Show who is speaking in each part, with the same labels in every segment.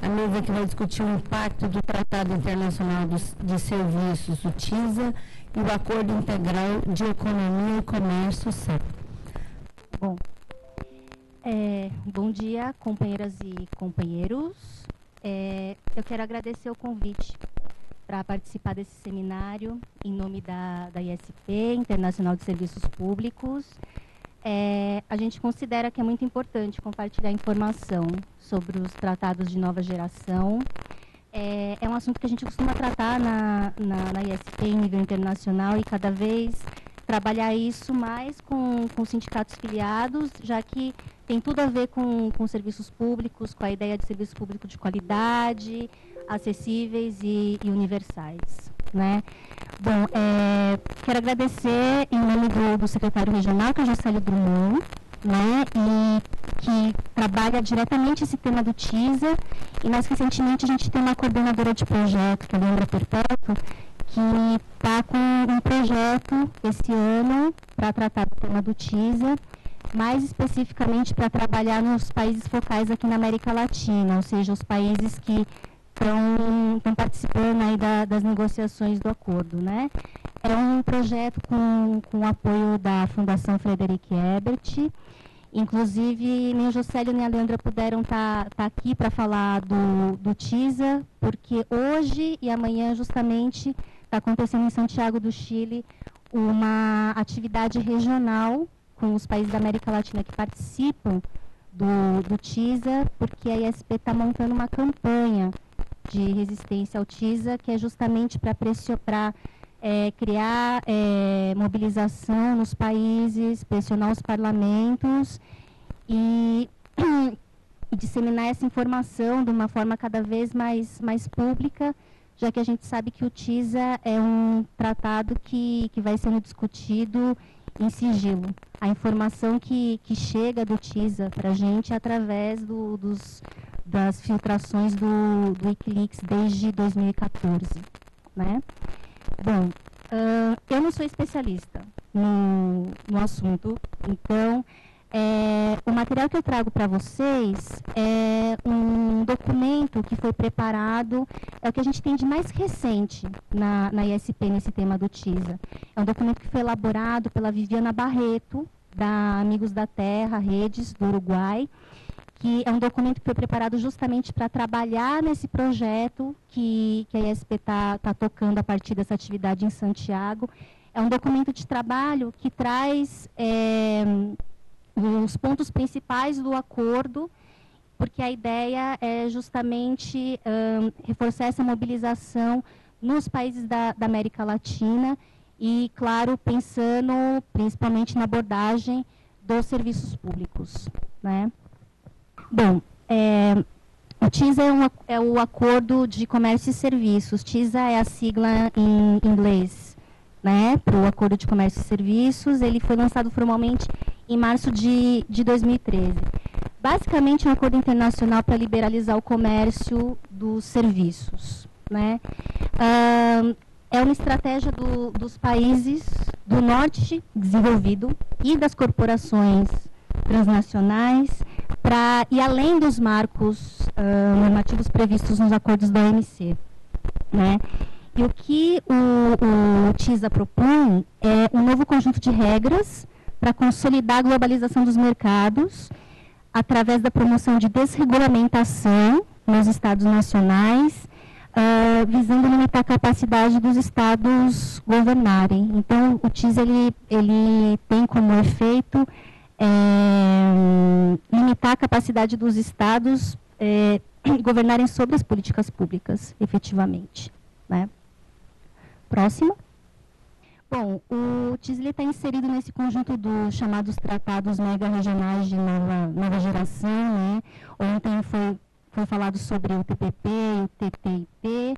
Speaker 1: a mesa que vai discutir o impacto do Tratado Internacional de Serviços, o TISA, e o Acordo Integral de Economia e Comércio, CEP.
Speaker 2: Bom, bom dia, companheiras e companheiros. Eu quero agradecer o convite para participar desse seminário em nome da ISP, Internacional de Serviços Públicos. A gente considera que é muito importante compartilhar informação sobre os tratados de nova geração. É um assunto que a gente costuma tratar na ISP em nível internacional e cada vez trabalhar isso mais com sindicatos filiados, já que tem tudo a ver com serviços públicos, com a ideia de serviço público de qualidade, acessíveis e universais, né? Bom, quero agradecer em nome do secretário regional, que é o Jocélio Drummond, né, e que trabalha diretamente esse tema do TISA, e mais recentemente a gente tem uma coordenadora de projeto, que é a Leandra Perpétuo, que está com um projeto esse ano para tratar do tema do TISA, mais especificamente para trabalhar nos países focais aqui na América Latina, ou seja, os países que estão participando aí das negociações do acordo, né? É um projeto com o apoio da Fundação Frederic Ebert. Inclusive, nem o Jocélio nem a Leandra puderam estar aqui para falar do TISA, porque hoje e amanhã, justamente, está acontecendo em Santiago do Chile uma atividade regional com os países da América Latina que participam do TISA, porque a ISP está montando uma campanha de resistência ao TISA, que é justamente para criar mobilização nos países, pressionar os parlamentos e disseminar essa informação de uma forma cada vez mais pública, já que a gente sabe que o TISA é um tratado que vai sendo discutido em sigilo. A informação que chega do TISA para a gente é através das filtrações do Wikileaks desde 2014, né? Bom, eu não sou especialista no assunto, então o material que eu trago para vocês é um documento que foi preparado, é o que a gente tem de mais recente na ISP nesse tema do TISA. É um documento que foi elaborado pela Viviana Barreto, da Amigos da Terra, Redes, do Uruguai, que é um documento que foi preparado justamente para trabalhar nesse projeto que a ISP está tocando a partir dessa atividade em Santiago. É um documento de trabalho que traz os pontos principais do acordo, porque a ideia é justamente reforçar essa mobilização nos países da América Latina e, claro, pensando principalmente na abordagem dos serviços públicos, né? Bom, o TISA é o Acordo de Comércio e Serviços. TISA é a sigla em inglês, né, para o Acordo de Comércio e Serviços. Ele foi lançado formalmente em março de 2013. Basicamente, é um acordo internacional para liberalizar o comércio dos serviços, né? É uma estratégia dos países do norte desenvolvido e das corporações transnacionais para ir além dos marcos normativos previstos nos acordos da OMC, né? E o que o TISA propõe é um novo conjunto de regras para consolidar a globalização dos mercados através da promoção de desregulamentação nos estados nacionais, visando limitar a capacidade dos estados governarem. Então, o TISA ele tem como efeito limitar a capacidade dos estados governarem sobre as políticas públicas, efetivamente, né? Próximo. Bom, o TISA está inserido nesse conjunto dos chamados tratados mega-regionais de nova geração, né? Ontem foi falado sobre o TPP e o TTIP,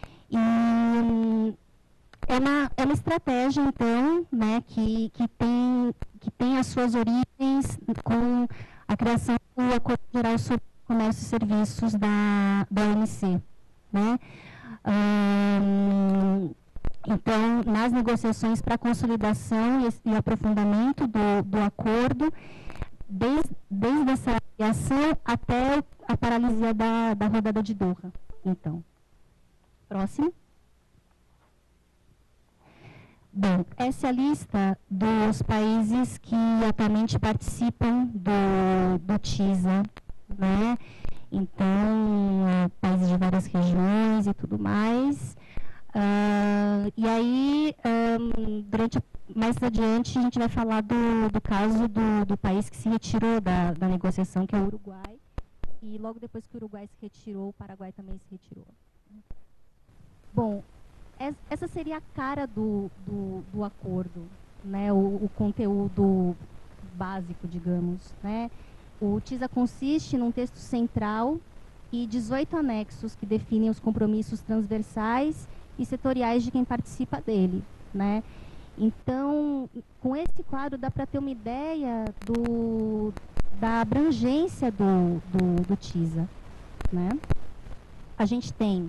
Speaker 2: e é uma estratégia, então, né, que tem as suas origens com a criação do Acordo Geral sobre Comércio e Serviços da OMC, né? Então, nas negociações para consolidação e aprofundamento do acordo, desde essa negociação até a paralisia da rodada de Doha. Então, próximo. Bom, essa é a lista dos países que atualmente participam do TISA, né? Então, países de várias regiões e tudo mais. E aí, mais adiante, a gente vai falar do caso do país que se retirou da negociação, que é o Uruguai. E logo depois que o Uruguai se retirou, o Paraguai também se retirou. Bom, essa seria a cara do acordo, né? O conteúdo básico, digamos, né? O TISA consiste num texto central e 18 anexos que definem os compromissos transversais e setoriais de quem participa dele, né? Então, com esse quadro dá para ter uma ideia da abrangência do TISA, né? A gente tem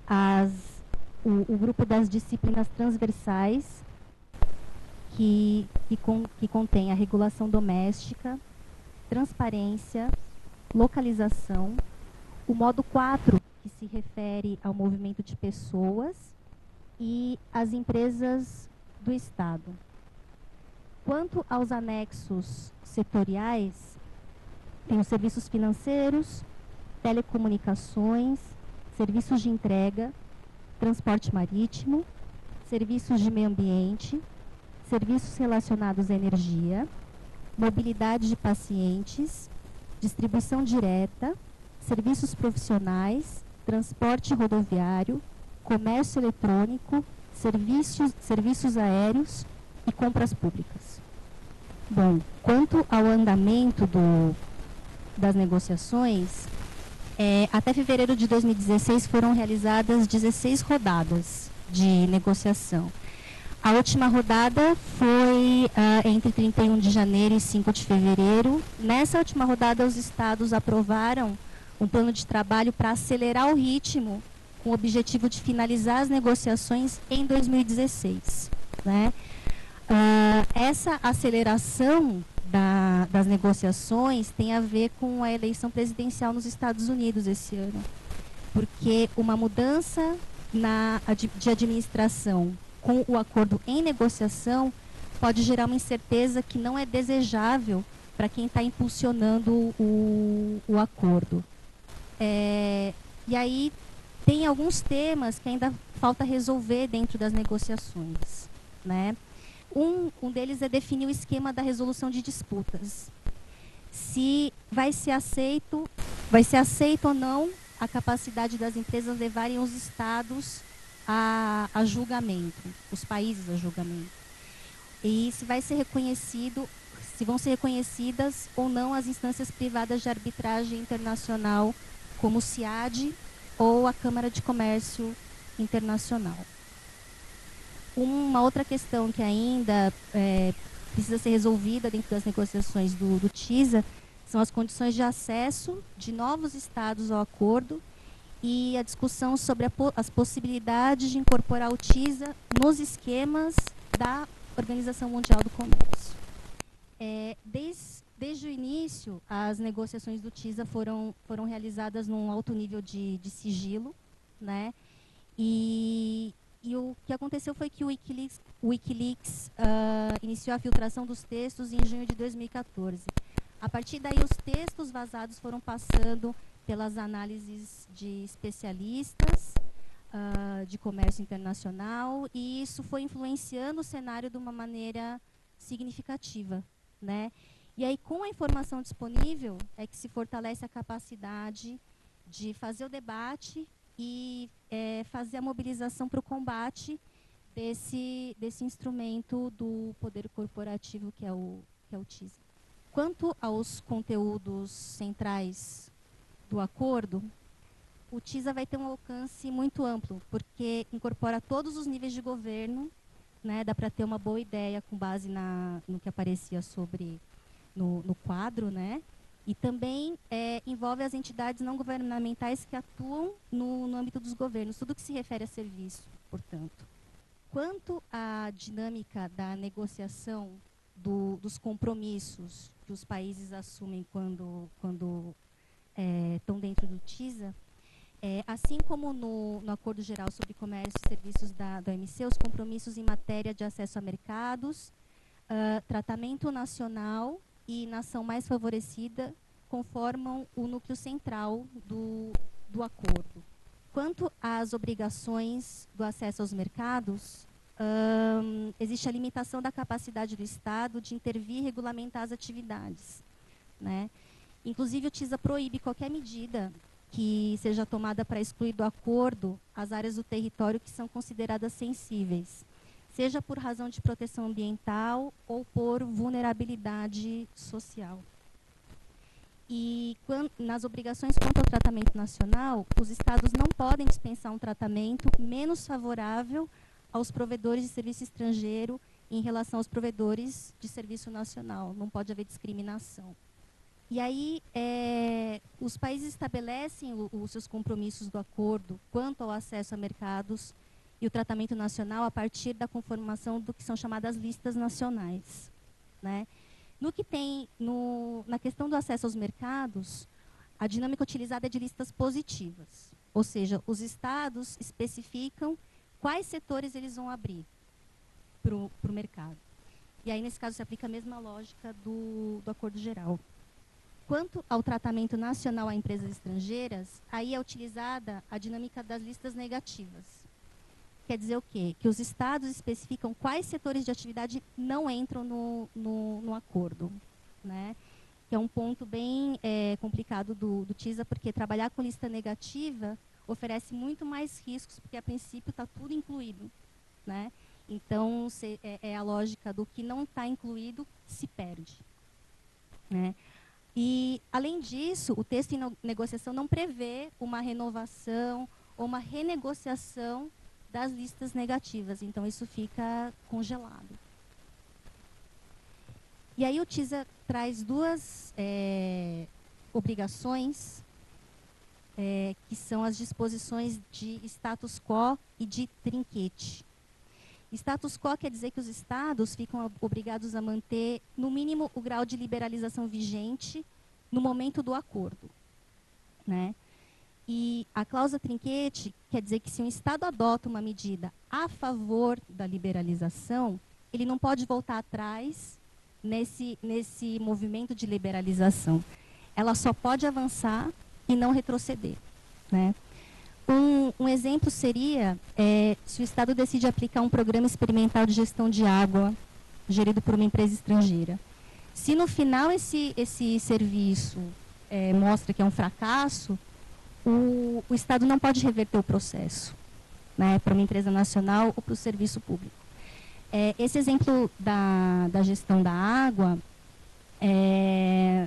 Speaker 2: o grupo das disciplinas transversais, que contém a regulação doméstica, transparência, localização, o modo 4, que se refere ao movimento de pessoas, e as empresas do Estado. Quanto aos anexos setoriais, tem os serviços financeiros, telecomunicações, serviços de entrega, transporte marítimo, serviços de meio ambiente, serviços relacionados à energia, mobilidade de pacientes, distribuição direta, serviços profissionais, transporte rodoviário, comércio eletrônico, serviços aéreos e compras públicas. Bom, quanto ao andamento das negociações, até fevereiro de 2016 foram realizadas 16 rodadas de negociação. A última rodada foi entre 31 de janeiro e 5 de fevereiro. Nessa última rodada, os estados aprovaram um plano de trabalho para acelerar o ritmo, com o objetivo de finalizar as negociações em 2016. Né? Essa aceleração das negociações tem a ver com a eleição presidencial nos Estados Unidos esse ano, porque uma mudança de administração com o acordo em negociação pode gerar uma incerteza que não é desejável para quem está impulsionando o acordo. E aí tem alguns temas que ainda falta resolver dentro das negociações, né? Um deles é definir o esquema da resolução de disputas. Se vai ser aceito ou não a capacidade das empresas levarem os estados a julgamento, os países a julgamento. E se vão ser reconhecidas ou não as instâncias privadas de arbitragem internacional, como o CIAD ou a Câmara de Comércio Internacional. Uma outra questão que ainda precisa ser resolvida dentro das negociações do TISA são as condições de acesso de novos estados ao acordo e a discussão sobre as possibilidades de incorporar o TISA nos esquemas da Organização Mundial do Comércio. Desde o início, as negociações do TISA foram realizadas num alto nível de sigilo, né? E o que aconteceu foi que o Wikileaks iniciou a filtração dos textos em junho de 2014. A partir daí, os textos vazados foram passando pelas análises de especialistas de comércio internacional, e isso foi influenciando o cenário de uma maneira significativa, né? E aí, com a informação disponível, é que se fortalece a capacidade de fazer o debate e fazer a mobilização para o combate desse instrumento do poder corporativo que é o TISA. Quanto aos conteúdos centrais do acordo, o TISA vai ter um alcance muito amplo, porque incorpora todos os níveis de governo, né? Dá para ter uma boa ideia com base no que aparecia no quadro, né? E também envolve as entidades não governamentais que atuam no âmbito dos governos, tudo que se refere a serviço, portanto. Quanto à dinâmica da negociação dos compromissos que os países assumem quando estão dentro do TISA, assim como no Acordo Geral sobre Comércio e Serviços da OMC, os compromissos em matéria de acesso a mercados, tratamento nacional e nação mais favorecida conformam o núcleo central do acordo. Quanto às obrigações do acesso aos mercados, existe a limitação da capacidade do Estado de intervir e regulamentar as atividades, né? Inclusive, o TISA proíbe qualquer medida que seja tomada para excluir do acordo as áreas do território que são consideradas sensíveis, seja por razão de proteção ambiental ou por vulnerabilidade social. E nas obrigações quanto ao tratamento nacional, os Estados não podem dispensar um tratamento menos favorável aos provedores de serviço estrangeiro em relação aos provedores de serviço nacional. Não pode haver discriminação. E aí, os países estabelecem os seus compromissos do acordo quanto ao acesso a mercados e o tratamento nacional a partir da conformação do que são chamadas listas nacionais, né? Na questão do acesso aos mercados, a dinâmica utilizada é de listas positivas, ou seja, os estados especificam quais setores eles vão abrir para o mercado. E aí, nesse caso, se aplica a mesma lógica do acordo geral. Quanto ao tratamento nacional a empresas estrangeiras, aí é utilizada a dinâmica das listas negativas. Quer dizer o quê? Que os estados especificam quais setores de atividade não entram no acordo, né? Que é um ponto bem complicado do TISA, porque trabalhar com lista negativa oferece muito mais riscos, porque a princípio está tudo incluído, né? Então, a lógica do que não está incluído se perde, né? E, além disso, o texto em negociação não prevê uma renovação ou uma renegociação das listas negativas. Então, isso fica congelado. E aí o TISA traz duas obrigações, que são as disposições de status quo e de trinquete. Status quo quer dizer que os estados ficam obrigados a manter, no mínimo, o grau de liberalização vigente no momento do acordo, né? E a cláusula trinquete quer dizer que se um estado adota uma medida a favor da liberalização, ele não pode voltar atrás nesse movimento de liberalização. Ela só pode avançar e não retroceder, né? Um exemplo seria se o Estado decide aplicar um programa experimental de gestão de água gerido por uma empresa estrangeira. Se no final esse serviço mostra que é um fracasso, o Estado não pode reverter o processo, né, para uma empresa nacional ou para o serviço público. Esse exemplo da gestão da água é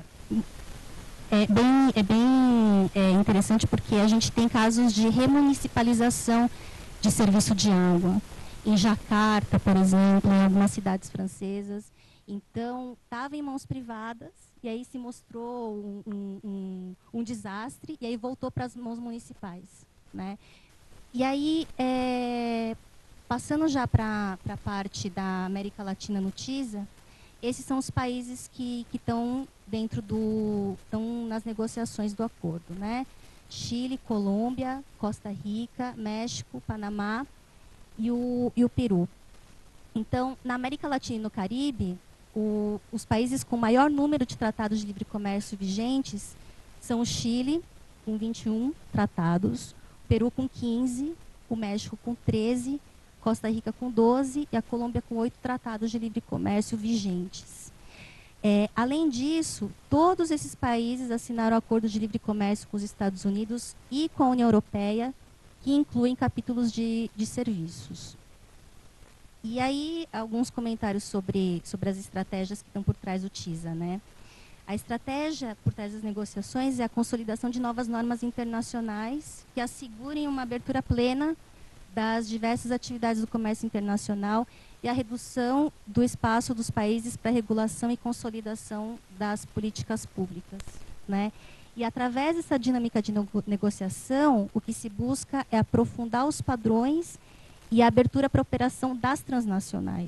Speaker 2: bem interessante, porque a gente tem casos de remunicipalização de serviço de água. Em Jacarta, por exemplo, em algumas cidades francesas. Então, estava em mãos privadas, e aí se mostrou um desastre, e aí voltou para as mãos municipais, né? E aí, passando já para a parte da América Latina no TISA, esses são os países que estão estão nas negociações do acordo, né? Chile, Colômbia, Costa Rica, México, Panamá e o Peru. Então, na América Latina e no Caribe, os países com maior número de tratados de livre comércio vigentes são o Chile, com 21 tratados, o Peru com 15, o México com 13, Costa Rica com 12 e a Colômbia com 8 tratados de livre comércio vigentes. Além disso, todos esses países assinaram acordo de livre comércio com os Estados Unidos e com a União Europeia, que incluem capítulos de serviços. E aí, alguns comentários sobre as estratégias que estão por trás do TISA, né? A estratégia por trás das negociações é a consolidação de novas normas internacionais que assegurem uma abertura plena das diversas atividades do comércio internacional e a redução do espaço dos países para regulação e consolidação das políticas públicas, né? E através dessa dinâmica de negociação, o que se busca é aprofundar os padrões e a abertura para a operação das transnacionais.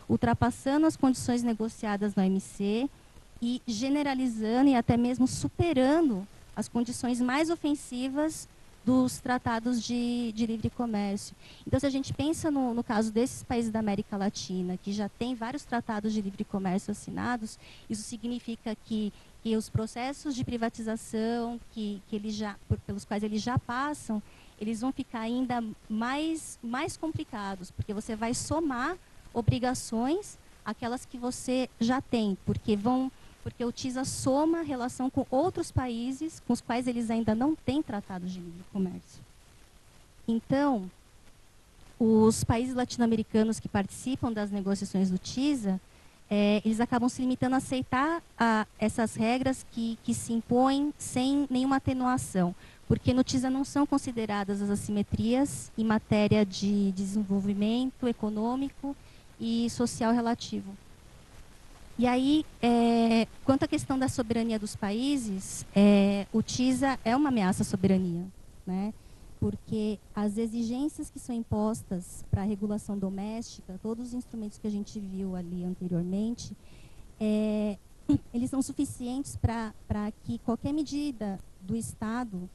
Speaker 2: ultrapassando as condições negociadas no OMC e generalizando e até mesmo superando as condições mais ofensivas dos tratados de livre comércio. Então, se a gente pensa no caso desses países da América Latina, que já tem vários tratados de livre comércio assinados, isso significa que os processos de privatização pelos quais eles já passam, eles vão ficar ainda mais complicados, porque você vai somar obrigações àquelas que você já tem, porque o TISA soma relação com outros países com os quais eles ainda não têm tratados de livre comércio. Então, os países latino-americanos que participam das negociações do TISA, eles acabam se limitando a aceitar essas regras que se impõem sem nenhuma atenuação, porque no TISA não são consideradas as assimetrias em matéria de desenvolvimento econômico e social relativo. E aí, quanto à questão da soberania dos países, o TISA é uma ameaça à soberania, né? Porque as exigências que são impostas para a regulação doméstica, todos os instrumentos que a gente viu ali anteriormente, eles são suficientes para que qualquer medida do Estado,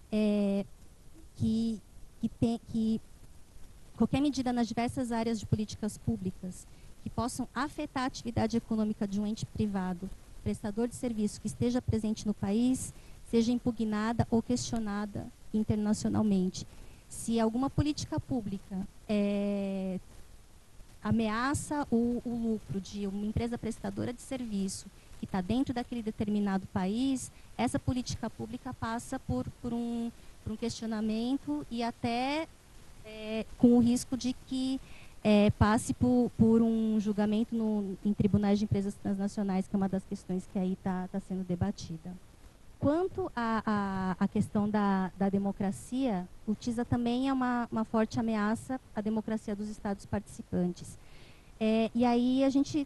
Speaker 2: qualquer medida nas diversas áreas de políticas públicas que possam afetar a atividade econômica de um ente privado, prestador de serviço que esteja presente no país, seja impugnada ou questionada internacionalmente. Se alguma política pública ameaça o lucro de uma empresa prestadora de serviço que está dentro daquele determinado país, essa política pública passa por um questionamento e até com o risco de que passe por um julgamento em tribunais de empresas transnacionais, que é uma das questões que aí está sendo debatida. Quanto à questão da democracia, o TISA também é uma forte ameaça à democracia dos Estados participantes. E aí a gente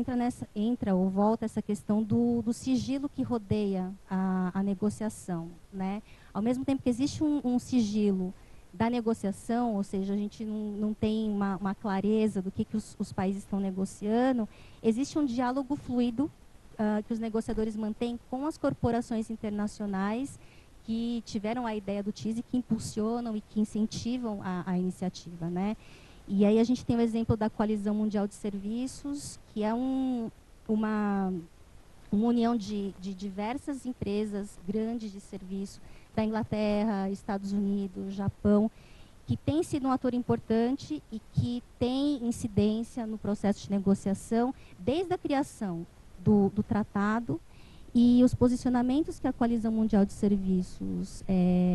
Speaker 2: volta essa questão do sigilo que rodeia a negociação, né? Ao mesmo tempo que existe um sigilo da negociação, ou seja, a gente não tem uma clareza do que os países estão negociando, existe um diálogo fluido que os negociadores mantêm com as corporações internacionais que tiveram a ideia do TISA e que impulsionam e que incentivam a iniciativa, né? E aí a gente tem o exemplo da Coalizão Mundial de Serviços, que é uma união de diversas empresas grandes de serviço, da Inglaterra, Estados Unidos, Japão, que tem sido um ator importante e que tem incidência no processo de negociação desde a criação do tratado, e os posicionamentos que a Coalizão Mundial de Serviços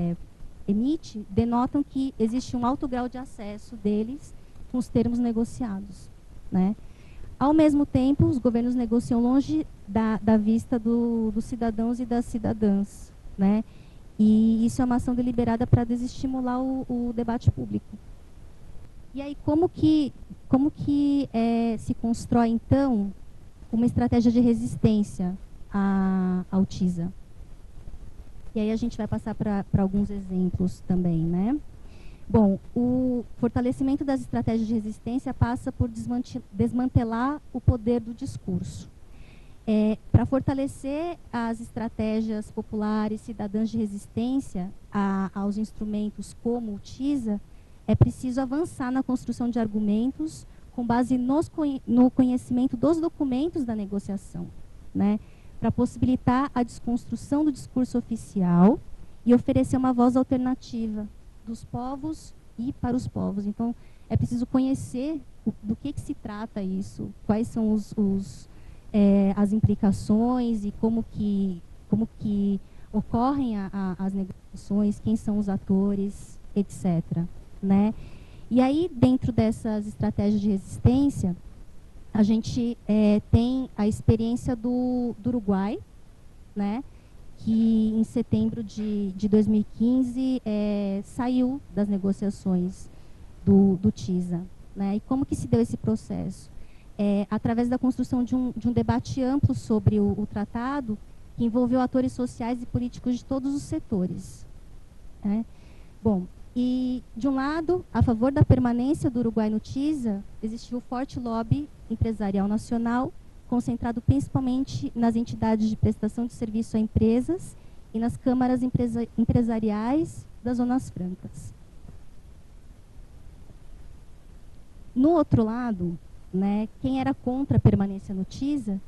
Speaker 2: emite denotam que existe um alto grau de acesso deles com os termos negociados, né? Ao mesmo tempo, os governos negociam longe da vista dos cidadãos e das cidadãs, né? E isso é uma ação deliberada para desestimular o debate público. E aí, como que se constrói, então, uma estratégia de resistência ao TISA? E aí a gente vai passar para alguns exemplos também, né? Bom, o fortalecimento das estratégias de resistência passa por desmantelar o poder do discurso. Para fortalecer as estratégias populares, cidadãs de resistência aos instrumentos como o TISA, é preciso avançar na construção de argumentos com base no conhecimento dos documentos da negociação, né? Para possibilitar a desconstrução do discurso oficial e oferecer uma voz alternativa dos povos e para os povos. Então, é preciso conhecer do que se trata isso, quais são as implicações e como que ocorrem as negociações, quem são os atores, etc., né? E aí, dentro dessas estratégias de resistência, a gente tem a experiência do Uruguai, né, que em setembro de 2015 saiu das negociações do TISA, né? E como que se deu esse processo? Através da construção de um debate amplo sobre o tratado, que envolveu atores sociais e políticos de todos os setores, né? Bom, E, de um lado, a favor da permanência do Uruguai no TISA, existiu o forte lobby empresarial nacional, concentrado principalmente nas entidades de prestação de serviço a empresas e nas câmaras empresariais das Zonas Francas. No outro lado, né, quem era contra a permanência no TISA,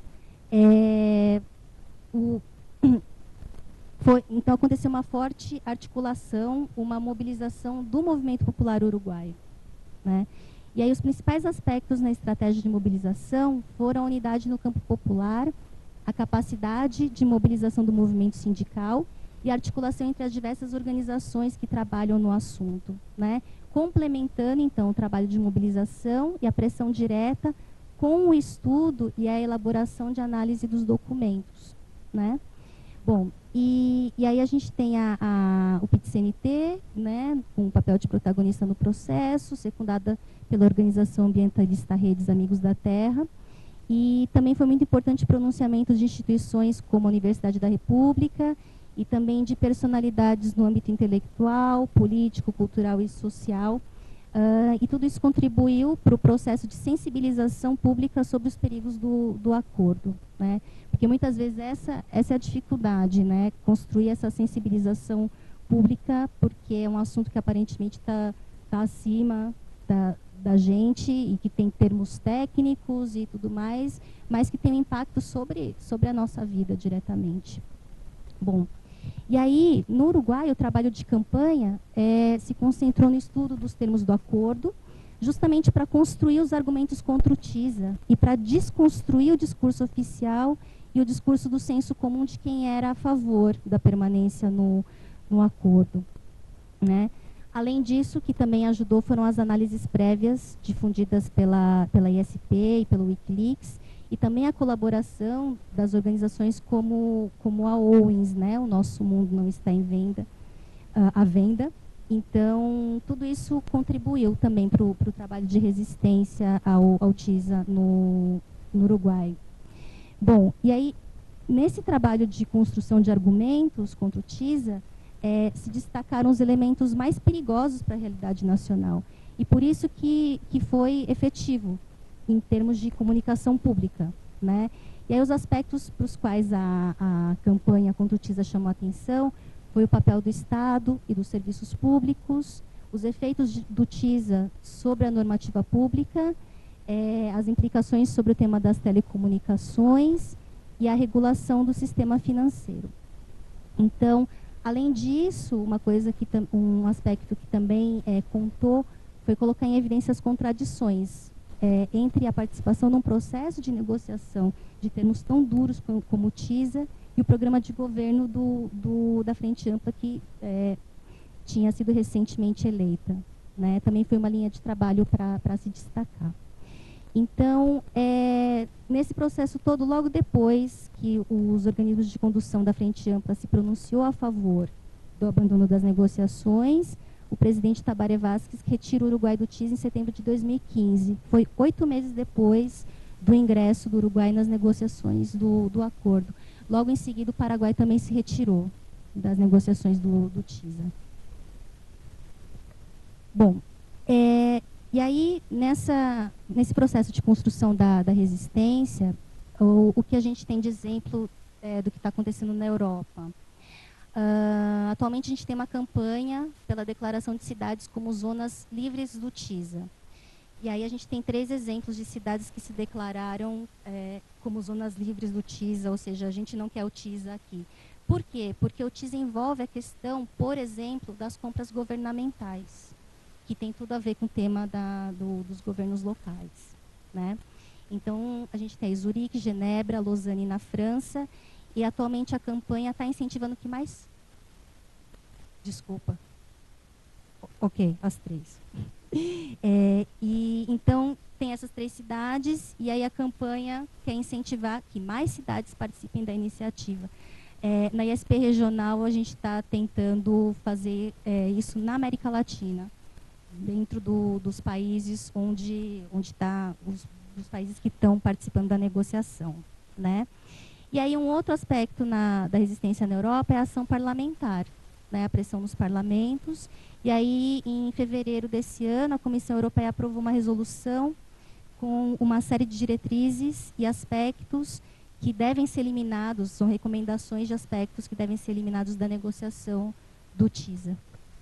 Speaker 2: então aconteceu uma forte articulação, uma mobilização do movimento popular uruguaio, né? E aí os principais aspectos na estratégia de mobilização foram a unidade no campo popular, a capacidade de mobilização do movimento sindical e a articulação entre as diversas organizações que trabalham no assunto, né? Complementando, então, o trabalho de mobilização e a pressão direta com o estudo e a elaboração de análise dos documentos, né? Bom, e aí a gente tem o PIT-CNT, né, com o papel de protagonista no processo, secundada pela organização ambientalista Redes Amigos da Terra, e também foi muito importante o pronunciamento de instituições como a Universidade da República e também de personalidades no âmbito intelectual, político, cultural e social. E tudo isso contribuiu para o processo de sensibilização pública sobre os perigos do acordo, né? Porque muitas vezes essa é a dificuldade, né? Construir essa sensibilização pública, porque é um assunto que aparentemente está acima da gente e que tem termos técnicos e tudo mais, mas que tem um impacto sobre a nossa vida diretamente. Bom, e aí, no Uruguai, o trabalho de campanha se concentrou no estudo dos termos do acordo, justamente para construir os argumentos contra o TISA e para desconstruir o discurso oficial e o discurso do senso comum de quem era a favor da permanência no acordo, né? Além disso, que também ajudou foram as análises prévias difundidas pela ISP e pelo Wikileaks, e também a colaboração das organizações como a Owens, né? O Nosso Mundo Não Está à Venda. Então, tudo isso contribuiu também para o trabalho de resistência ao TISA no Uruguai. Bom, e aí, nesse trabalho de construção de argumentos contra o TISA, se destacaram os elementos mais perigosos para a realidade nacional. E por isso que foi efetivo em termos de comunicação pública, né? E aí os aspectos para os quais a campanha contra o TISA chamou a atenção foi o papel do Estado e dos serviços públicos, os efeitos do TISA sobre a normativa pública, as implicações sobre o tema das telecomunicações e a regulação do sistema financeiro. Então, além disso, um aspecto que também contou foi colocar em evidência as contradições entre a participação num processo de negociação de termos tão duros como o TISA e o programa de governo da Frente Ampla que tinha sido recentemente eleita, né? Também foi uma linha de trabalho para se destacar. Então, nesse processo todo, logo depois que os organismos de condução da Frente Ampla se pronunciou a favor do abandono das negociações, o presidente Tabaré Vázquez retira o Uruguai do TISA em setembro de 2015. Foi 8 meses depois do ingresso do Uruguai nas negociações do acordo. Logo em seguida, o Paraguai também se retirou das negociações do TISA. Bom, e aí, nesse processo de construção da resistência, o que a gente tem de exemplo do que está acontecendo na Europa? Atualmente, a gente tem uma campanha pela declaração de cidades como zonas livres do TISA. E aí a gente tem 3 exemplos de cidades que se declararam como zonas livres do TISA, ou seja, a gente não quer o TISA aqui. Por quê? Porque o TISA envolve a questão, por exemplo, das compras governamentais, que tem tudo a ver com o tema dos governos locais, né? Então, a gente tem Zurique, Genebra, Lausanne na França, e atualmente a campanha está incentivando o que mais? Desculpa. Ok, as 3. E então, tem essas 3 cidades, e aí a campanha quer incentivar que mais cidades participem da iniciativa. Na ISP regional, a gente está tentando fazer isso na América Latina, dentro dos países onde está os países que estão participando da negociação, né? E aí um outro aspecto da resistência na Europa é a ação parlamentar, né, a pressão nos parlamentos. E aí, em fevereiro desse ano, a Comissão Europeia aprovou uma resolução com uma série de diretrizes e aspectos que devem ser eliminados, são recomendações de aspectos que devem ser eliminados da negociação do TISA.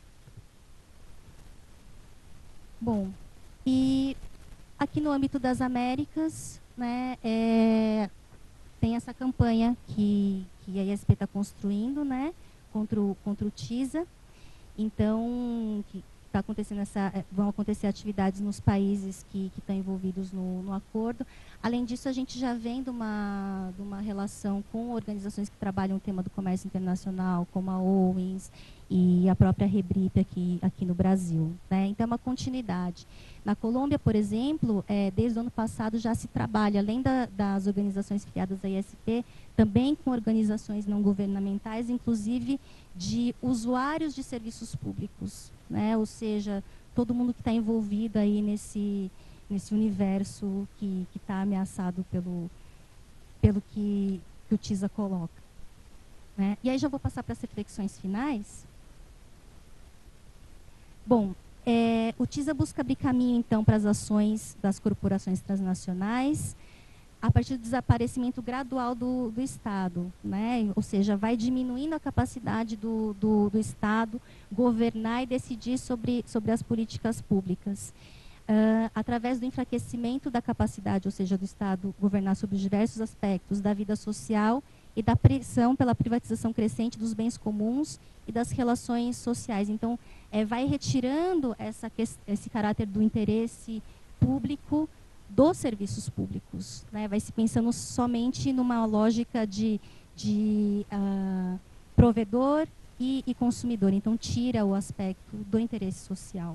Speaker 2: Bom, e aqui no âmbito das Américas, né, tem essa campanha que a ISP está construindo, né, contra o TISA. Então, tá acontecendo vão acontecer atividades nos países que estão envolvidos no acordo. Além disso, a gente já vem de uma relação com organizações que trabalham o tema do comércio internacional, como a Owens e a própria Rebrip aqui no Brasil, né? Então, é uma continuidade. Na Colômbia, por exemplo, desde o ano passado já se trabalha, além das organizações filiadas à ISP, também com organizações não governamentais, inclusive de usuários de serviços públicos, né? Ou seja, todo mundo que está envolvido aí nesse universo que está ameaçado pelo que o TISA coloca, né? E aí já vou passar para as reflexões finais. Bom, o TISA busca abrir caminho, então, para as ações das corporações transnacionais, a partir do desaparecimento gradual do Estado, né? Ou seja, vai diminuindo a capacidade do Estado governar e decidir sobre as políticas públicas. Através do enfraquecimento da capacidade, ou seja, do Estado governar sobre os diversos aspectos da vida social e da pressão pela privatização crescente dos bens comuns e das relações sociais. Então, vai retirando esse caráter do interesse público dos serviços públicos, né? Vai se pensando somente numa lógica de provedor e consumidor. Então, tira o aspecto do interesse social.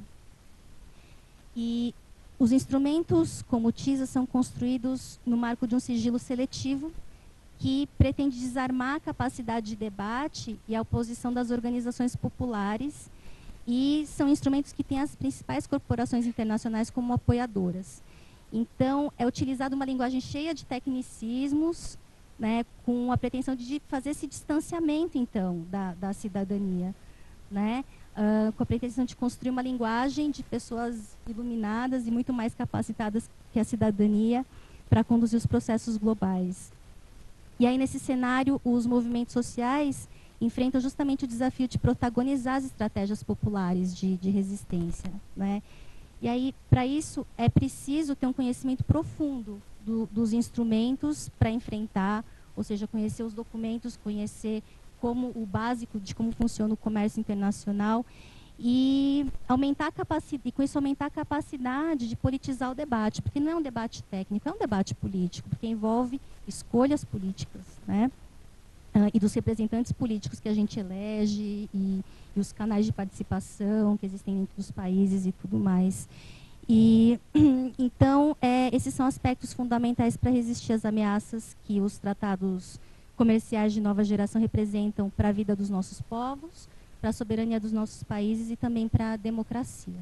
Speaker 2: E os instrumentos como o TISA são construídos no marco de um sigilo seletivo que pretende desarmar a capacidade de debate e a oposição das organizações populares, e são instrumentos que têm as principais corporações internacionais como apoiadoras. Então, é utilizada uma linguagem cheia de tecnicismos, né, com a pretensão de fazer esse distanciamento, então, da cidadania, né, com a pretensão de construir uma linguagem de pessoas iluminadas e muito mais capacitadas que a cidadania para conduzir os processos globais. E aí, nesse cenário, os movimentos sociais enfrentam justamente o desafio de protagonizar as estratégias populares de resistência, né? E aí, para isso, é preciso ter um conhecimento profundo dos instrumentos para enfrentar, ou seja, conhecer os documentos, conhecer o básico de como funciona o comércio internacional e com isso aumentar a capacidade de politizar o debate, porque não é um debate técnico, é um debate político, porque envolve escolhas políticas, né? E dos representantes políticos que a gente elege e os canais de participação que existem dentro dos países e tudo mais. E, então, esses são aspectos fundamentais para resistir às ameaças que os tratados comerciais de nova geração representam para a vida dos nossos povos, para a soberania dos nossos países e também para a democracia.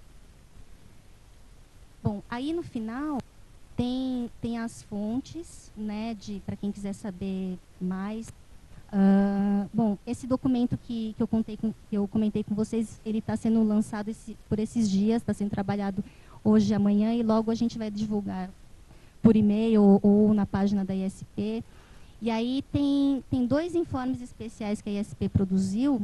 Speaker 2: Bom, aí no final tem as fontes, né, para quem quiser saber mais. Bom, esse documento que eu comentei com vocês, ele está sendo lançado por esses dias, está sendo trabalhado hoje e amanhã, e logo a gente vai divulgar por e-mail ou na página da ISP. E aí tem 2 informes especiais que a ISP produziu,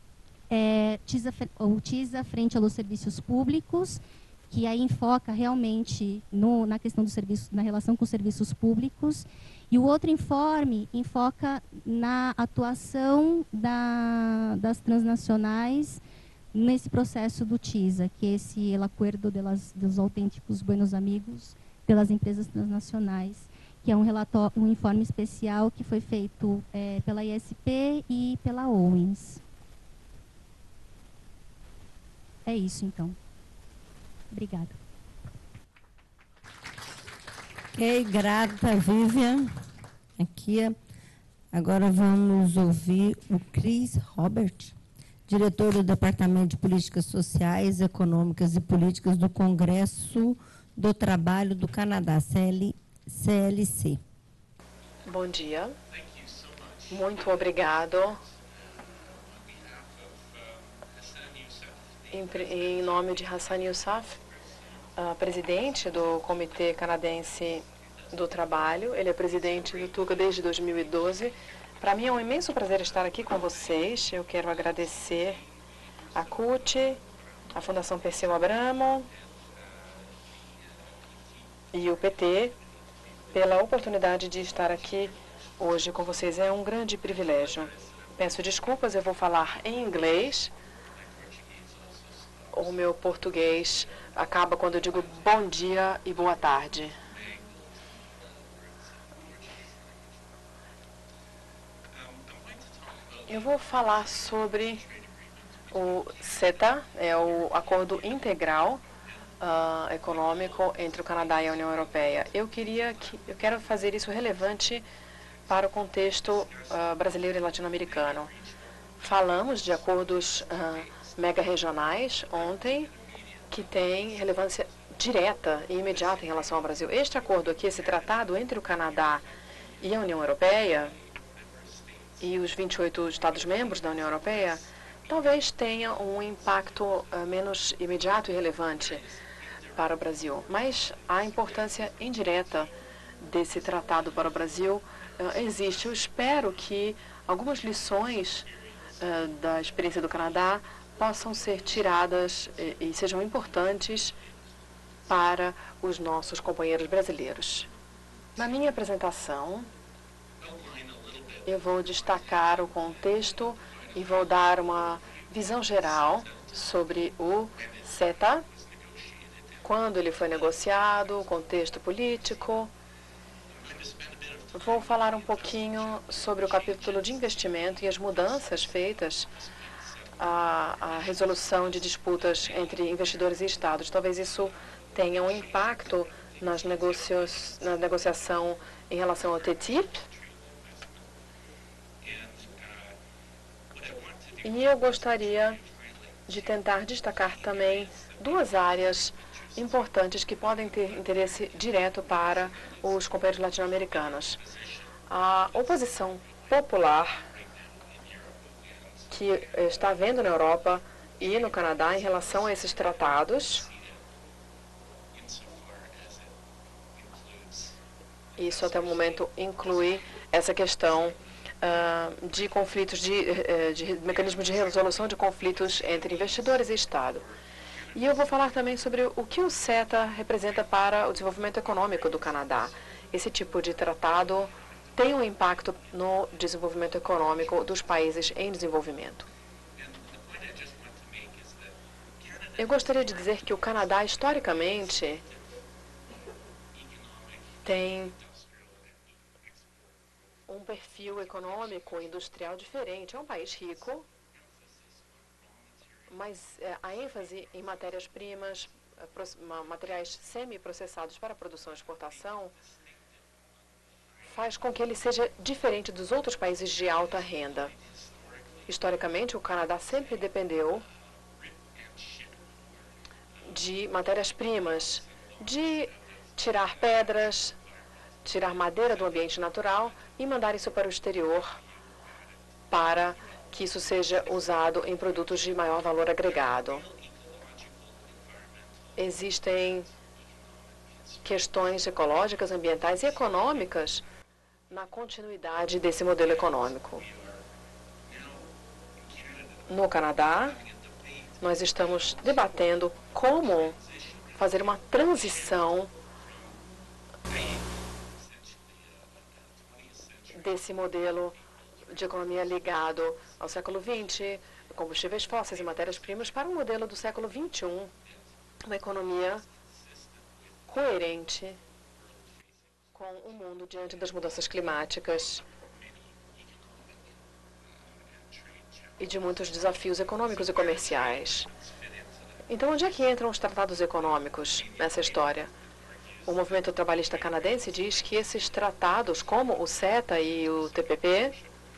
Speaker 2: o TISA frente aos serviços públicos, que aí enfoca realmente na questão do serviço, na relação com os serviços públicos, e o outro informe enfoca na atuação das transnacionais nesse processo do TISA, que é esse acordo dos autênticos buenos amigos pelas empresas transnacionais, que é um informe especial que foi feito pela ISP e pela Owens. É isso, então. Obrigada.
Speaker 1: Ok, grata, Vivian. Aqui, agora vamos ouvir o Chris Robert, diretor do Departamento de Políticas Sociais, Econômicas e Políticas do Congresso do Trabalho do Canadá, CLC.
Speaker 3: Bom dia. Muito obrigado. em nome de Hassan Yousaf, presidente do Comitê Canadense do Trabalho. Ele é presidente do TUCA desde 2012. Para mim é um imenso prazer estar aqui com vocês. Eu quero agradecer a CUT, a Fundação Perseu Abramo e o PT pela oportunidade de estar aqui hoje com vocês. É um grande privilégio. Peço desculpas, eu vou falar em inglês. O meu português acaba quando eu digo bom dia e boa tarde. Eu vou falar sobre o CETA, é o Acordo Integral Econômico entre o Canadá e a União Europeia. Eu quero fazer isso relevante para o contexto brasileiro e latino-americano. Falamos de acordos mega-regionais ontem, que têm relevância direta e imediata em relação ao Brasil. Este acordo aqui, esse tratado entre o Canadá e a União Europeia, e os 28 Estados-membros da União Europeia, talvez tenha um impacto menos imediato e relevante para o Brasil. Mas a importância indireta desse tratado para o Brasil existe. Eu espero que algumas lições da experiência do Canadá possam ser tiradas e sejam importantes para os nossos companheiros brasileiros. Na minha apresentação, eu vou destacar o contexto e vou dar uma visão geral sobre o CETA, quando ele foi negociado, o contexto político. Vou falar um pouquinho sobre o capítulo de investimento e as mudanças feitas à resolução de disputas entre investidores e estados. Talvez isso tenha um impacto na negociação em relação ao TTIP. E eu gostaria de tentar destacar também duas áreas importantes que podem ter interesse direto para os companheiros latino-americanos. A oposição popular que está havendo na Europa e no Canadá em relação a esses tratados. Isso até o momento inclui essa questão de conflitos, de mecanismo de resolução de conflitos entre investidores e Estado. E eu vou falar também sobre o que o CETA representa para o desenvolvimento econômico do Canadá. Esse tipo de tratado tem um impacto no desenvolvimento econômico dos países em desenvolvimento. Eu gostaria de dizer que o Canadá, historicamente, tem um perfil econômico e industrial diferente. É um país rico, mas a ênfase em matérias-primas, materiais semi-processados para produção e exportação, faz com que ele seja diferente dos outros países de alta renda. Historicamente, o Canadá sempre dependeu de matérias-primas, de tirar pedras, tirar madeira do ambiente natural e mandar isso para o exterior para que isso seja usado em produtos de maior valor agregado. Existem questões ecológicas, ambientais e econômicas na continuidade desse modelo econômico. No Canadá, nós estamos debatendo como fazer uma transição desse modelo de economia ligado ao século XX, combustíveis fósseis e matérias-primas, para um modelo do século XXI, uma economia coerente com o mundo diante das mudanças climáticas e de muitos desafios econômicos e comerciais. Então, onde é que entram os tratados econômicos nessa história? O movimento trabalhista canadense diz que esses tratados, como o CETA e o TPP,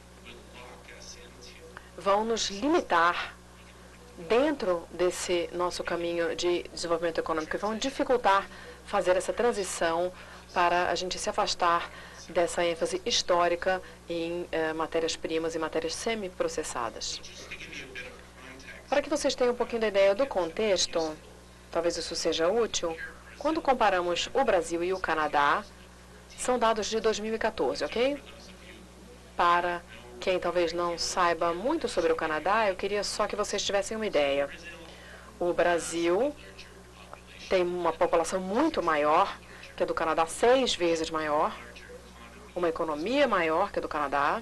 Speaker 3: vão nos limitar dentro desse nosso caminho de desenvolvimento econômico e vão dificultar fazer essa transição para a gente se afastar dessa ênfase histórica em matérias-primas e matérias semi-processadas. Para que vocês tenham um pouquinho da ideia do contexto, talvez isso seja útil, quando comparamos o Brasil e o Canadá, são dados de 2014, ok? Para quem talvez não saiba muito sobre o Canadá, eu queria só que vocês tivessem uma ideia. O Brasil tem uma população muito maior que a do Canadá, 6 vezes maior, uma economia maior que a do Canadá.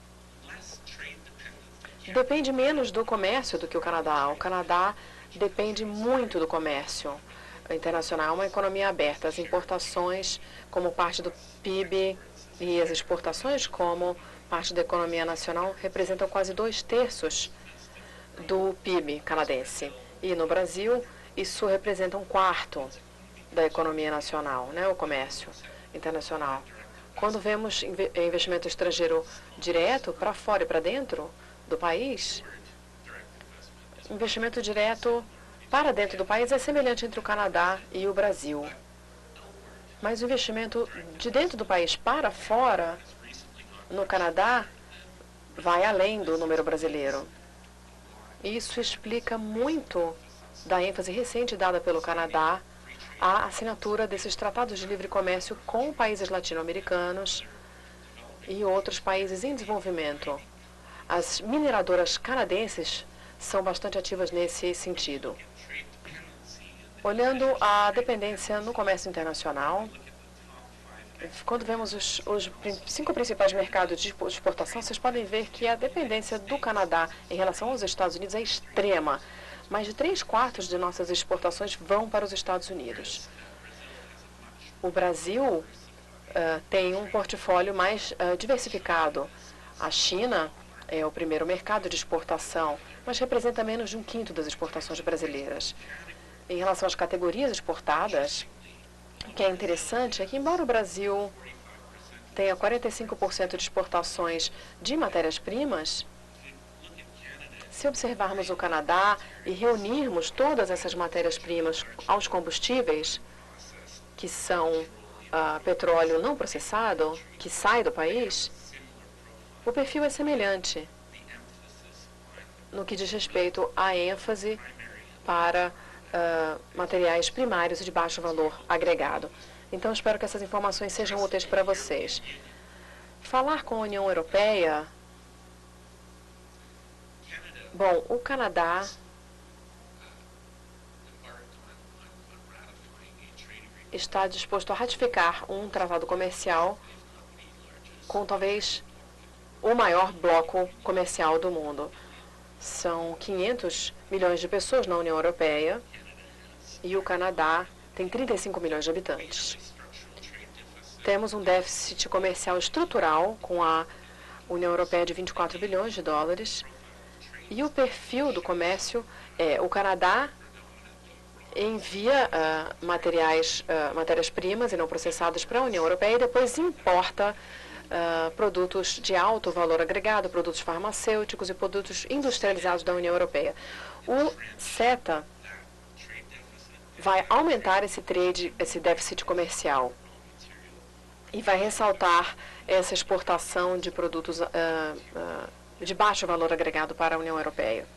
Speaker 3: Depende menos do comércio do que o Canadá. O Canadá depende muito do comércio internacional, é uma economia aberta. As importações como parte do PIB e as exportações como parte da economia nacional representam quase 2/3 do PIB canadense. E no Brasil, isso representa 1/4 da economia nacional, né, o comércio internacional. Quando vemos investimento estrangeiro direto para fora e para dentro do país, investimento direto para dentro do país é semelhante entre o Canadá e o Brasil. Mas o investimento de dentro do país para fora, no Canadá, vai além do número brasileiro. Isso explica muito da ênfase recente dada pelo Canadá à assinatura desses tratados de livre comércio com países latino-americanos e outros países em desenvolvimento. As mineradoras canadenses são bastante ativas nesse sentido. Olhando a dependência no comércio internacional, quando vemos os 5 principais mercados de exportação, vocês podem ver que a dependência do Canadá em relação aos Estados Unidos é extrema. Mais de 3/4 de nossas exportações vão para os Estados Unidos. O Brasil tem um portfólio mais diversificado. A China é o primeiro mercado de exportação, mas representa menos de 1/5 das exportações brasileiras. Em relação às categorias exportadas, o que é interessante é que, embora o Brasil tenha 45% de exportações de matérias-primas, se observarmos o Canadá e reunirmos todas essas matérias-primas aos combustíveis, que são petróleo não processado, que sai do país, o perfil é semelhante no que diz respeito à ênfase para materiais primários e de baixo valor agregado. Então, espero que essas informações sejam úteis para vocês. Falar com a União Europeia. Bom, o Canadá está disposto a ratificar um tratado comercial com talvez o maior bloco comercial do mundo. São 500 milhões de pessoas na União Europeia e o Canadá tem 35 milhões de habitantes. Temos um déficit comercial estrutural com a União Europeia de 24 bilhões de dólares. E o perfil do comércio é: o Canadá envia matérias-primas e não processadas para a União Europeia e depois importa produtos de alto valor agregado, produtos farmacêuticos e produtos industrializados da União Europeia. O CETA vai aumentar esse déficit comercial e vai ressaltar essa exportação de produtos de baixo valor agregado para a União Europeia.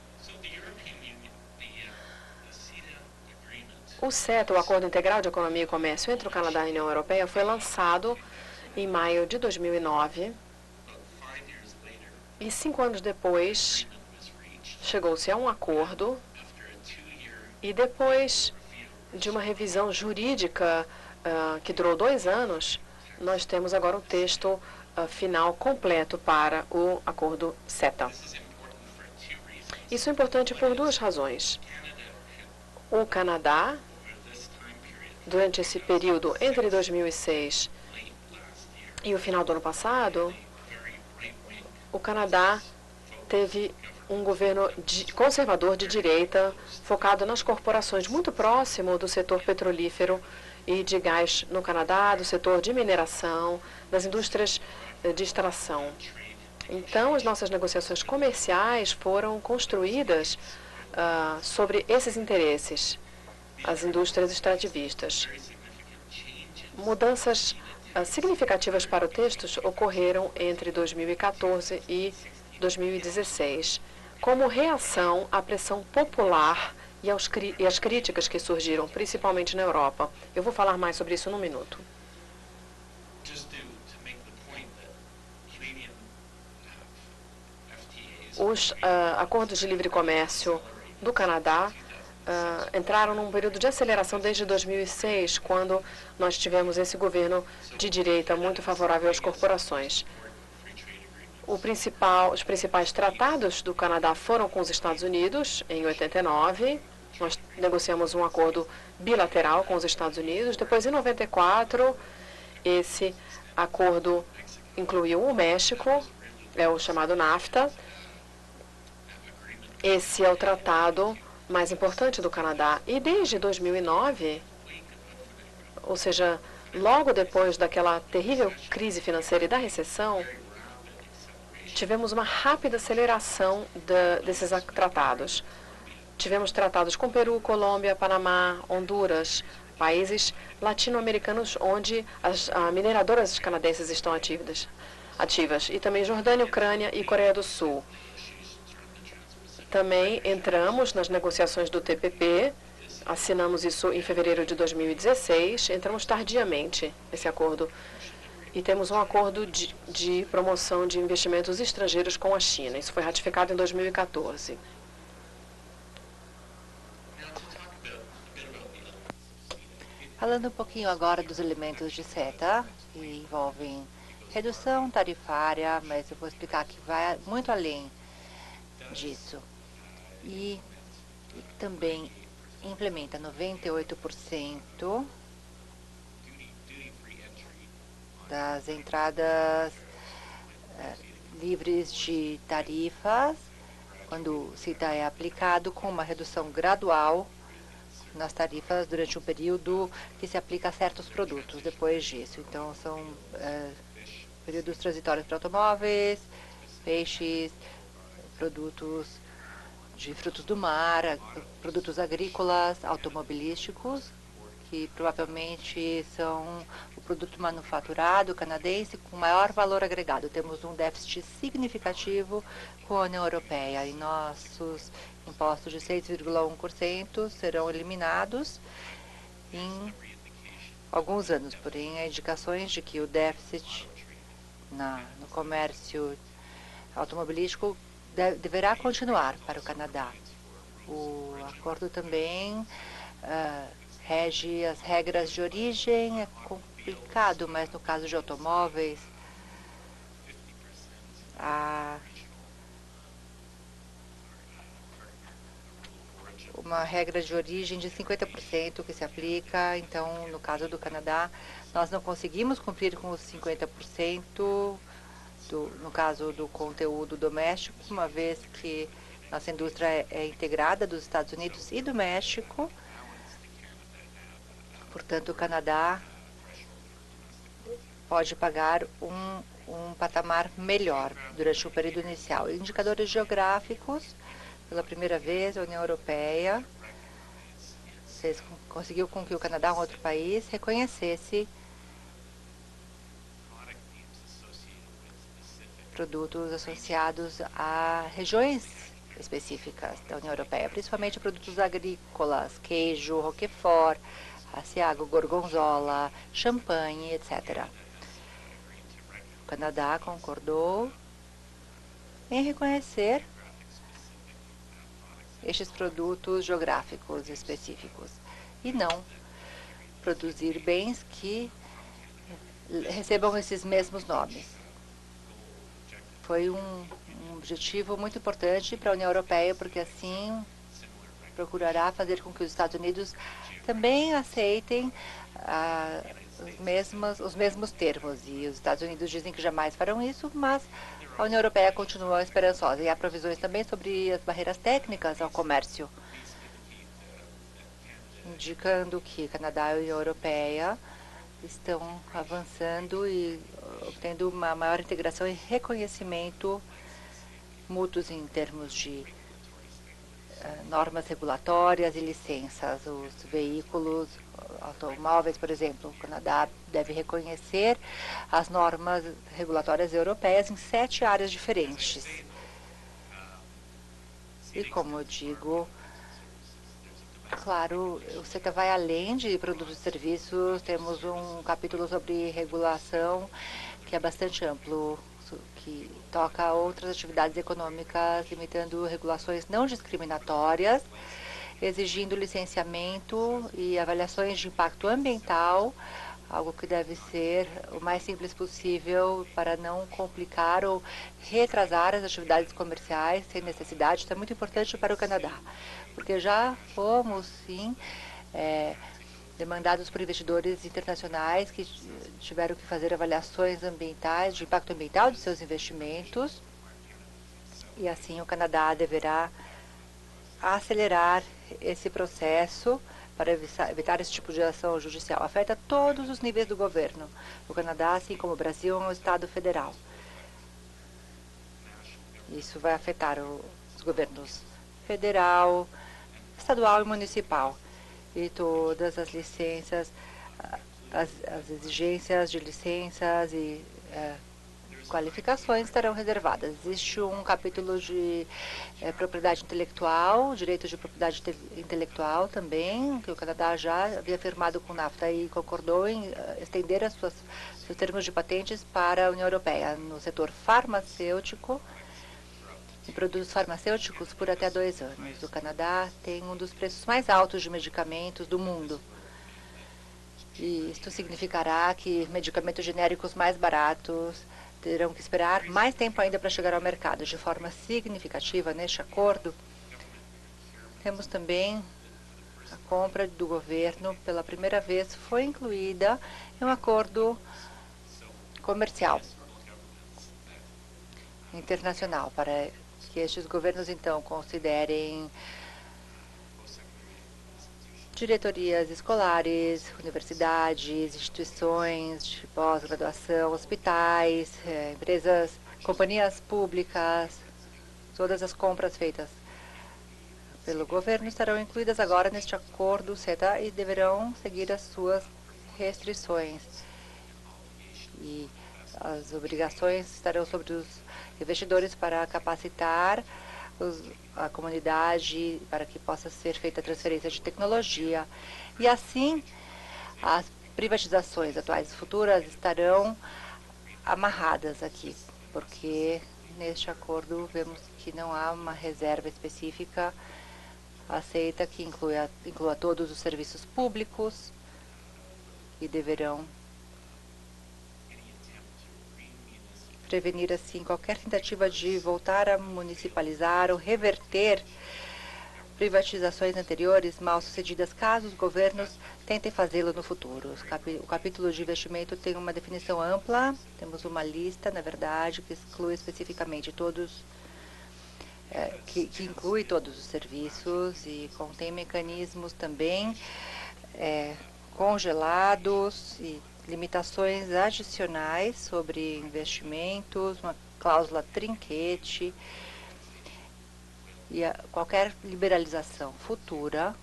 Speaker 3: O CETA, o Acordo Integral de Economia e Comércio entre o Canadá e a União Europeia, foi lançado em maio de 2009 e 5 anos depois chegou-se a um acordo e depois de uma revisão jurídica que durou 2 anos, nós temos agora um texto final completo para o acordo CETA. Isso é importante por 2 razões. O Canadá, durante esse período entre 2006 e o final do ano passado, o Canadá teve um governo conservador de direita, focado nas corporações, muito próximo do setor petrolífero e de gás no Canadá, do setor de mineração, das indústrias de extração. Então, as nossas negociações comerciais foram construídas sobre esses interesses, as indústrias extrativistas. Mudanças significativas para o texto ocorreram entre 2014 e 2016. como reação à pressão popular e às críticas que surgiram, principalmente na Europa. Eu vou falar mais sobre isso num minuto. Os acordos de livre comércio do Canadá entraram num período de aceleração desde 2006, quando nós tivemos esse governo de direita muito favorável às corporações. Os principais tratados do Canadá foram com os Estados Unidos, em 89. Nós negociamos um acordo bilateral com os Estados Unidos. Depois, em 94, esse acordo incluiu o México, é o chamado NAFTA. Esse é o tratado mais importante do Canadá. E desde 2009, ou seja, logo depois daquela terrível crise financeira e da recessão, tivemos uma rápida aceleração desses tratados. Tivemos tratados com Peru, Colômbia, Panamá, Honduras, países latino-americanos onde as mineradoras canadenses estão ativas. E também Jordânia, Ucrânia e Coreia do Sul. Também entramos nas negociações do TPP, assinamos isso em fevereiro de 2016, entramos tardiamente nesse acordo. E temos um acordo de promoção de investimentos estrangeiros com a China. Isso foi ratificado em 2014.
Speaker 4: Falando um pouquinho agora dos elementos de CETA, que envolvem redução tarifária, mas eu vou explicar que vai muito além disso. E também implementa 98% das entradas livres de tarifas, quando o CETA é aplicado, com uma redução gradual nas tarifas durante um período que se aplica a certos produtos depois disso. Então, são períodos transitórios para automóveis, peixes, produtos de frutos do mar, produtos agrícolas, automobilísticos, que provavelmente são o produto manufaturado canadense com maior valor agregado. Temos um déficit significativo com a União Europeia e nossos impostos de 6,1% serão eliminados em alguns anos. Porém, há indicações de que o déficit no comércio automobilístico deverá continuar para o Canadá. O acordo também rege as regras de origem. É complicado, mas no caso de automóveis, há uma regra de origem de 50% que se aplica. Então, no caso do Canadá, nós não conseguimos cumprir com os 50%, no caso do conteúdo doméstico, uma vez que nossa indústria é integrada dos Estados Unidos e do México. Portanto, o Canadá pode pagar um patamar melhor durante o período inicial. Indicadores geográficos, pela primeira vez, a União Europeia conseguiu com que o Canadá, um outro país, reconhecesse produtos associados a regiões específicas da União Europeia, principalmente produtos agrícolas, queijo, roquefort, Asiago, gorgonzola, champanhe, etc. O Canadá concordou em reconhecer estes produtos geográficos específicos e não produzir bens que recebam esses mesmos nomes. Foi um objetivo muito importante para a União Europeia, porque assim procurará fazer com que os Estados Unidos também aceitem os mesmos termos. E os Estados Unidos dizem que jamais farão isso, mas a União Europeia continua esperançosa. E há provisões também sobre as barreiras técnicas ao comércio, indicando que Canadá e a União Europeia estão avançando e obtendo uma maior integração e reconhecimento mútuos em termos de normas regulatórias e licenças. Os veículos, automóveis, por exemplo, o Canadá deve reconhecer as normas regulatórias europeias em 7 áreas diferentes. E como eu digo, claro, o CETA vai além de produtos e serviços. Temos um capítulo sobre regulação que é bastante amplo, que toca a outras atividades econômicas, limitando regulações não discriminatórias, exigindo licenciamento e avaliações de impacto ambiental, algo que deve ser o mais simples possível para não complicar ou retrasar as atividades comerciais sem necessidade. Isso é muito importante para o Canadá, porque já fomos, sim, demandados por investidores internacionais que tiveram que fazer avaliações ambientais, de impacto ambiental de seus investimentos, e assim o Canadá deverá acelerar esse processo para evitar esse tipo de ação judicial. Afeta todos os níveis do governo. O Canadá, assim como o Brasil, é um estado federal. Isso vai afetar os governos federal, estadual e municipal. E todas as licenças, as exigências de licenças e qualificações estarão reservadas. Existe um capítulo de propriedade intelectual, direitos de propriedade intelectual também, que o Canadá já havia firmado com o NAFTA e concordou em estender seus termos de patentes para a União Europeia no setor farmacêutico e produtos farmacêuticos por até 2 anos. O Canadá tem um dos preços mais altos de medicamentos do mundo. E isto significará que medicamentos genéricos mais baratos terão que esperar mais tempo ainda para chegar ao mercado. De forma significativa, neste acordo, temos também a compra do governo, pela primeira vez, foi incluída em um acordo comercial internacional, para que estes governos, então, considerem diretorias escolares, universidades, instituições de pós-graduação, hospitais, empresas, companhias públicas. Todas as compras feitas pelo governo estarão incluídas agora neste acordo CETA e deverão seguir as suas restrições. E as obrigações estarão sobre os investidores para capacitar a comunidade para que possa ser feita a transferência de tecnologia. E assim, as privatizações atuais e futuras estarão amarradas aqui, porque neste acordo vemos que não há uma reserva específica aceita que inclua todos os serviços públicos e deverão prevenir, assim, qualquer tentativa de voltar a municipalizar ou reverter privatizações anteriores mal sucedidas, caso os governos tentem fazê-lo no futuro. O capítulo de investimento tem uma definição ampla, temos uma lista, na verdade, que exclui especificamente todos, que inclui todos os serviços e contém mecanismos também congelados e limitações adicionais sobre investimentos, uma cláusula trinquete e qualquer liberalização futura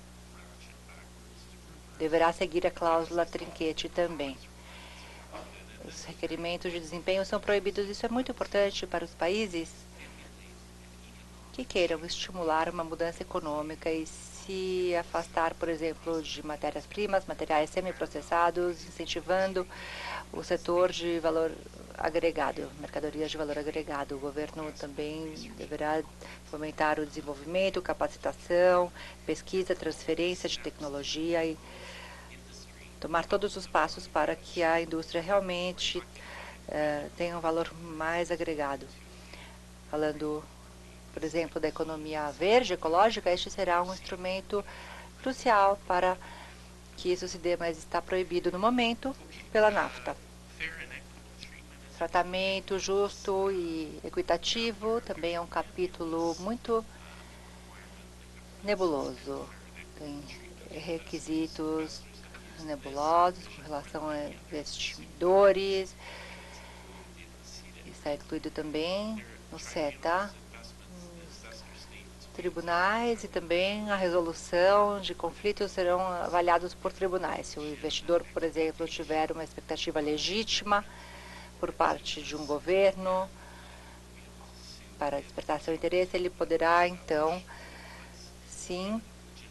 Speaker 4: deverá seguir a cláusula trinquete também. Os requerimentos de desempenho são proibidos. Isso é muito importante para os países que queiram estimular uma mudança econômica e se afastar, por exemplo, de matérias-primas, materiais semiprocessados, incentivando o setor de valor agregado, mercadorias de valor agregado. O governo também deverá fomentar o desenvolvimento, capacitação, pesquisa, transferência de tecnologia e tomar todos os passos para que a indústria realmente tenha um valor mais agregado. Falando, por exemplo, da economia verde, ecológica, este será um instrumento crucial para que isso se dê, mas está proibido no momento pela NAFTA. Tratamento justo e equitativo também é um capítulo muito nebuloso. Tem requisitos nebulosos com relação a investidores. Está incluído também no CETA tribunais e também a resolução de conflitos serão avaliados por tribunais. Se o investidor, por exemplo, tiver uma expectativa legítima por parte de um governo para despertar seu interesse, ele poderá, então, sim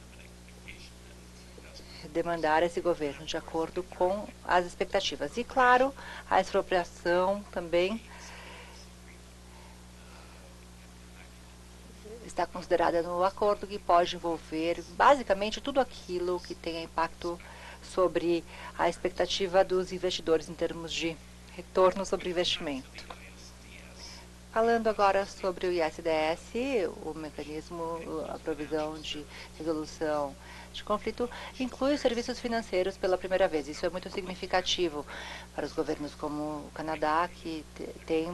Speaker 4: demandar esse governo de acordo com as expectativas. E, claro, a expropriação também está considerada no acordo, que pode envolver basicamente tudo aquilo que tenha impacto sobre a expectativa dos investidores em termos de retorno sobre investimento. Falando agora sobre o ISDS, o mecanismo, a provisão de resolução de conflito, inclui os serviços financeiros pela primeira vez. Isso é muito significativo para os governos como o Canadá, que tem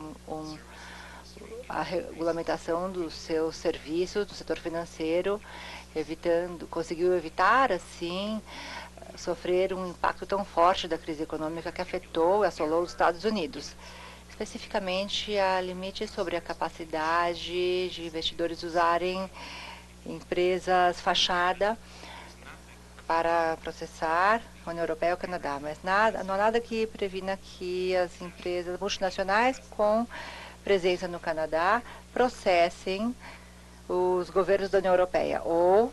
Speaker 4: a regulamentação dos seus serviços do setor financeiro, conseguiu evitar, assim, sofrer um impacto tão forte da crise econômica que afetou e assolou os Estados Unidos. Especificamente, há limites sobre a capacidade de investidores usarem empresas fachada para processar a União Europeia ou o Canadá, mas não há nada que previna que as empresas multinacionais com presença no Canadá processem os governos da União Europeia, ou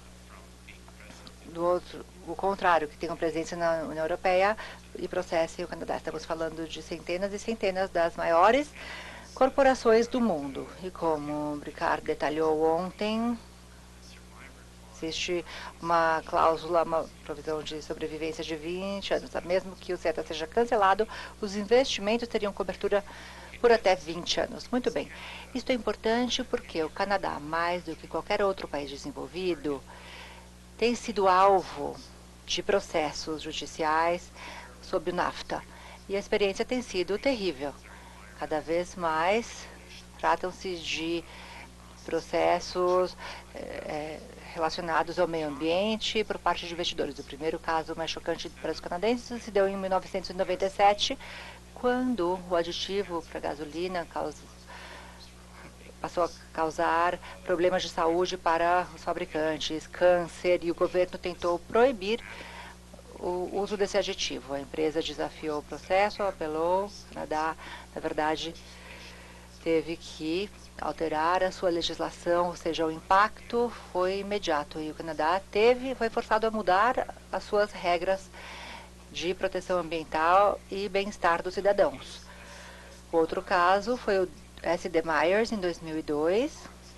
Speaker 4: o contrário, que tenham presença na União Europeia e processem o Canadá. Estamos falando de centenas e centenas das maiores corporações do mundo. E como o Ricardo detalhou ontem, existe uma cláusula, uma provisão de sobrevivência de 20 anos. Mesmo que o CETA seja cancelado, os investimentos teriam cobertura por até 20 anos. Muito bem. Isto é importante porque o Canadá, mais do que qualquer outro país desenvolvido, tem sido alvo de processos judiciais sobre o NAFTA. E a experiência tem sido terrível. Cada vez mais tratam-se de processos relacionados ao meio ambiente por parte de investidores. O primeiro caso mais chocante para os canadenses se deu em 1997, quando o aditivo para gasolina passou a causar problemas de saúde para os fabricantes, câncer, e o governo tentou proibir o uso desse aditivo. A empresa desafiou o processo, apelou, o Canadá, na verdade, teve que alterar a sua legislação, ou seja, o impacto foi imediato, e o Canadá foi forçado a mudar as suas regras de proteção ambiental e bem-estar dos cidadãos. Outro caso foi o S.D. Myers, em 2002,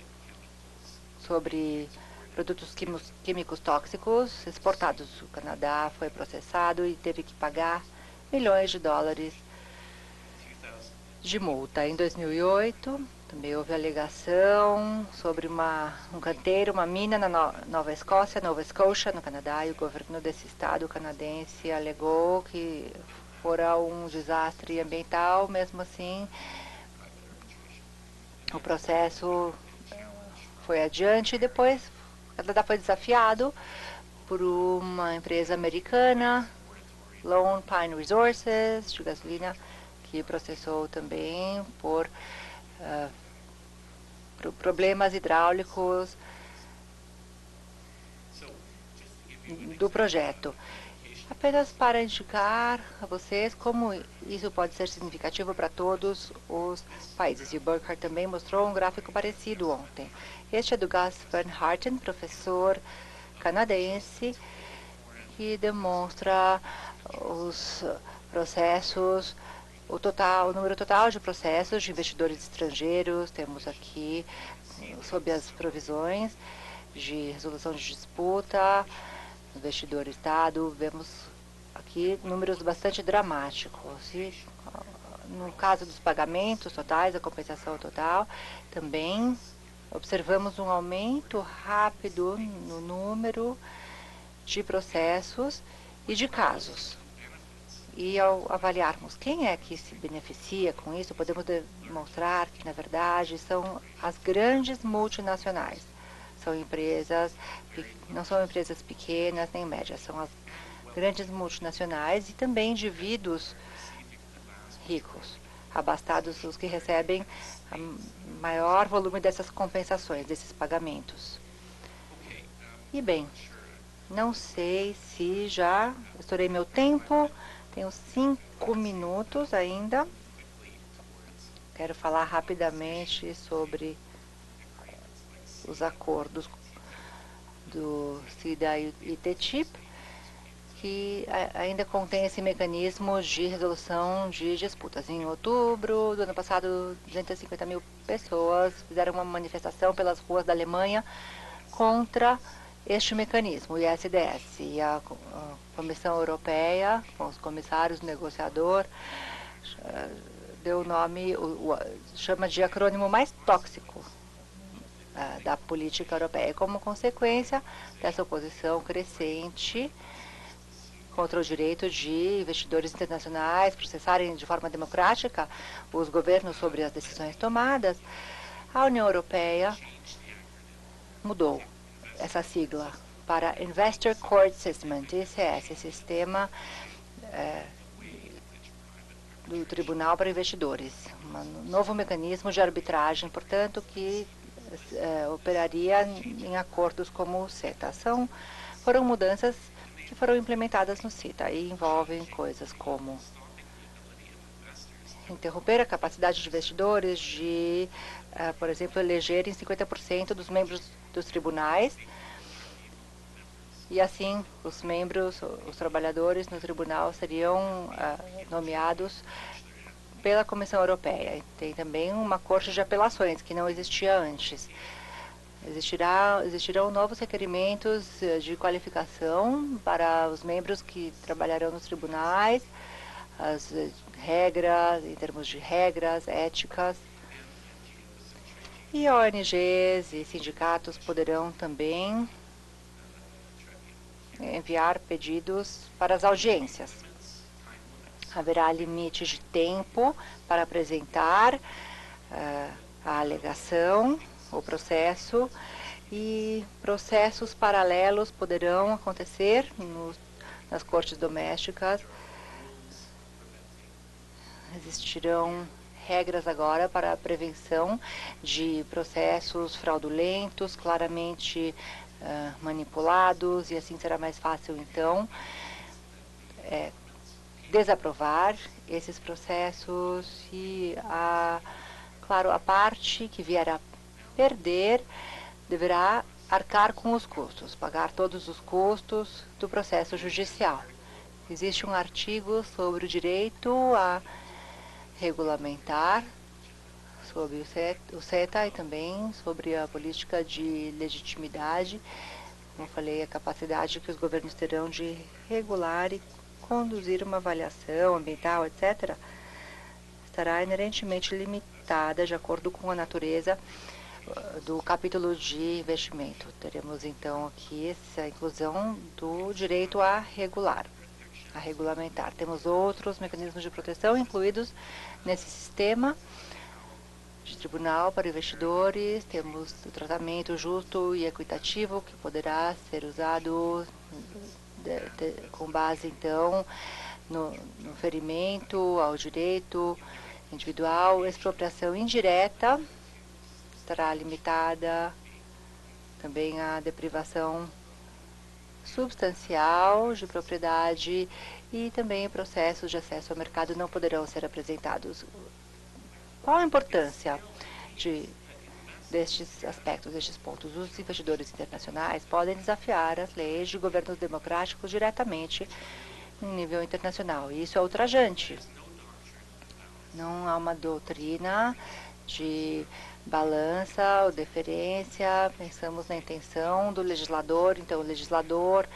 Speaker 4: sobre produtos químicos tóxicos exportados. O Canadá foi processado e teve que pagar milhões de dólares de multa. Em 2008, também houve alegação sobre um canteiro, uma mina na Nova Scotia, no Canadá, e o governo desse estado canadense alegou que fora um desastre ambiental. Mesmo assim, o processo foi adiante e depois o Canadá foi desafiado por uma empresa americana, Lone Pine Resources, de gasolina, que processou também por problemas hidráulicos do projeto. Apenas para indicar a vocês como isso pode ser significativo para todos os países. E o Burkhardt também mostrou um gráfico parecido ontem. Este é do Gus Van Harten, professor canadense, que demonstra os processos, o número total de processos de investidores estrangeiros. Temos aqui, sob as provisões de resolução de disputa, investidor Estado, vemos aqui números bastante dramáticos. E, no caso dos pagamentos totais, a compensação total, também observamos um aumento rápido no número de processos e de casos. E ao avaliarmos quem é que se beneficia com isso, podemos demonstrar que, na verdade, são as grandes multinacionais. São empresas, não são empresas pequenas nem médias, são as grandes multinacionais e também indivíduos ricos, abastados, os que recebem maior volume dessas compensações, desses pagamentos. E bem, não sei se já estourei meu tempo, tenho 5 minutos ainda. Quero falar rapidamente sobre os acordos do CETA e TTIP, que ainda contém esse mecanismo de resolução de disputas. Em outubro do ano passado, 250 mil pessoas fizeram uma manifestação pelas ruas da Alemanha contra este mecanismo, o ISDS. E a Comissão Europeia, com os comissários, o negociador, deu o nome, chama de acrônimo mais tóxico da política europeia. Como consequência dessa oposição crescente contra o direito de investidores internacionais processarem de forma democrática os governos sobre as decisões tomadas, a União Europeia mudou essa sigla para Investor Court System, ICS, sistema do Tribunal para Investidores, um novo mecanismo de arbitragem, portanto, que operaria em acordos como o CETA. Foram mudanças que foram implementadas no CETA e envolvem coisas como interromper a capacidade de investidores de, por exemplo, elegerem 50% dos membros dos tribunais e assim os membros, os trabalhadores no tribunal seriam nomeados pela Comissão Europeia. Tem também uma corte de apelações que não existia antes. Existirão novos requerimentos de qualificação para os membros que trabalharão nos tribunais, as regras, em termos de regras éticas. E ONGs e sindicatos poderão também enviar pedidos para as audiências. Haverá limite de tempo para apresentar a alegação, o processo, e processos paralelos poderão acontecer nas cortes domésticas. Existirão regras agora para a prevenção de processos fraudulentos, claramente manipulados, e assim será mais fácil, então, desaprovar esses processos e, claro, a parte que vier a perder deverá arcar com os custos, pagar todos os custos do processo judicial. Existe um artigo sobre o direito a regulamentar, sobre o CETA e também sobre a política de legitimidade, como falei, a capacidade que os governos terão de regular e conduzir uma avaliação ambiental, etc., estará inerentemente limitada de acordo com a natureza do capítulo de investimento. Teremos, então, aqui essa inclusão do direito a regular, a regulamentar. Temos outros mecanismos de proteção incluídos nesse sistema de tribunal para investidores. Temos o tratamento justo e equitativo que poderá ser usado com base, então, no ferimento ao direito individual. Expropriação indireta estará limitada também à deprivação substancial de propriedade, e também processos de acesso ao mercado não poderão ser apresentados. Qual a importância destes aspectos, destes pontos? Os investidores internacionais podem desafiar as leis de governos democráticos diretamente em nível internacional. E isso é ultrajante. Não há uma doutrina de balança ou deferência. Pensamos na intenção do legislador. Então, o legislador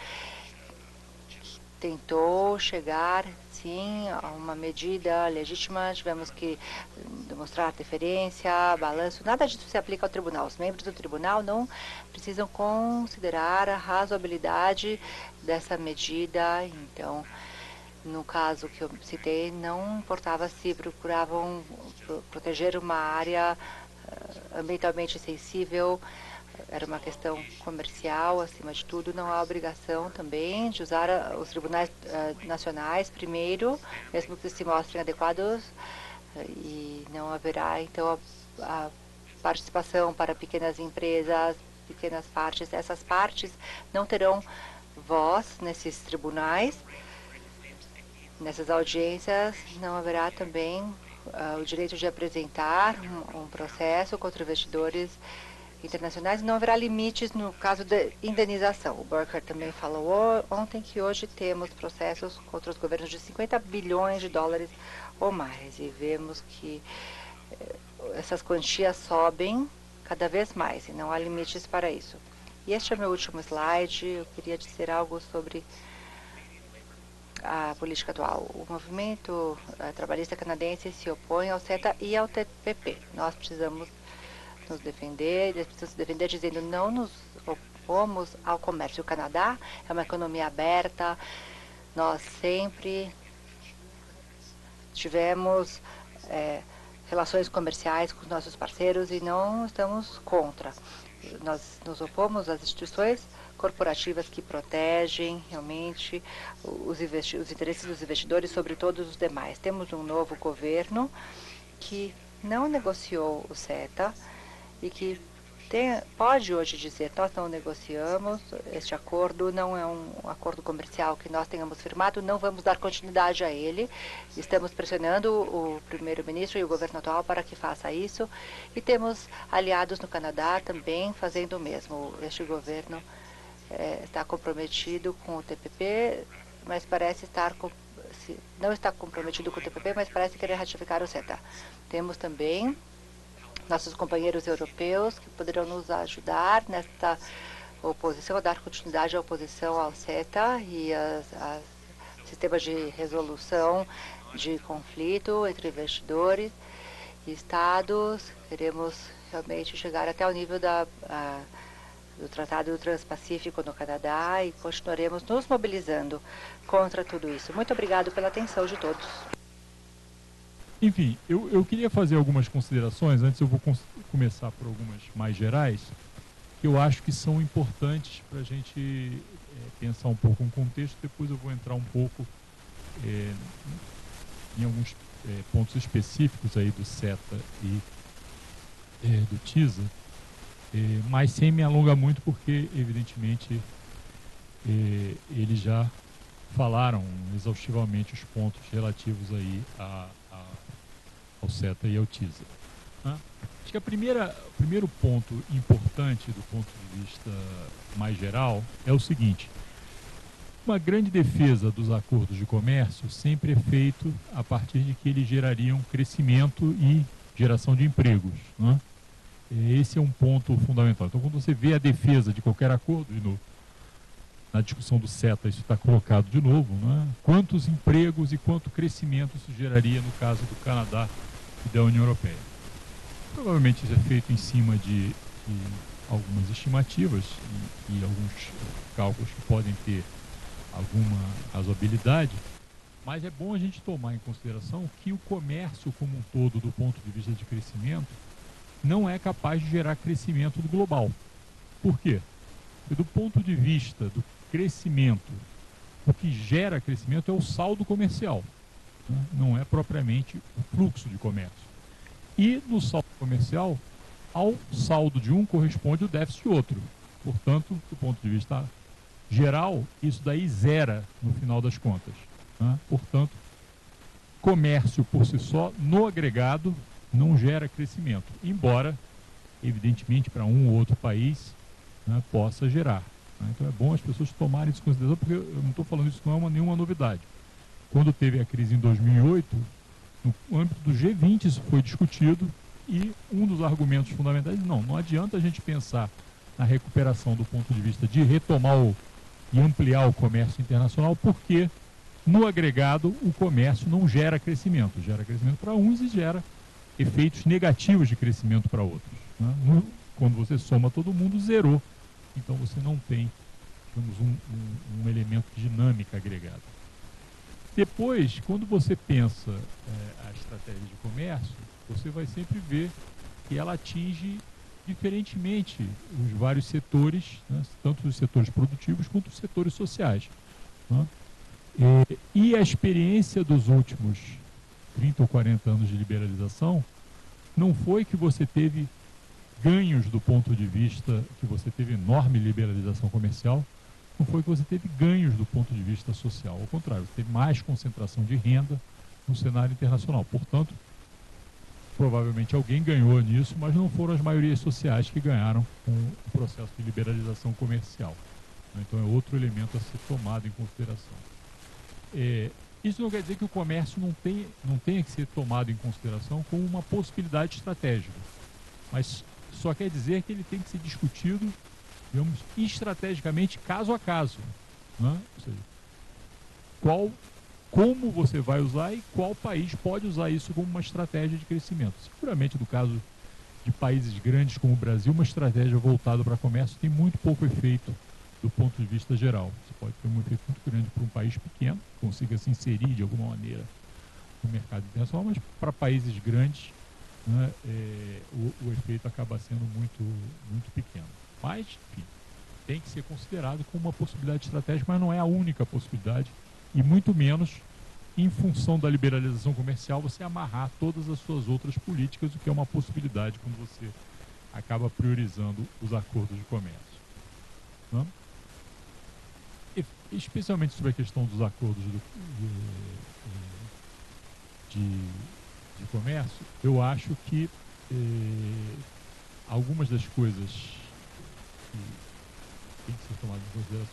Speaker 4: tentou chegar, sim, a uma medida legítima. Tivemos que demonstrar deferência, balanço. Nada disso se aplica ao tribunal. Os membros do tribunal não precisam considerar a razoabilidade dessa medida. Então, no caso que eu citei, não importava se procuravam proteger uma área ambientalmente sensível. Era uma questão comercial, acima de tudo. Não há obrigação também de usar os tribunais nacionais primeiro, mesmo que se mostrem adequados, e não haverá, então, a participação para pequenas empresas, pequenas partes. Essas partes não terão voz nesses tribunais, nessas audiências. Não haverá também o direito de apresentar um processo contra investidores internacionais, não haverá limites no caso da indenização. O Burkhardt também falou ontem que hoje temos processos contra os governos de 50 bilhões de dólares ou mais, e vemos que essas quantias sobem cada vez mais, e não há limites para isso. E este é o meu último slide. Eu queria dizer algo sobre a política atual. O movimento trabalhista canadense se opõe ao CETA e ao TPP. Nós precisamos nos defender dizendo não nos opomos ao comércio. O Canadá é uma economia aberta, nós sempre tivemos relações comerciais com os nossos parceiros e não estamos contra. Nós nos opomos às instituições corporativas que protegem realmente os interesses dos investidores sobre todos os demais. Temos um novo governo que não negociou o CETA e que pode hoje dizer: nós não negociamos, este acordo não é um acordo comercial que nós tenhamos firmado, não vamos dar continuidade a ele. Estamos pressionando o primeiro-ministro e o governo atual para que faça isso, e temos aliados no Canadá também fazendo o mesmo. Este governo está comprometido com o TPP, mas parece não está comprometido com o TPP, mas parece querer ratificar o CETA. Temos também nossos companheiros europeus que poderão nos ajudar nesta oposição, a dar continuidade à oposição ao CETA e a sistemas de resolução de conflito entre investidores e estados. Queremos realmente chegar até o nível do Tratado Transpacífico no Canadá e continuaremos nos mobilizando contra tudo isso. Muito obrigado pela atenção de todos.
Speaker 5: Enfim, eu queria fazer algumas considerações. Antes eu vou começar por algumas mais gerais, que eu acho que são importantes para a gente pensar um pouco no contexto. Depois eu vou entrar um pouco em alguns pontos específicos aí do CETA e do TISA, mas sem me alongar muito, porque evidentemente eles já falaram exaustivamente os pontos relativos aí ao CETA e ao TISA. Acho que o primeiro ponto importante do ponto de vista mais geral é o seguinte: uma grande defesa dos acordos de comércio sempre é feito a partir de que eles gerariam crescimento e geração de empregos. Esse é um ponto fundamental. Então, quando você vê a defesa de qualquer acordo, na discussão do CETA isso está colocado de novo, quantos empregos e quanto crescimento isso geraria no caso do Canadá e da União Europeia. Provavelmente isso é feito em cima de algumas estimativas e alguns cálculos que podem ter alguma razoabilidade, mas é bom a gente tomar em consideração que o comércio como um todo, do ponto de vista de crescimento, não é capaz de gerar crescimento global. Por quê? Porque do ponto de vista do crescimento, o que gera crescimento é o saldo comercial, não é propriamente o fluxo de comércio. E no saldo comercial, ao saldo de um corresponde o déficit de outro. Portanto, do ponto de vista geral, isso daí zera no final das contas. Portanto, comércio por si só, no agregado, não gera crescimento, embora, evidentemente, para um ou outro país possa gerar. Então é bom as pessoas tomarem isso em consideração, porque eu não estou falando isso, não é nenhuma novidade. Quando teve a crise em 2008, no âmbito do G20 isso foi discutido, e um dos argumentos fundamentais é: não adianta a gente pensar na recuperação do ponto de vista de retomar e ampliar o comércio internacional, porque no agregado o comércio não gera crescimento para uns e gera efeitos negativos de crescimento para outros. Quando você soma todo mundo, zerou. Então você não tem, digamos, um elemento de dinâmica agregada. Depois, quando você pensa a estratégia de comércio, você vai sempre ver que ela atinge diferentemente os vários setores, tanto os setores produtivos quanto os setores sociais. E a experiência dos últimos 30 ou 40 anos de liberalização não foi que você teve ganhos do ponto de vista que você teve enorme liberalização comercial, não foi que você teve ganhos do ponto de vista social. Ao contrário, você teve mais concentração de renda no cenário internacional. Portanto, provavelmente alguém ganhou nisso, mas não foram as maiorias sociais que ganharam com o processo de liberalização comercial. Então é outro elemento a ser tomado em consideração. Isso não quer dizer que o comércio não tenha que ser tomado em consideração como uma possibilidade estratégica, mas só quer dizer que ele tem que ser discutido, digamos, estrategicamente, caso a caso, né? Ou seja, como você vai usar e qual país pode usar isso como uma estratégia de crescimento. Seguramente, no caso de países grandes como o Brasil, uma estratégia voltada para comércio tem muito pouco efeito do ponto de vista geral. Você pode ter um efeito muito grande para um país pequeno, que consiga se inserir de alguma maneira no mercado internacional, mas para países grandes, né, o efeito acaba sendo muito, muito pequeno. Mas, enfim, tem que ser considerado como uma possibilidade estratégica, mas não é a única possibilidade, e muito menos em função da liberalização comercial você amarrar todas as suas outras políticas, o que é uma possibilidade quando você acaba priorizando os acordos de comércio. Né? Especialmente sobre a questão dos acordos de comércio, eu acho que algumas das coisas que têm que ser tomadas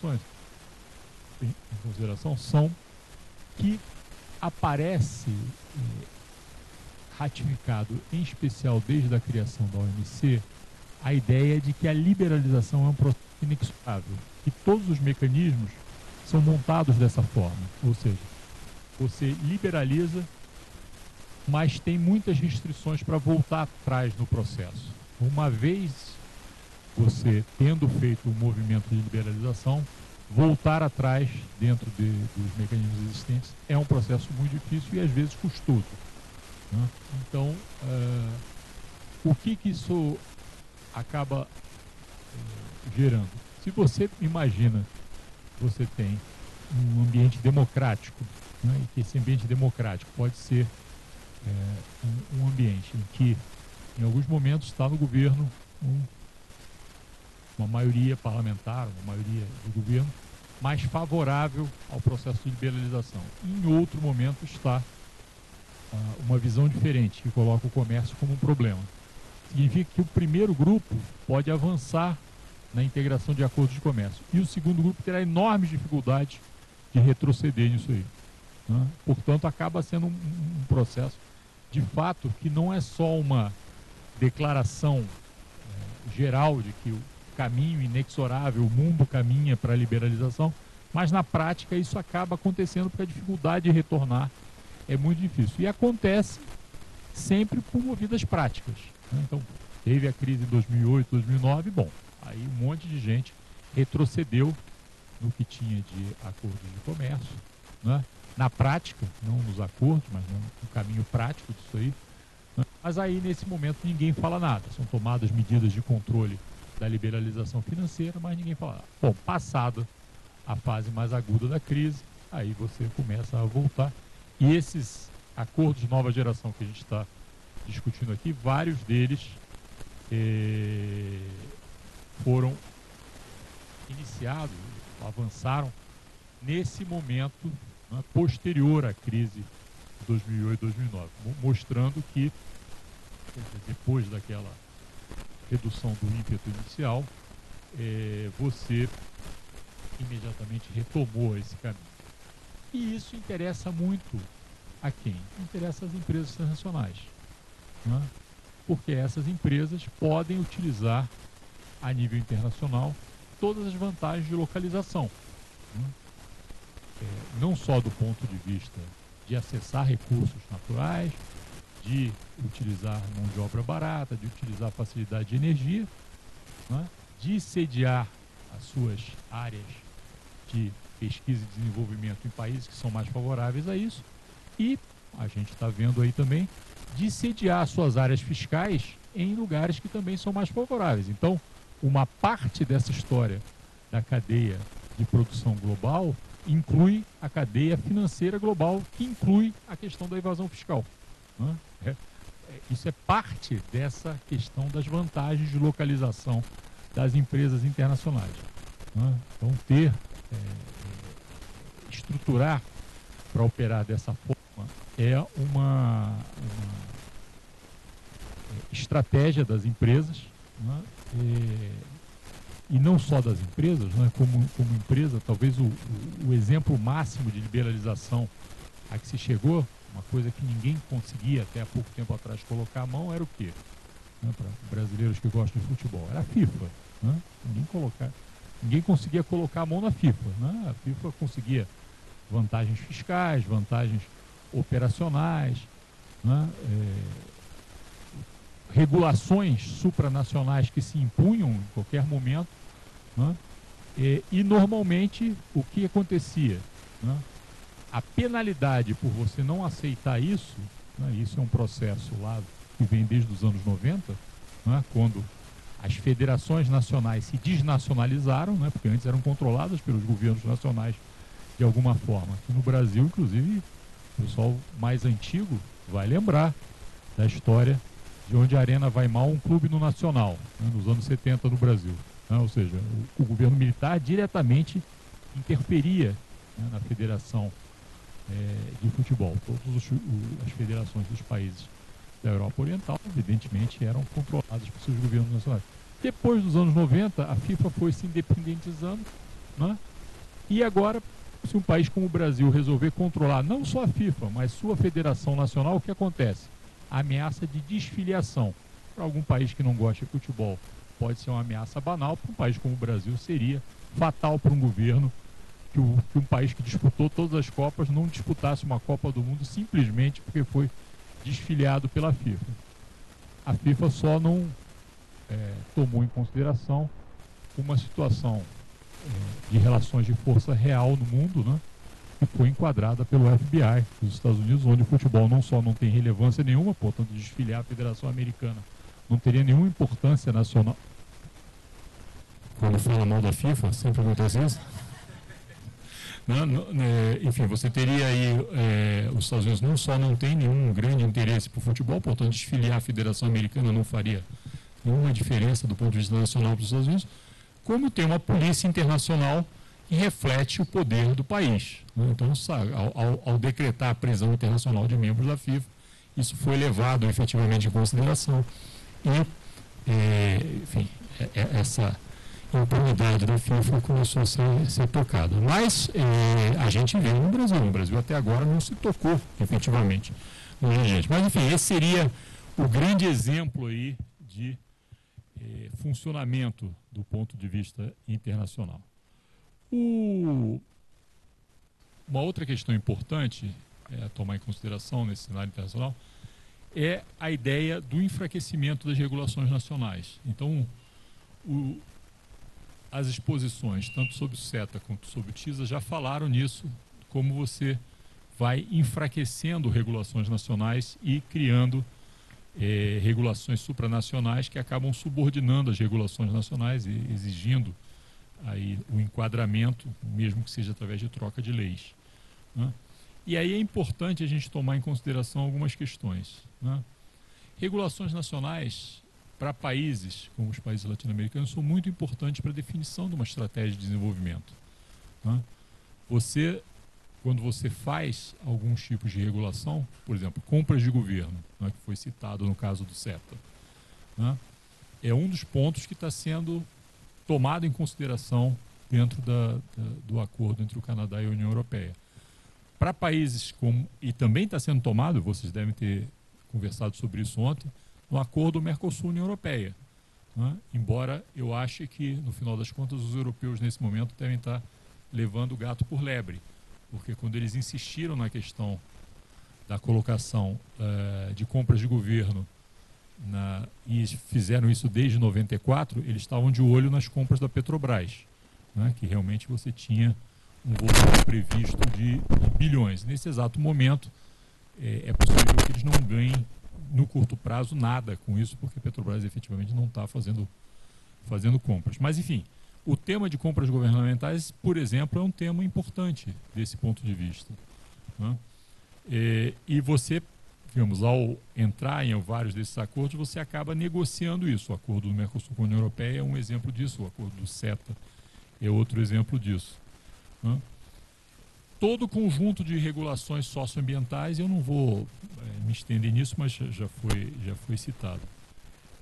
Speaker 5: em consideração são que aparece ratificado, em especial desde a criação da OMC, a ideia de que a liberalização é um processo inexorável, que todos os mecanismos são montados dessa forma, ou seja, você liberaliza, mas tem muitas restrições para voltar atrás no processo. Uma vez você tendo feito o movimento de liberalização, voltar atrás dentro dos mecanismos existentes é um processo muito difícil e às vezes custoso. Né? Então, o que isso acaba gerando? Se você imagina, você tem um ambiente democrático, né, e que esse ambiente democrático pode ser um ambiente em que, em alguns momentos, está no governo uma maioria parlamentar, uma maioria do governo, mais favorável ao processo de liberalização. E, em outro momento está uma visão diferente, que coloca o comércio como um problema. Significa que o primeiro grupo pode avançar na integração de acordos de comércio. E o segundo grupo terá enormes dificuldades de retroceder nisso aí. Né? Portanto, acaba sendo um processo, de fato, que não é só uma declaração geral de que o caminho inexorável, o mundo caminha para a liberalização, mas na prática isso acaba acontecendo porque a dificuldade de retornar é muito difícil. E acontece sempre por movidas práticas. Né? Então, teve a crise em 2008, 2009, bom, aí um monte de gente retrocedeu no que tinha de acordos de comércio, né? Na prática, não nos acordos, mas no caminho prático disso aí. Né? Mas aí, nesse momento, ninguém fala nada. São tomadas medidas de controle da liberalização financeira, mas ninguém fala nada. Bom, passada a fase mais aguda da crise, aí você começa a voltar. E esses acordos de nova geração que a gente está discutindo aqui, vários deles foram iniciados, avançaram nesse momento, né, posterior à crise de 2008 e 2009, mostrando que depois daquela redução do ímpeto inicial, você imediatamente retomou esse caminho. E isso interessa muito a quem? Interessa às empresas transnacionais, né? Porque essas empresas podem utilizar a nível internacional todas as vantagens de localização, né? Não só do ponto de vista de acessar recursos naturais, de utilizar mão de obra barata, de utilizar facilidade de energia, né? De sediar as suas áreas de pesquisa e desenvolvimento em países que são mais favoráveis a isso, e a gente está vendo aí também de sediar suas áreas fiscais em lugares que também são mais favoráveis. Então, uma parte dessa história da cadeia de produção global inclui a cadeia financeira global, que inclui a questão da evasão fiscal, né? Isso é parte dessa questão das vantagens de localização das empresas internacionais, né? Então, estruturar para operar dessa forma é estratégia das empresas, né? E não só das empresas, né? Como empresa, talvez o exemplo máximo de liberalização a que se chegou, uma coisa que ninguém conseguia até há pouco tempo atrás colocar a mão, era o quê? Né? Para brasileiros que gostam de futebol, era a FIFA. Né? Ninguém conseguia colocar a mão na FIFA. Né? A FIFA conseguia vantagens fiscais, vantagens operacionais, né? Regulações supranacionais que se impunham em qualquer momento, né? E normalmente o que acontecia? Né? A penalidade por você não aceitar isso, né? Isso é um processo lá que vem desde os anos 90, né? Quando as federações nacionais se desnacionalizaram, né? Porque antes eram controladas pelos governos nacionais de alguma forma. Aqui no Brasil, inclusive, o pessoal mais antigo vai lembrar da história de onde a Arena vai mal, um clube no Nacional, né, nos anos 70 no Brasil. Né, ou seja, o governo militar diretamente interferia, né, na federação de futebol. Todas as federações dos países da Europa Oriental, evidentemente, eram controladas por seus governos nacionais. Depois dos anos 90, a FIFA foi se independentizando, né, e agora, se um país como o Brasil resolver controlar não só a FIFA, mas sua federação nacional, o que acontece? A ameaça de desfiliação. Para algum país que não gosta de futebol, pode ser uma ameaça banal. Para um país como o Brasil, seria fatal para um governo que um país que disputou todas as Copas não disputasse uma Copa do Mundo simplesmente porque foi desfiliado pela FIFA. A FIFA só não tomou em consideração uma situação de relações de força real no mundo, né? Que foi enquadrada pelo FBI dos Estados Unidos, onde o futebol não só não tem relevância nenhuma, portanto, desfiliar a Federação Americana não teria nenhuma importância nacional.
Speaker 6: Quando fala mal da FIFA, sempre acontece isso? Enfim, você teria aí, os Estados Unidos não só não tem nenhum grande interesse por futebol, portanto, desfiliar a Federação Americana não faria nenhuma diferença do ponto de vista nacional para os Estados Unidos, como tem uma polícia internacional que reflete o poder do país. Né? Então, ao decretar a prisão internacional de membros da FIFA, isso foi levado efetivamente em consideração. E, enfim, essa impunidade da FIFA começou a ser tocada. Mas a gente vê no Brasil. No Brasil até agora não se tocou efetivamente no dirigente. Mas, enfim, esse seria o grande exemplo aí de funcionamento do ponto de vista internacional. Uma outra questão importante a tomar em consideração nesse cenário internacional é a ideia do enfraquecimento das regulações nacionais. Então, as exposições, tanto sobre o CETA quanto sobre o TISA, já falaram nisso, como você vai enfraquecendo regulações nacionais e criando regulações supranacionais que acabam subordinando as regulações nacionais e exigindo aí o enquadramento, mesmo que seja através de troca de leis. Né? E aí é importante a gente tomar em consideração algumas questões. Né? Regulações nacionais para países, como os países latino-americanos, são muito importantes para a definição de uma estratégia de desenvolvimento. Né? Quando você faz alguns tipos de regulação, por exemplo, compras de governo, né, que foi citado no caso do CETA, né, é um dos pontos que está sendo tomado em consideração dentro do acordo entre o Canadá e a União Europeia. Para países e também está sendo tomado, vocês devem ter conversado sobre isso ontem, no acordo Mercosul-União Europeia. Né? Embora eu ache que, no final das contas, os europeus, nesse momento, devem estar levando o gato por lebre, porque quando eles insistiram na questão da colocação de compras de governo e fizeram isso desde 94, eles estavam de olho nas compras da Petrobras, né, que realmente você tinha um volume previsto de bilhões. Nesse exato momento, é possível que eles não ganhem, no curto prazo, nada com isso, porque a Petrobras efetivamente não está fazendo compras. Mas, enfim, o tema de compras governamentais, por exemplo, é um tema importante desse ponto de vista. Né? E você, digamos, ao entrar em vários desses acordos, você acaba negociando isso. O acordo do Mercosul com a União Europeia é um exemplo disso, o acordo do CETA é outro exemplo disso. Né? Todo o conjunto de regulações socioambientais, eu não vou me estender nisso, mas já foi citado.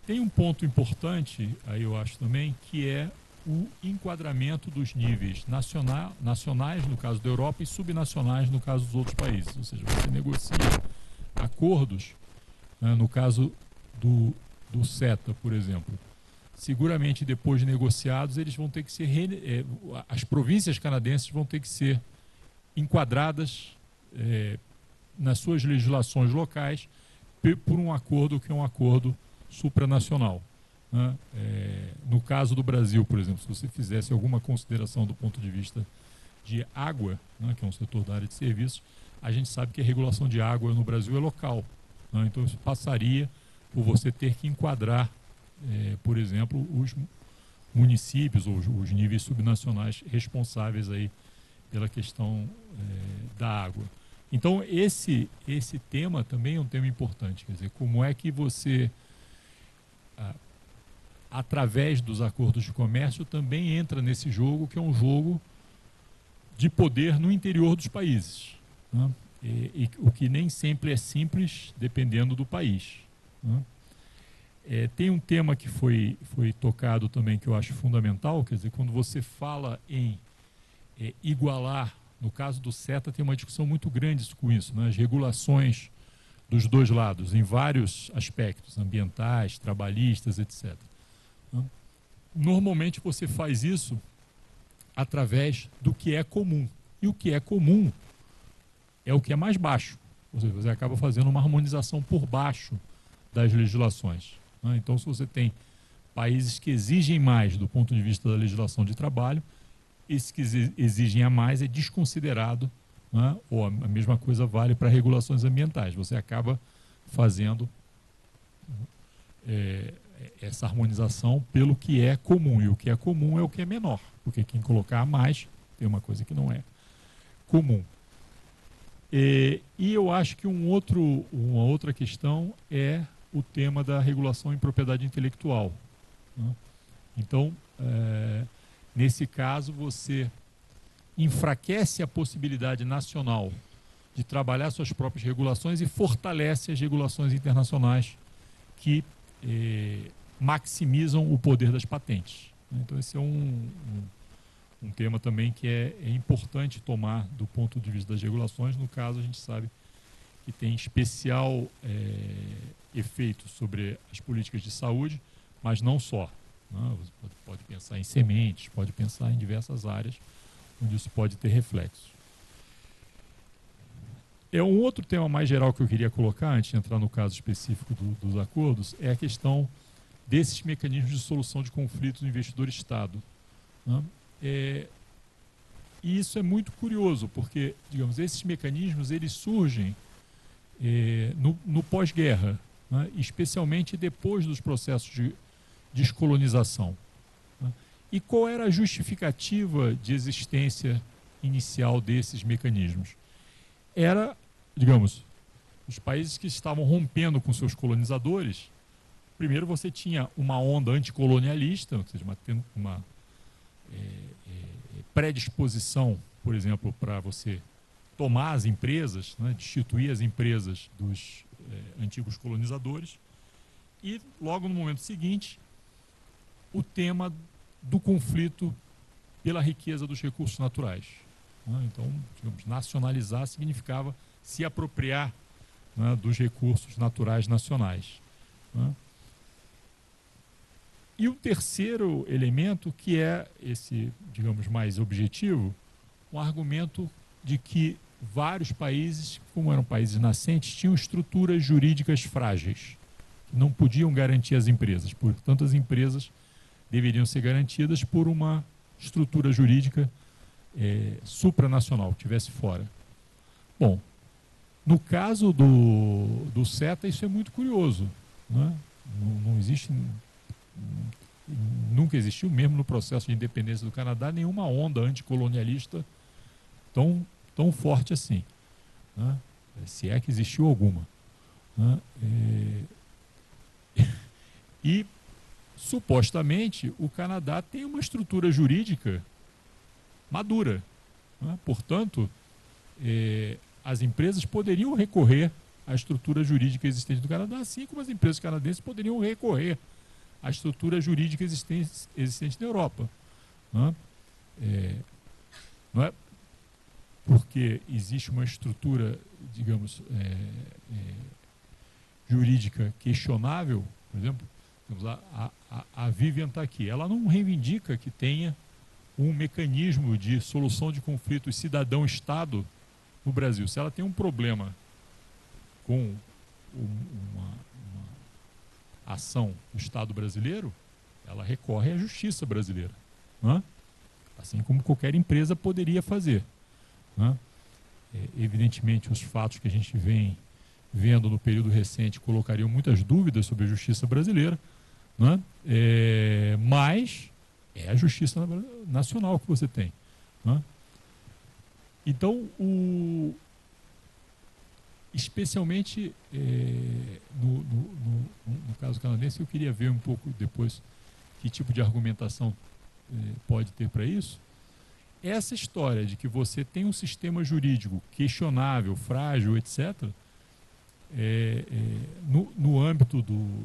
Speaker 6: Tem um ponto importante, aí eu acho também, que é o enquadramento dos níveis nacionais, no caso da Europa, e subnacionais, no caso dos outros países. Ou seja, você negocia acordos, né, no caso do CETA, por exemplo. Seguramente, depois de negociados, eles vão ter que ser as províncias canadenses vão ter que ser enquadradas nas suas legislações locais por um acordo que é um acordo supranacional. Né? No caso do Brasil, por exemplo, se você fizesse alguma consideração do ponto de vista de água, né, que é um setor da área de serviços, a gente sabe que a regulação de água no Brasil é local. Né? Então, isso passaria por você ter que enquadrar, por exemplo, os municípios ou os níveis subnacionais responsáveis aí pela questão da água. Então, esse tema também é um tema importante. Quer dizer, como é que você, através dos acordos de comércio, também entra nesse jogo, que é um jogo de poder no interior dos países. Né? O que nem sempre é simples, dependendo do país. Né? Tem um tema que foi tocado também, que eu acho fundamental, quer dizer, quando você fala em igualar, no caso do CETA tem uma discussão muito grande com isso, né? As regulações dos dois lados, em vários aspectos, ambientais, trabalhistas, etc. Né? Normalmente você faz isso através do que é comum. E o que é comum é o que é mais baixo. Ou seja, você acaba fazendo uma harmonização por baixo das legislações. Né? Então, se você tem países que exigem mais do ponto de vista da legislação de trabalho, esse que exigem a mais é desconsiderado, né? Ou a mesma coisa vale para regulações ambientais. Você acaba fazendo essa harmonização pelo que é comum, e o que é comum é o que é menor, porque quem colocar a mais tem uma coisa que não é comum. E eu acho que uma outra questão é o tema da regulação em propriedade intelectual. Né? Então, nesse caso, você enfraquece a possibilidade nacional de trabalhar suas próprias regulações e fortalece as regulações internacionais que maximizam o poder das patentes. Então, esse é um tema também que é importante tomar do ponto de vista das regulações. No caso, a gente sabe que tem especial efeito sobre as políticas de saúde, mas não só. Você pode pensar em sementes, pode pensar em diversas áreas onde isso pode ter reflexos. Um outro tema mais geral que eu queria colocar, antes de entrar no caso específico dos acordos, é a questão desses mecanismos de solução de conflitos do investidor-Estado. Né? E isso é muito curioso, porque, digamos, esses mecanismos eles surgem no pós-guerra, né? Especialmente depois dos processos de descolonização. Né? E qual era a justificativa de existência inicial desses mecanismos? Era, digamos, os países que estavam rompendo com seus colonizadores. Primeiro você tinha uma onda anticolonialista, ou seja, uma predisposição, por exemplo, para você tomar as empresas, né, destituir as empresas dos antigos colonizadores. E logo no momento seguinte, o tema do conflito pela riqueza dos recursos naturais. Né? Então, digamos, nacionalizar significava se apropriar, né, dos recursos naturais nacionais. Né? E o terceiro elemento, que é esse, digamos, mais objetivo, um argumento de que vários países, como eram países nascentes, tinham estruturas jurídicas frágeis, que não podiam garantir as empresas. Portanto, as empresas deveriam ser garantidas por uma estrutura jurídica supranacional, que estivesse fora. Bom, no caso do CETA, isso é muito curioso. Né? Não existe, nunca existiu, mesmo no processo de independência do Canadá, nenhuma onda anticolonialista tão forte assim. Né? Se é que existiu alguma. Né? E supostamente, o Canadá tem uma estrutura jurídica madura. Né? Portanto, as empresas poderiam recorrer à estrutura jurídica existente do Canadá, assim como as empresas canadenses poderiam recorrer a estrutura jurídica existente na Europa. Não é porque existe uma estrutura, digamos, jurídica questionável, por exemplo, a Vivian está aqui, ela não reivindica que tenha um mecanismo de solução de conflitos cidadão-estado no Brasil. Se ela tem um problema com uma ação do Estado brasileiro, ela recorre à justiça brasileira, não é? Assim como qualquer empresa poderia fazer, não é? Evidentemente, os fatos que a gente vem vendo no período recente colocariam muitas dúvidas sobre a justiça brasileira, não é? Mas é a justiça nacional que você tem, não é? Então, especialmente no caso canadense, eu queria ver um pouco depois que tipo de argumentação pode ter para isso. Essa história de que você tem um sistema jurídico questionável, frágil, etc., no âmbito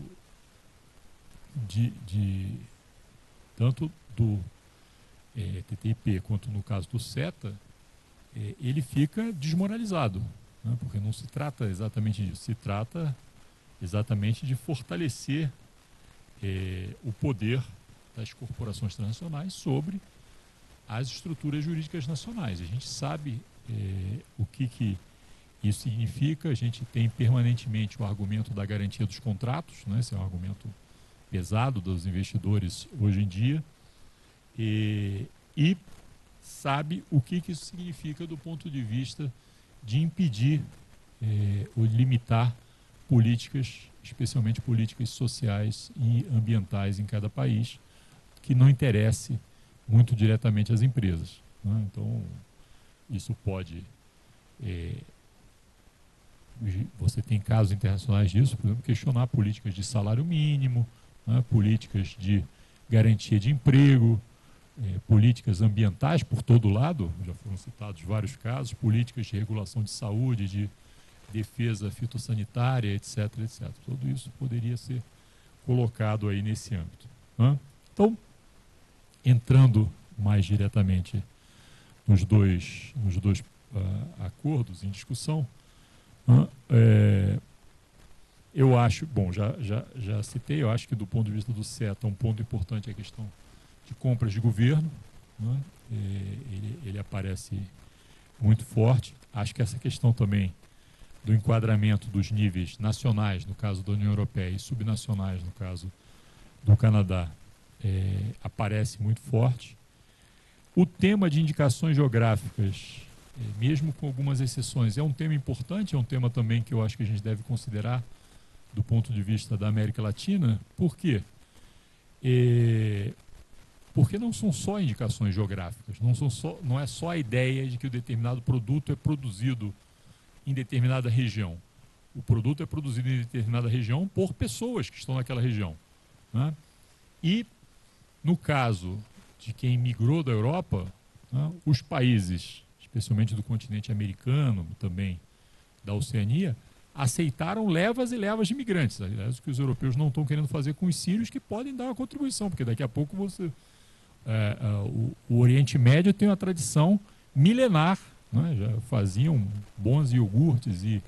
Speaker 6: tanto do TTIP quanto no caso do CETA, ele fica desmoralizado, né? Porque não se trata exatamente disso, se trata exatamente de fortalecer o poder das corporações transnacionais sobre as estruturas jurídicas nacionais. A gente sabe o que isso significa. A gente tem permanentemente o argumento da garantia dos contratos, né? Esse é um argumento pesado dos investidores hoje em dia, e sabe o que isso significa do ponto de vista de impedir ou limitar políticas, especialmente políticas sociais e ambientais em cada país, que não interesse muito diretamente às empresas, né? Então, isso pode... você tem casos internacionais disso, por exemplo, questionar políticas de salário mínimo, né? Políticas de garantia de emprego, políticas ambientais por todo lado, já foram citados vários casos, políticas de regulação de saúde, de defesa fitossanitária, etc, etc. Tudo isso poderia ser colocado aí nesse âmbito, né? Então, entrando mais diretamente nos dois acordos em discussão, eu acho, bom, já citei, eu acho que do ponto de vista do CETA, um ponto importante é a questão de compras de governo, né? Ele aparece muito forte. Acho que essa questão também do enquadramento dos níveis nacionais, no caso da União Europeia, e subnacionais, no caso do Canadá, aparece muito forte. O tema de indicações geográficas, mesmo com algumas exceções, é um tema importante, é um tema também que eu acho que a gente deve considerar do ponto de vista da América Latina. Por quê? Porque não são só indicações geográficas, não é só a ideia de que o determinado produto é produzido em determinada região. O produto é produzido em determinada região por pessoas que estão naquela região, né? E, no caso de quem migrou da Europa, né, os países, especialmente do continente americano, também da Oceania, aceitaram levas e levas de imigrantes. Aliás, o que os europeus não estão querendo fazer com os sírios, que podem dar uma contribuição, porque daqui a pouco o Oriente Médio tem uma tradição milenar, né? Já faziam bons iogurtes e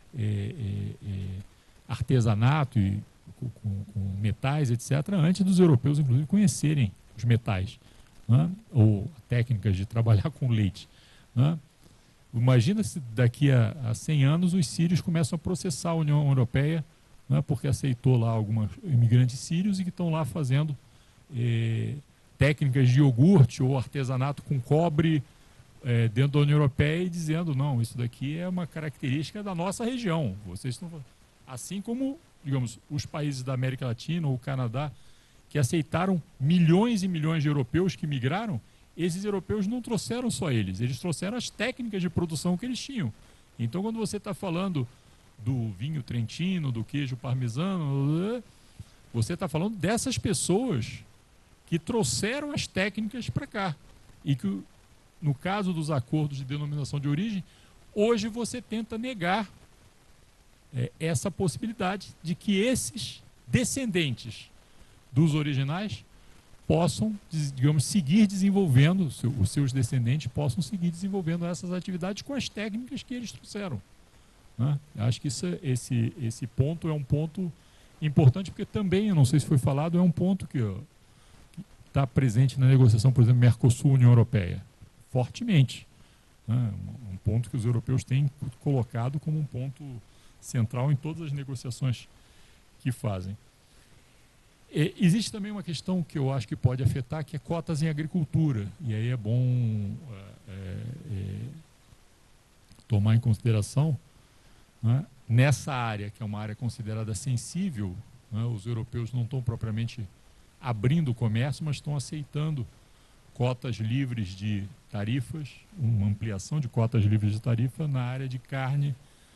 Speaker 6: artesanato e com metais, etc., antes dos europeus, inclusive, conhecerem os metais, né? Ou técnicas de trabalhar com leite, né? Imagina se daqui a 100 anos os sírios começam a processar a União Europeia, né? Porque aceitou lá alguns imigrantes sírios e que estão lá fazendo técnicas de iogurte ou artesanato com cobre dentro da União Europeia e dizendo, não, isso daqui é uma característica da nossa região. Vocês estão... Assim como, digamos, os países da América Latina ou o Canadá, que aceitaram milhões e milhões de europeus que migraram, esses europeus não trouxeram só eles trouxeram as técnicas de produção que eles tinham. Então, quando você está falando do vinho trentino, do queijo parmesano, você está falando dessas pessoas que trouxeram as técnicas para cá. E que, no caso dos acordos de denominação de origem, hoje você tenta negar essa possibilidade de que esses descendentes dos originais possam, digamos, seguir desenvolvendo, os seus descendentes possam seguir desenvolvendo essas atividades com as técnicas que eles trouxeram, né? Acho que esse ponto é um ponto importante, porque também, eu não sei se foi falado, é um ponto que está presente na negociação, por exemplo, Mercosul-União Europeia, fortemente, né? Um ponto que os europeus têm colocado como um ponto central em todas as negociações que fazem. Existe também uma questão que eu acho que pode afetar, que é cotas em agricultura, e aí é bom tomar em consideração, né? Nessa área, que é uma área considerada sensível, né? Os europeus não estão propriamente abrindo o comércio, mas estão aceitando cotas livres de tarifas, uma ampliação de cotas livres de tarifa na área de carne,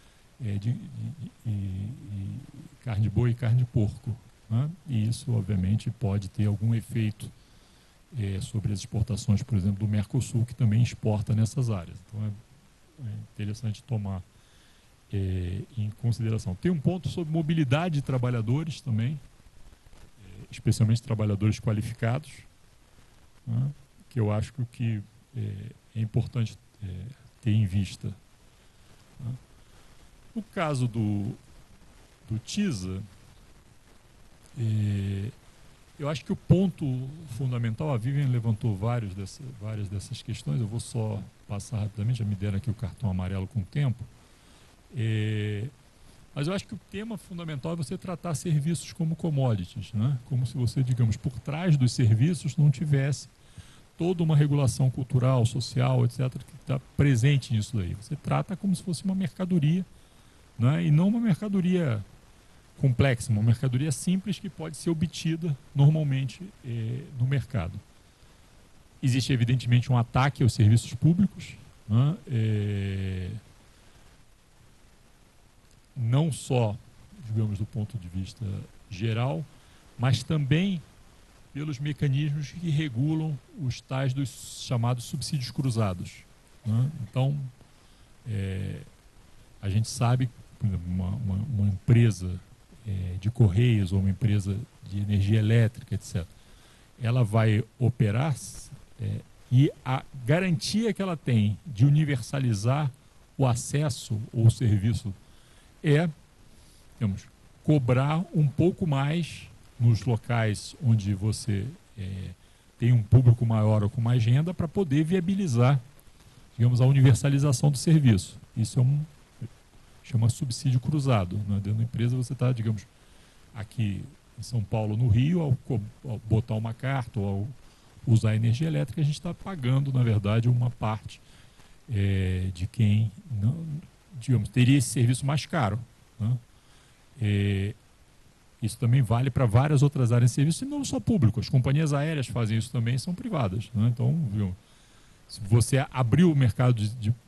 Speaker 6: carne de boi e carne de porco, né? E isso, obviamente, pode ter algum efeito sobre as exportações, por exemplo, do Mercosul, que também exporta nessas áreas. Então, é interessante tomar em consideração. Tem um ponto sobre mobilidade de trabalhadores também, especialmente trabalhadores qualificados, né? Que eu acho que é importante ter em vista, né? No caso do TISA, eu acho que o ponto fundamental, a Vivian levantou várias dessas questões, eu vou só passar rapidamente, já me deram aqui o cartão amarelo com o tempo, mas eu acho que o tema fundamental é você tratar serviços como commodities, né? Como se você, digamos, por trás dos serviços não tivesse toda uma regulação cultural, social, etc., que está presente nisso daí. Você trata como se fosse uma mercadoria, né? E não uma mercadoria complexa, uma mercadoria simples que pode ser obtida normalmente no mercado. Existe, evidentemente, um ataque aos serviços públicos, né? Não só, digamos, do ponto de vista geral, mas também pelos mecanismos que regulam os tais dos chamados subsídios cruzados, né? Então, a gente sabe que uma empresa de correios ou uma empresa de energia elétrica, etc., ela vai operar e a garantia que ela tem de universalizar o acesso ou o serviço digamos, cobrar um pouco mais nos locais onde você tem um público maior ou com mais renda para poder viabilizar, digamos, a universalização do serviço. Isso chama subsídio cruzado, né? Dentro da empresa você está, digamos, aqui em São Paulo, no Rio, ao botar uma carta ou ao usar energia elétrica, a gente está pagando, na verdade, uma parte de quem, não, digamos, teria esse serviço mais caro, né? Isso também vale para várias outras áreas de serviço, e não só público. As companhias aéreas fazem isso também, são privadas, né? Então, viu, se você abrir o mercado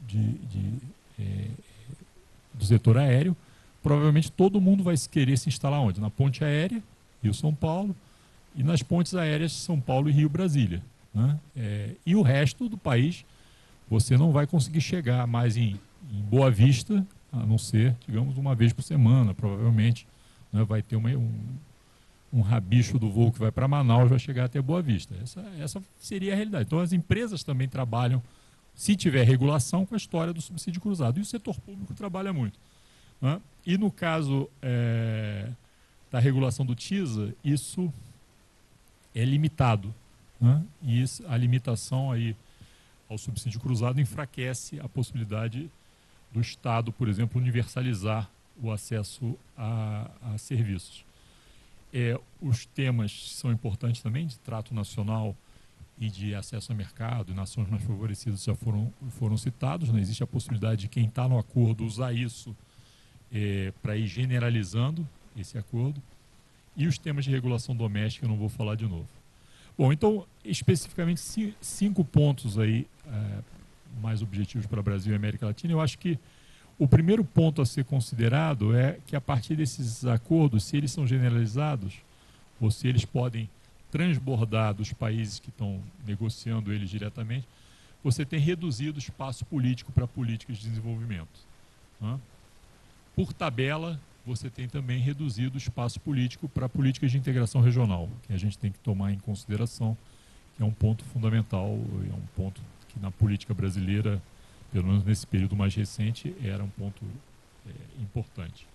Speaker 6: do setor aéreo, provavelmente todo mundo vai querer se instalar onde? Na ponte aérea, Rio-São Paulo, e nas pontes aéreas de São Paulo e Rio-Brasília, né? E o resto do país, você não vai conseguir chegar mais em Boa Vista, a não ser, digamos, uma vez por semana, provavelmente, né? Vai ter um rabicho do voo que vai para Manaus, vai chegar até Boa Vista. Essa seria a realidade. Então, as empresas também trabalham, se tiver regulação, com a história do subsídio cruzado. E o setor público trabalha muito, né? E no caso da regulação do TISA, isso é limitado, né? E a limitação aí ao subsídio cruzado enfraquece a possibilidade do Estado, por exemplo, universalizar o acesso a serviços. Os temas são importantes também, de trato nacional e de acesso a mercado, e nações mais favorecidas já foram citados, né? Existe a possibilidade de quem está no acordo usar isso para ir generalizando esse acordo. E os temas de regulação doméstica eu não vou falar de novo. Bom, então, especificamente 5 pontos aí mais objetivos para o Brasil e América Latina. Eu acho que o primeiro ponto a ser considerado é que, a partir desses acordos, se eles são generalizados, ou se eles podem transbordar dos países que estão negociando eles diretamente, você tem reduzido o espaço político para políticas de desenvolvimento, né? Por tabela, você tem também reduzido o espaço político para políticas de integração regional, que a gente tem que tomar em consideração, que é um ponto fundamental, é um ponto que na política brasileira, pelo menos nesse período mais recente, era um ponto importante.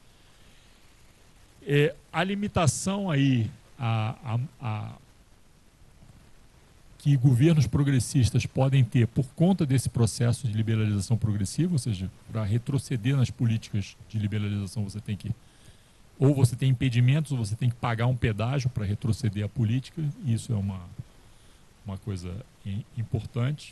Speaker 6: A limitação aí que governos progressistas podem ter por conta desse processo de liberalização progressiva, ou seja, para retroceder nas políticas de liberalização você tem que, ou você tem impedimentos, ou você tem que pagar um pedágio para retroceder a política, e isso é uma coisa importante.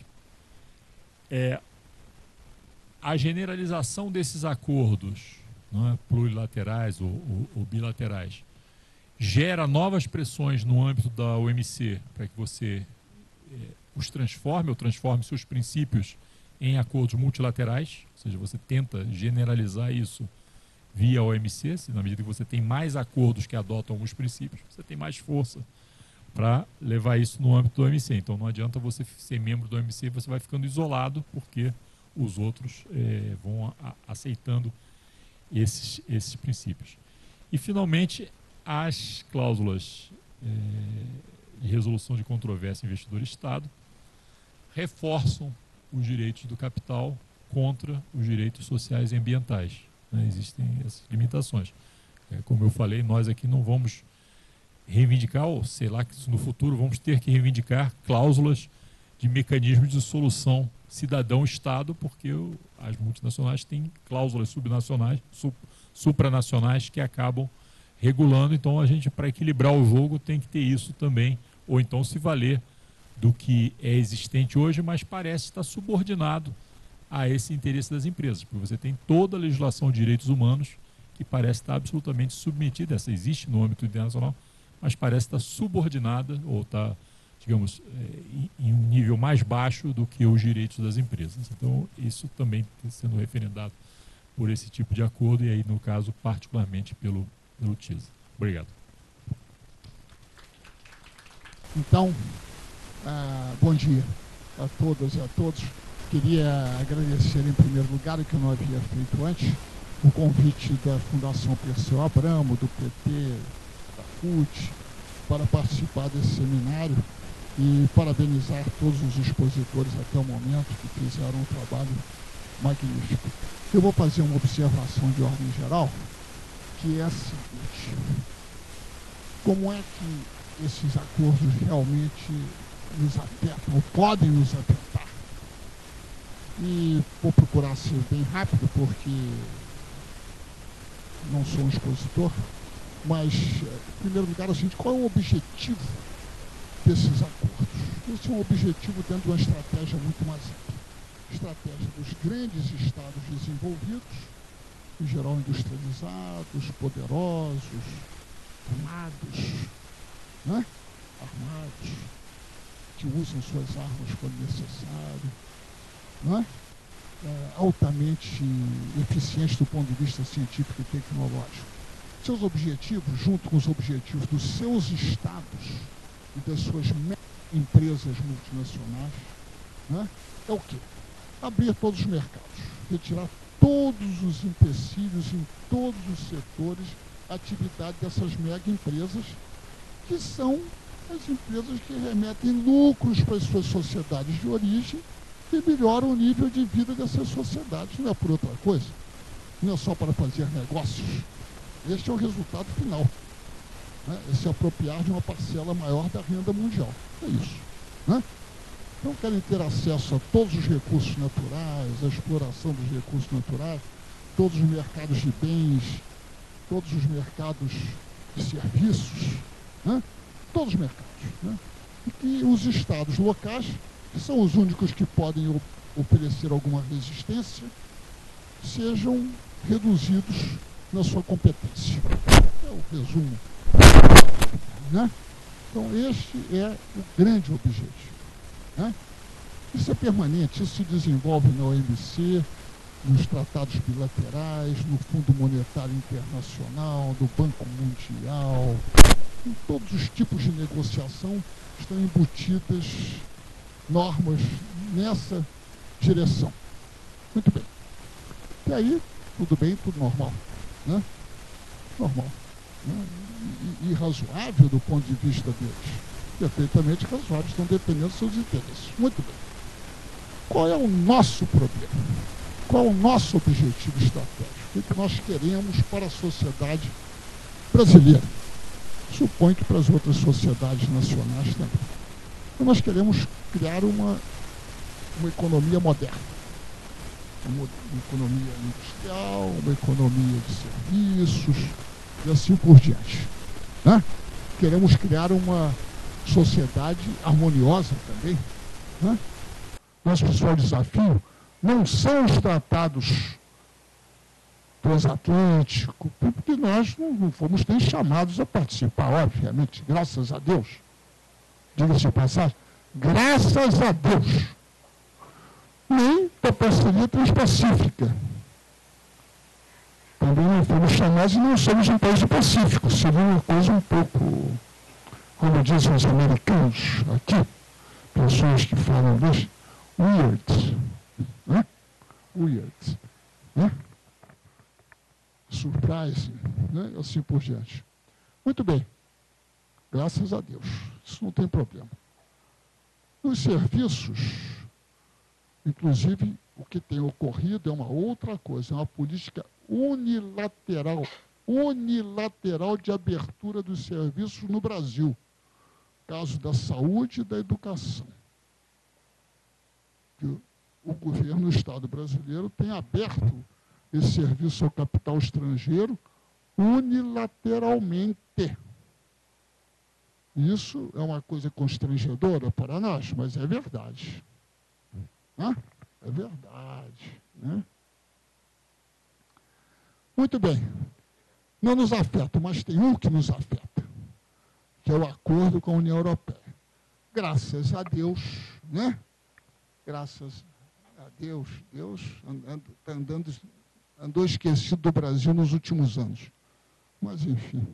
Speaker 6: A generalização desses acordos, não é, plurilaterais ou bilaterais, gera novas pressões no âmbito da OMC para que você os transforme, ou transforme seus princípios em acordos multilaterais, ou seja, você tenta generalizar isso via OMC, na medida que você tem mais acordos que adotam alguns princípios, você tem mais força para levar isso no âmbito do OMC. Então não adianta você ser membro do OMC, você vai ficando isolado, porque os outros vão aceitando esses princípios. E, finalmente, as cláusulas de resolução de controvérsia investidor-Estado reforçam os direitos do capital contra os direitos sociais e ambientais. Né? Existem essas limitações. Como eu falei, nós aqui não vamos reivindicar, ou sei lá, que no futuro vamos ter que reivindicar cláusulas de mecanismos de solução cidadão-Estado, porque as multinacionais têm cláusulas subnacionais, supranacionais que acabam regulando. Então a gente, para equilibrar o jogo, tem que ter isso também, ou então se valer do que é existente hoje, mas parece estar subordinado a esse interesse das empresas, porque você tem toda a legislação de direitos humanos que parece estar absolutamente submetida, essa existe no âmbito internacional, mas parece estar subordinada, ou está, digamos, em um nível mais baixo do que os direitos das empresas. Então isso também está sendo referendado por esse tipo de acordo, e aí, no caso, particularmente pelo TISA. Obrigado.
Speaker 7: Então, bom dia a todas e a todos. Queria agradecer, em primeiro lugar, o que eu não havia feito antes, o convite da Fundação Perseu Abramo, do PT, da FUT, para participar desse seminário e parabenizar todos os expositores até o momento que fizeram um trabalho magnífico. Eu vou fazer uma observação de ordem geral, que é a seguinte: como é que esses acordos realmente nos afetam, ou podem nos afetar? E vou procurar ser bem rápido, porque não sou um expositor, mas, em primeiro lugar, qual é o objetivo desses acordos? Esse é um objetivo dentro de uma estratégia muito mais ampla. Estratégia dos grandes estados desenvolvidos, em geral industrializados, poderosos, armados, né? Armados, que usam suas armas quando necessário, né? Altamente eficientes do ponto de vista científico e tecnológico. Seus objetivos, junto com os objetivos dos seus estados e das suas empresas multinacionais, né? É o quê? Abrir todos os mercados, retirar todos os empecilhos em todos os setores, a atividade dessas mega empresas, que são as empresas que remetem lucros para as suas sociedades de origem e melhoram o nível de vida dessas sociedades. Não é por outra coisa, não é só para fazer negócios. Este é o resultado final, né? É se apropriar de uma parcela maior da renda mundial. É isso, né? Então querem ter acesso a todos os recursos naturais, a exploração dos recursos naturais, todos os mercados de bens, todos os mercados de serviços, né? Todos os mercados, né? E que os estados locais, que são os únicos que podem oferecer alguma resistência, sejam reduzidos na sua competência. É o resumo, né? Então este é o grande objetivo, né? Isso é permanente, isso se desenvolve na OMC, nos tratados bilaterais, no Fundo Monetário Internacional, no Banco Mundial. Em todos os tipos de negociação estão embutidas normas nessa direção. Muito bem. E aí, tudo bem, tudo normal, né? normal, né? E razoável do ponto de vista deles. Perfeitamente razoável, estão dependendo dos seus interesses. Muito bem. Qual é o nosso problema? Qual é o nosso objetivo estratégico? O que nós queremos para a sociedade brasileira? Suponho que para as outras sociedades nacionais também. Então, nós queremos criar uma economia moderna. Uma economia industrial, uma economia de serviços, e assim por diante. Né? Queremos criar uma sociedade harmoniosa também. Né? Nosso principal desafio não são os tratados transatlânticos, porque nós não fomos nem chamados a participar, obviamente, graças a Deus. Diga-se de passagem, graças a Deus. Nem da parceria transpacífica. Também não fomos chamados e não somos um país do Pacífico. Seria uma coisa um pouco, como dizem os americanos aqui, pessoas que falam inglês, weird. Né? Weird. Né? Surprise. Né? E assim por diante. Muito bem. Graças a Deus. Isso não tem problema. Nos serviços, inclusive, o que tem ocorrido é uma outra coisa, é uma política unilateral de abertura dos serviços no Brasil. Caso da saúde e da educação. Que o governo, o Estado brasileiro, tem aberto esse serviço ao capital estrangeiro unilateralmente. Isso é uma coisa constrangedora para nós, mas é verdade. Né? É verdade. Né? Muito bem. Não nos afeta, mas tem um que nos afeta, que é o acordo com a União Europeia. Graças a Deus, né? Graças a Deus, Deus andou esquecido do Brasil nos últimos anos. Mas, enfim.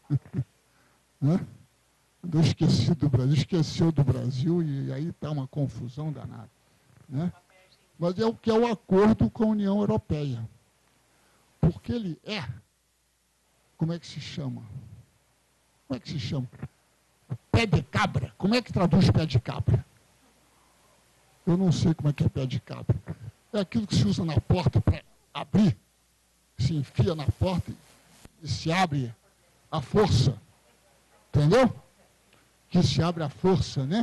Speaker 7: Né? Andou esquecido do Brasil, esqueceu do Brasil e aí está uma confusão danada. Né? Mas é o que é o acordo com a União Europeia. Porque ele é, como é que se chama? Como é que se chama? Pé de cabra. Como é que traduz pé de cabra? Eu não sei como é que é pé de cabra. É aquilo que se usa na porta para abrir, se enfia na porta e se abre à força. Entendeu? Que se abre à força, né?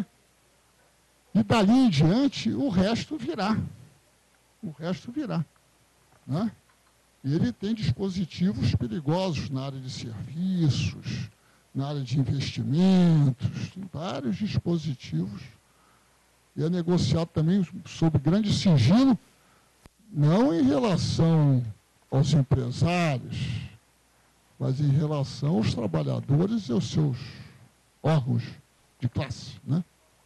Speaker 7: E dali em diante, o resto virá. O resto virá. Né? E ele tem dispositivos perigosos na área de serviços, na área de investimentos, tem vários dispositivos. E é negociado também sob grande sigilo, não em relação aos empresários, mas em relação aos trabalhadores e aos seus órgãos de classe. Né?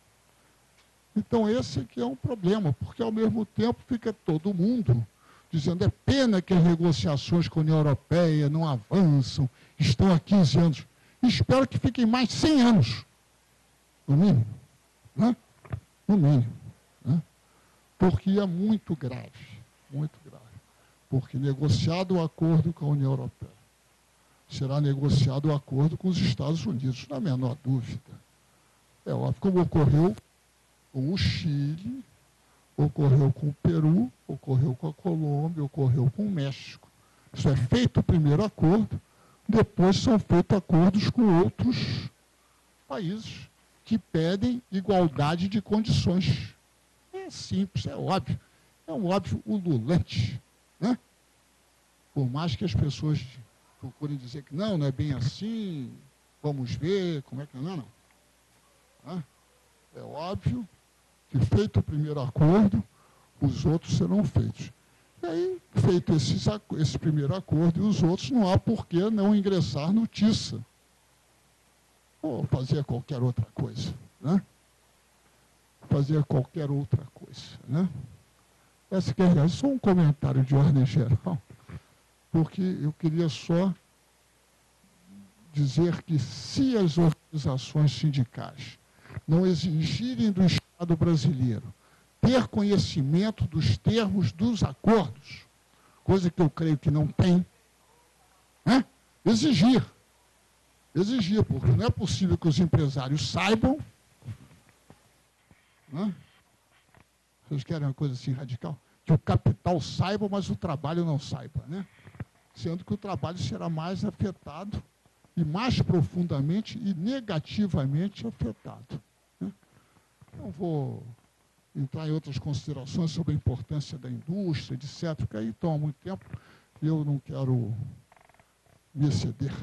Speaker 7: Então, esse aqui é um problema, porque, ao mesmo tempo, fica todo mundo dizendo, é pena que as negociações com a União Europeia não avançam, estão há 15 anos. Espero que fiquem mais 100 anos, no mínimo. Né? No mínimo. Né? Porque é muito grave, muito grave. Porque negociado o acordo com a União Europeia, será negociado o acordo com os Estados Unidos, na menor dúvida. É óbvio, como ocorreu com o Chile, ocorreu com o Peru, ocorreu com a Colômbia, ocorreu com o México. Isso é feito o primeiro acordo, depois são feitos acordos com outros países que pedem igualdade de condições. É simples, é óbvio. É um óbvio ululante. Né? Por mais que as pessoas procurem dizer que não é bem assim, vamos ver, como é que é, não. Né? É óbvio que feito o primeiro acordo, os outros serão feitos. E aí, feito esse primeiro acordo e os outros, não há por que não ingressar no TISA. Ou fazer qualquer outra coisa. Né? Fazer qualquer outra coisa. Né? Essa que é só um comentário de ordem geral, porque eu queria só dizer que se as organizações sindicais não exigirem do Estado brasileiro ter conhecimento dos termos dos acordos, coisa que eu creio que não tem, né? Exigir. Exigir, porque não é possível que os empresários saibam, né? Vocês querem uma coisa assim radical? Que o capital saiba, mas o trabalho não saiba, né? Sendo que o trabalho será mais afetado e mais profundamente e negativamente afetado, né? Não vou entrar em outras considerações sobre a importância da indústria, etc., porque aí toma muito tempo e eu não quero me exceder.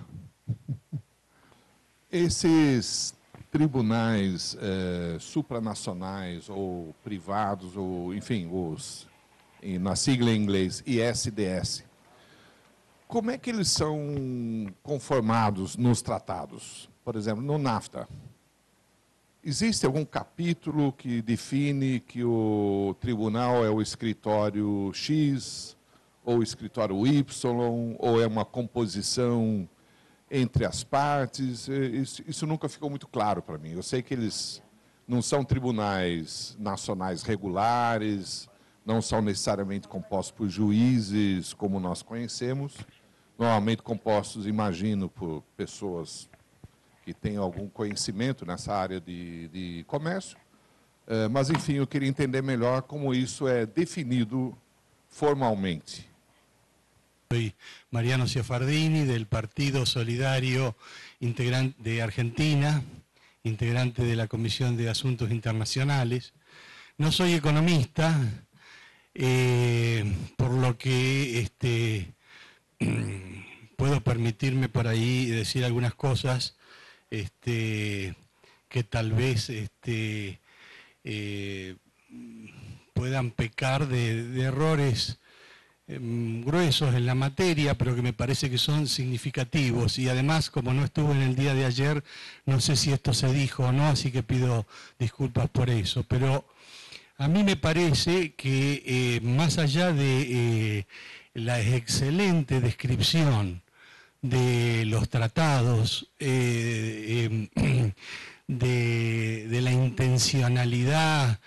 Speaker 8: Esses tribunais supranacionais ou privados, ou enfim, na sigla em inglês, ISDS, como é que eles são conformados nos tratados? Por exemplo, no NAFTA, existe algum capítulo que define que o tribunal é o escritório X, ou o escritório Y, ou é uma composição entre as partes? Isso nunca ficou muito claro para mim. Eu sei que eles não são tribunais nacionais regulares, não são necessariamente compostos por juízes, como nós conhecemos, normalmente compostos, imagino, por pessoas que têm algum conhecimento nessa área de comércio. Mas, enfim, eu queria entender melhor como isso é definido formalmente.
Speaker 9: Soy Mariano Ciafardini, del Partido Solidario de Argentina, integrante de la Comisión de Asuntos Internacionales. No soy economista, por lo que puedo permitirme por ahí decir algunas cosas que tal vez puedan pecar de errores gruesos en la materia, pero que me parece que son significativos. Y además, como no estuve en el día de ayer, no sé si esto se dijo o no, así que pido disculpas por eso. Pero a mí me parece que más allá de la excelente descripción de los tratados, de la intencionalidad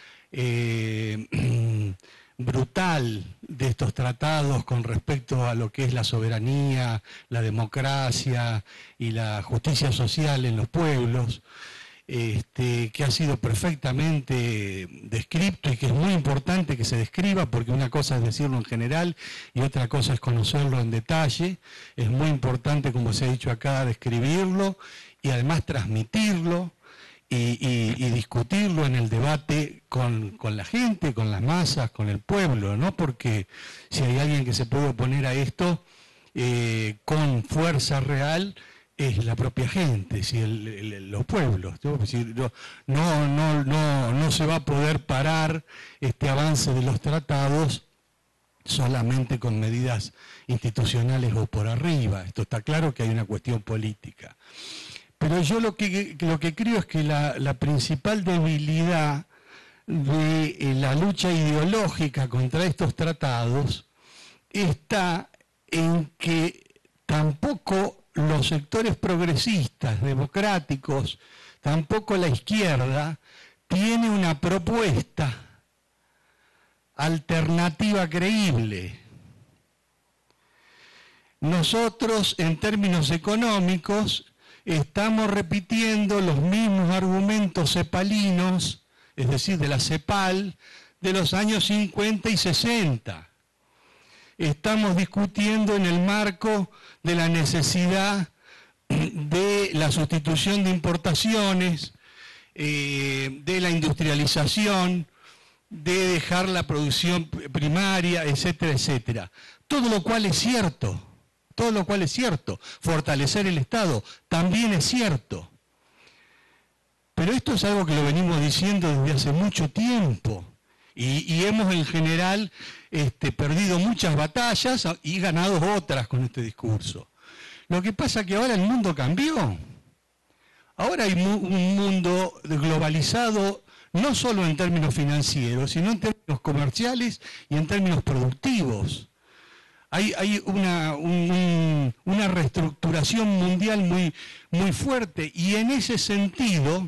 Speaker 9: brutal de estos tratados con respecto a lo que es la soberanía, la democracia y la justicia social en los pueblos, que ha sido perfectamente descrito y que es muy importante que se describa, porque una cosa es decirlo en general y otra cosa es conocerlo en detalle. Es muy importante, como se ha dicho acá, describirlo y además transmitirlo y discutirlo en el debate con la gente, con las masas, con el pueblo, ¿no? Porque si hay alguien que se puede oponer a esto con fuerza real, es la propia gente, si los pueblos, ¿no? Es decir, no se va a poder parar este avance de los tratados solamente con medidas institucionales o por arriba. Esto está claro que hay una cuestión política. Pero yo lo que creo es que la principal debilidad de la lucha ideológica contra estos tratados está en que tampoco los sectores progresistas, democráticos, tampoco la izquierda, tiene una propuesta alternativa creíble. Nosotros, en términos económicos, estamos repitiendo los mismos argumentos cepalinos, es decir, de la CEPAL, de los años 50 y 60. Estamos discutiendo en el marco de la necesidad de la sustitución de importaciones, de la industrialización, de dejar la producción primaria, etcétera, etcétera. Todo lo cual es cierto. Todo lo cual es cierto. Fortalecer el Estado también es cierto. Pero esto es algo que lo venimos diciendo desde hace mucho tiempo. Y hemos en general perdido muchas batallas y ganado otras con este discurso. Lo que pasa es que ahora el mundo cambió. Ahora hay un mundo globalizado, no solo en términos financieros, sino en términos comerciales y en términos productivos. Hay una reestructuración mundial muy fuerte, y en ese sentido,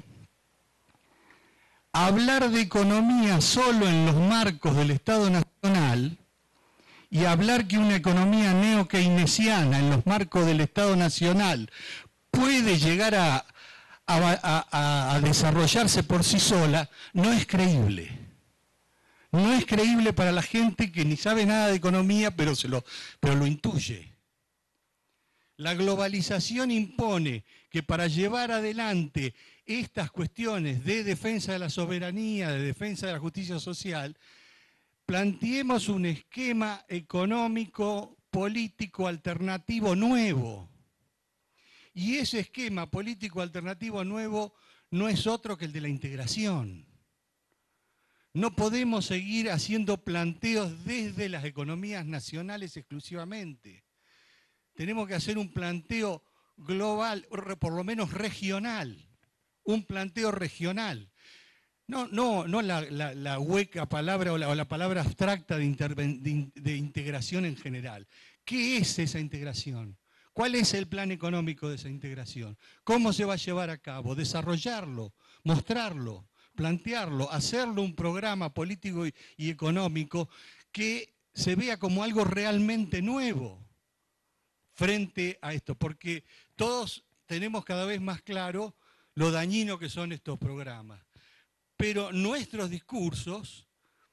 Speaker 9: hablar de economía solo en los marcos del Estado Nacional y hablar que una economía neo-keynesiana en los marcos del Estado Nacional puede llegar a desarrollarse por sí sola, no es creíble. No es creíble para la gente que ni sabe nada de economía, pero lo intuye. La globalización impone que para llevar adelante estas cuestiones de defensa de la soberanía, de defensa de la justicia social, planteemos un esquema económico, político, alternativo nuevo. Y ese esquema político alternativo nuevo no es otro que el de la integración. No podemos seguir haciendo planteos desde las economías nacionales exclusivamente. Tenemos que hacer un planteo global, por lo menos regional, un planteo regional. No la hueca palabra o la palabra abstracta de integración en general. ¿Qué es esa integración? ¿Cuál es el plan económico de esa integración? ¿Cómo se va a llevar a cabo? Desarrollarlo, mostrarlo, plantearlo, hacerlo un programa político y económico que se vea como algo realmente nuevo frente a esto, porque todos tenemos cada vez más claro lo dañino que son estos programas. Pero nuestros discursos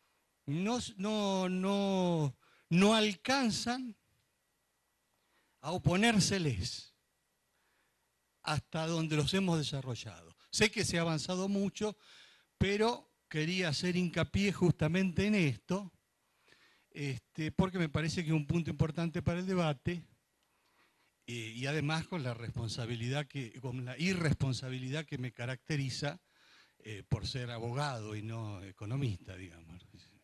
Speaker 9: no alcanzan a oponérseles hasta donde los hemos desarrollado. Sé que se ha avanzado mucho, pero quería hacer hincapié justamente en esto, porque me parece que es un punto importante para el debate, y además con la irresponsabilidad que me caracteriza por ser abogado y no economista, digamos.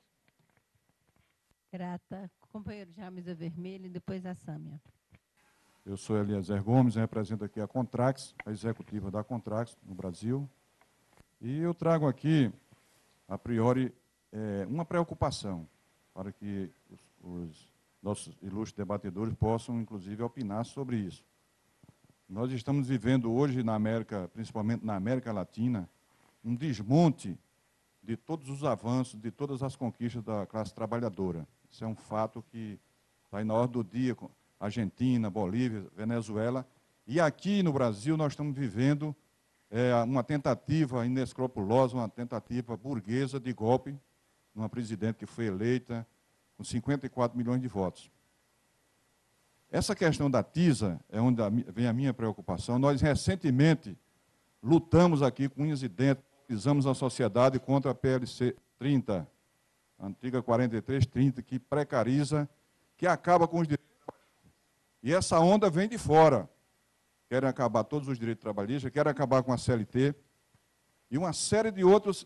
Speaker 1: Grata. Companheiro James de Vermelho e depois a Sâmia.
Speaker 10: Eu sou Eliezer Gomes, represento aqui a Contrax, a executiva da Contrax no Brasil. E eu trago aqui, a priori, uma preocupação para que os nossos ilustres debatedores possam, inclusive, opinar sobre isso. Nós estamos vivendo hoje na América, principalmente na América Latina, um desmonte de todos os avanços, de todas as conquistas da classe trabalhadora. Isso é um fato que está aí na ordem do dia, com Argentina, Bolívia, Venezuela. E aqui no Brasil nós estamos vivendo uma tentativa inescrupulosa, uma tentativa burguesa de golpe, uma presidente que foi eleita com 54 milhões de votos. Essa questão da TISA é onde vem a minha preocupação. Nós recentemente lutamos aqui com unhas e dentes, mobilizamos a sociedade contra a PLC 30, a antiga 4330, que precariza, que acaba com os direitos trabalhistas. E essa onda vem de fora. Querem acabar todos os direitos trabalhistas, querem acabar com a CLT e uma série de outras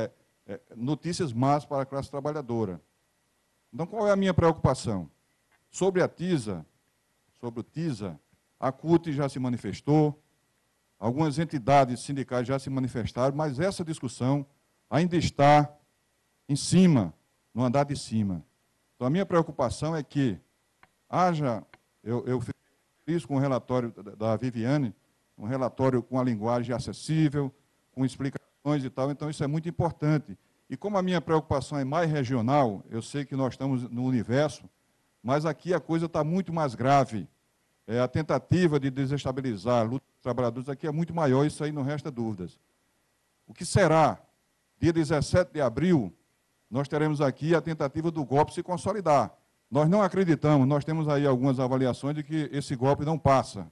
Speaker 10: notícias más para a classe trabalhadora. Então, qual é a minha preocupação? Sobre a TISA, sobre o TISA, a CUT já se manifestou, algumas entidades sindicais já se manifestaram, mas essa discussão ainda está em cima, no andar de cima. Então, a minha preocupação é que haja, eu fiz isso com o relatório da Viviane, um relatório com a linguagem acessível, com explicações e tal, então isso é muito importante. E como a minha preocupação é mais regional, eu sei que nós estamos no universo, mas aqui a coisa está muito mais grave. A tentativa de desestabilizar a luta dos trabalhadores aqui é muito maior, isso aí não resta dúvidas. O que será? Dia 17 de abril, nós teremos aqui a tentativa do golpe se consolidar. Nós não acreditamos, nós temos aí algumas avaliações de que esse golpe não passa.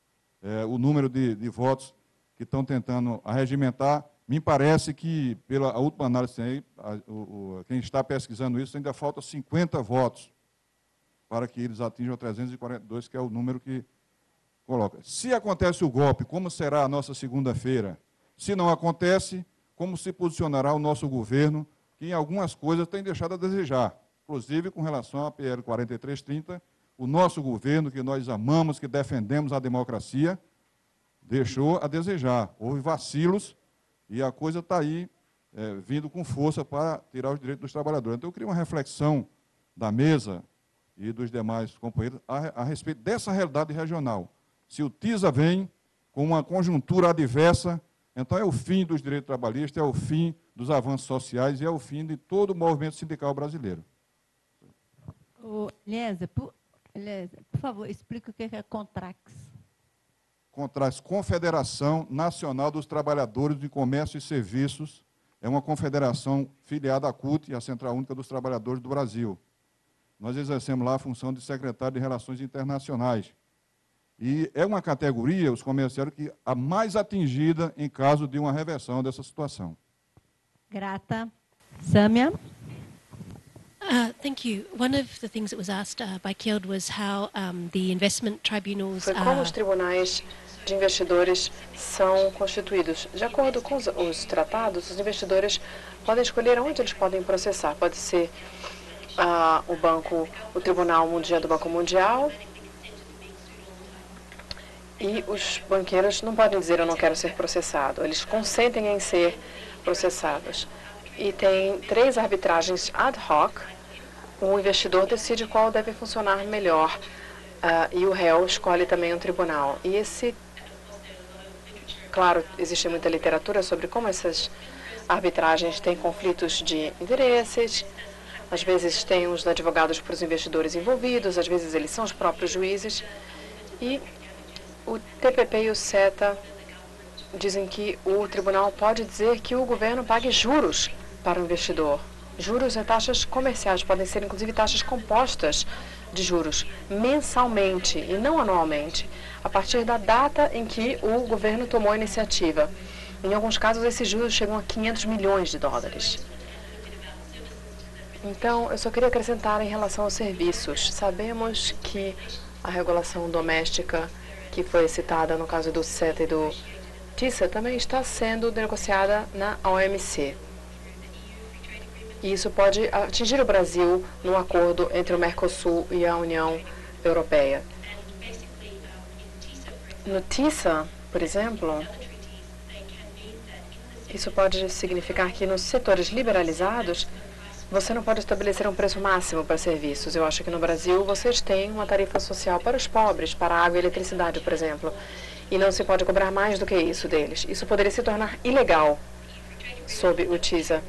Speaker 10: O número de votos que estão tentando arregimentar, me parece que, pela última análise, quem está pesquisando isso, ainda falta 50 votos para que eles atinjam 342, que é o número que coloca. Se acontece o golpe, como será a nossa segunda-feira? Se não acontece, como se posicionará o nosso governo, que em algumas coisas tem deixado a desejar, inclusive com relação à PL 4330, o nosso governo, que nós amamos, que defendemos a democracia, deixou a desejar. Houve vacilos e a coisa está aí vindo com força para tirar os direitos dos trabalhadores. Então, eu queria uma reflexão da mesa e dos demais companheiros a respeito dessa realidade regional. Se o TISA vem com uma conjuntura adversa, então é o fim dos direitos trabalhistas, é o fim dos avanços sociais e é o fim de todo o movimento sindical brasileiro.
Speaker 11: Liesa, por favor, explica o que é Contrax.
Speaker 10: Contrax, Confederação Nacional dos Trabalhadores de Comércio e Serviços, é uma confederação filiada à CUT, a Central Única dos Trabalhadores do Brasil. Nós exercemos lá a função de secretário de Relações Internacionais. E é uma categoria, os comerciários, que a mais atingida em caso de uma reversão dessa situação.
Speaker 1: Grata. Sâmia.
Speaker 12: Thank you. One of the things that was asked by Kjeld was how the investment tribunals
Speaker 3: Foi como os tribunais de investidores são constituídos. De acordo com os tratados, os investidores podem escolher onde eles podem processar. Pode ser o Tribunal Mundial do Banco Mundial. E os banqueiros não podem dizer eu não quero ser processado. Eles consentem em ser processados. E tem 3 arbitragens ad hoc. O investidor decide qual deve funcionar melhor. E o réu escolhe também um tribunal. E claro, existe muita literatura sobre como essas arbitragens têm conflitos de interesses. Às vezes tem os advogados para os investidores envolvidos, às vezes eles são os próprios juízes. E o TPP e o CETA dizem que o tribunal pode dizer que o governo pague juros para o investidor. Juros e taxas comerciais podem ser, inclusive, taxas compostas de juros mensalmente e não anualmente, a partir da data em que o governo tomou a iniciativa. Em alguns casos, esses juros chegam a 500 milhões de dólares. Então, eu só queria acrescentar em relação aos serviços. Sabemos que a regulação doméstica, que foi citada no caso do CETA e do TISA, também está sendo negociada na OMC. E isso pode atingir o Brasil no acordo entre o Mercosul e a União Europeia. No TISA, por exemplo, isso pode significar que nos setores liberalizados, você não pode estabelecer um preço máximo para serviços. Eu acho que no Brasil vocês têm uma tarifa social para os pobres, para água e eletricidade, por exemplo. E não se pode cobrar mais do que isso deles. Isso poderia se tornar ilegal sob o TISA,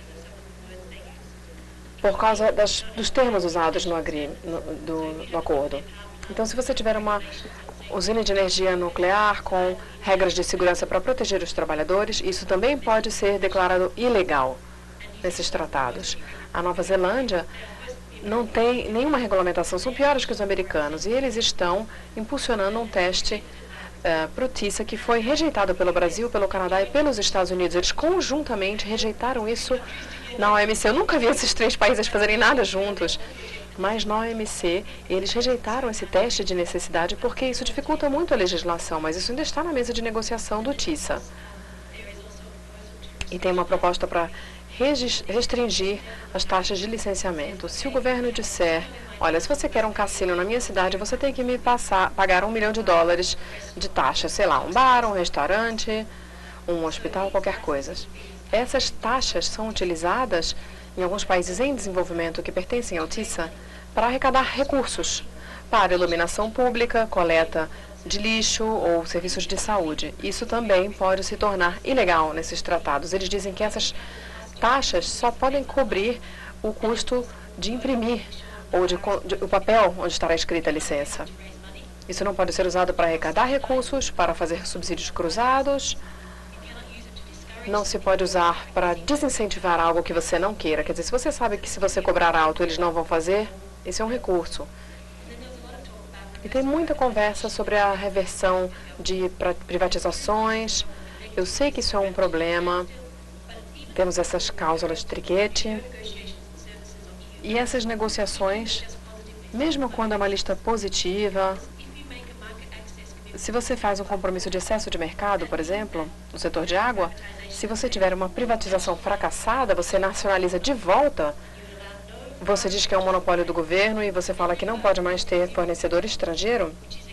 Speaker 3: por causa dos termos usados no acordo. Então, se você tiver uma usina de energia nuclear com regras de segurança para proteger os trabalhadores, isso também pode ser declarado ilegal nesses tratados. A Nova Zelândia não tem nenhuma regulamentação, são piores que os americanos, e eles estão impulsionando um teste para o TISA que foi rejeitado pelo Brasil, pelo Canadá e pelos Estados Unidos. Eles conjuntamente rejeitaram isso na OMC. Eu nunca vi esses 3 países fazerem nada juntos, mas na OMC eles rejeitaram esse teste de necessidade porque isso dificulta muito a legislação, mas isso ainda está na mesa de negociação do TISA. E tem uma proposta para restringir as taxas de licenciamento. Se o governo disser, olha, se você quer um cassino na minha cidade, você tem que me pagar $1 milhão de taxa, sei lá, um bar, um restaurante, um hospital, qualquer coisa. Essas taxas são utilizadas em alguns países em desenvolvimento que pertencem ao TISA para arrecadar recursos para iluminação pública, coleta de lixo ou serviços de saúde. Isso também pode se tornar ilegal nesses tratados. Eles dizem que essas taxas só podem cobrir o custo de imprimir ou o papel onde estará escrita a licença. Isso não pode ser usado para arrecadar recursos, para fazer subsídios cruzados. Não se pode usar para desincentivar algo que você não queira. Quer dizer, se você sabe que se você cobrar alto eles não vão fazer, esse é um recurso. E tem muita conversa sobre a reversão de privatizações. Eu sei que isso é um problema. Temos essas cláusulas Triquete. E essas negociações, mesmo quando é uma lista positiva, se você faz um compromisso de excesso de mercado, por exemplo, no setor de água, se você tiver uma privatização fracassada, você nacionaliza de volta, você diz que é um monopólio do governo e você fala que não pode mais ter fornecedor estrangeiro,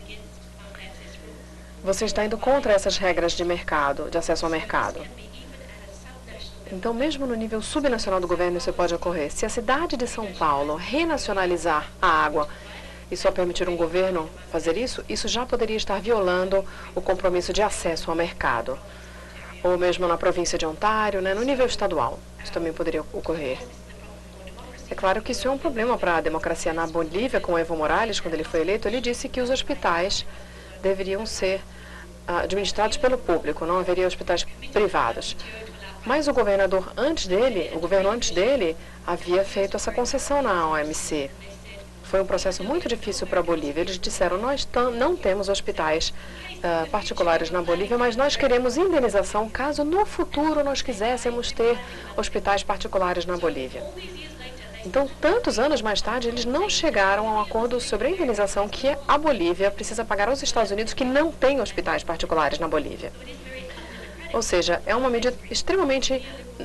Speaker 3: você está indo contra essas regras de mercado, de acesso ao mercado. Então, mesmo no nível subnacional do governo, isso pode ocorrer. Se a cidade de São Paulo renacionalizar a água e só permitir um governo fazer isso, isso já poderia estar violando o compromisso de acesso ao mercado. Ou mesmo na província de Ontário, né, no nível estadual, isso também poderia ocorrer. É claro que isso é um problema para a democracia. Na Bolívia, com Evo Morales, quando ele foi eleito, ele disse que os hospitais deveriam ser administrados pelo público, não haveria hospitais privados. Mas o governo antes dele havia feito essa concessão na OMC. Foi um processo muito difícil para a Bolívia. Eles disseram, nós não temos hospitais particulares na Bolívia, mas nós queremos indenização caso no futuro nós quiséssemos ter hospitais particulares na Bolívia. Então, tantos anos mais tarde, eles não chegaram a um acordo sobre a indenização que a Bolívia precisa pagar aos Estados Unidos, que não tem hospitais particulares na Bolívia. Ou seja, é uma medida extremamente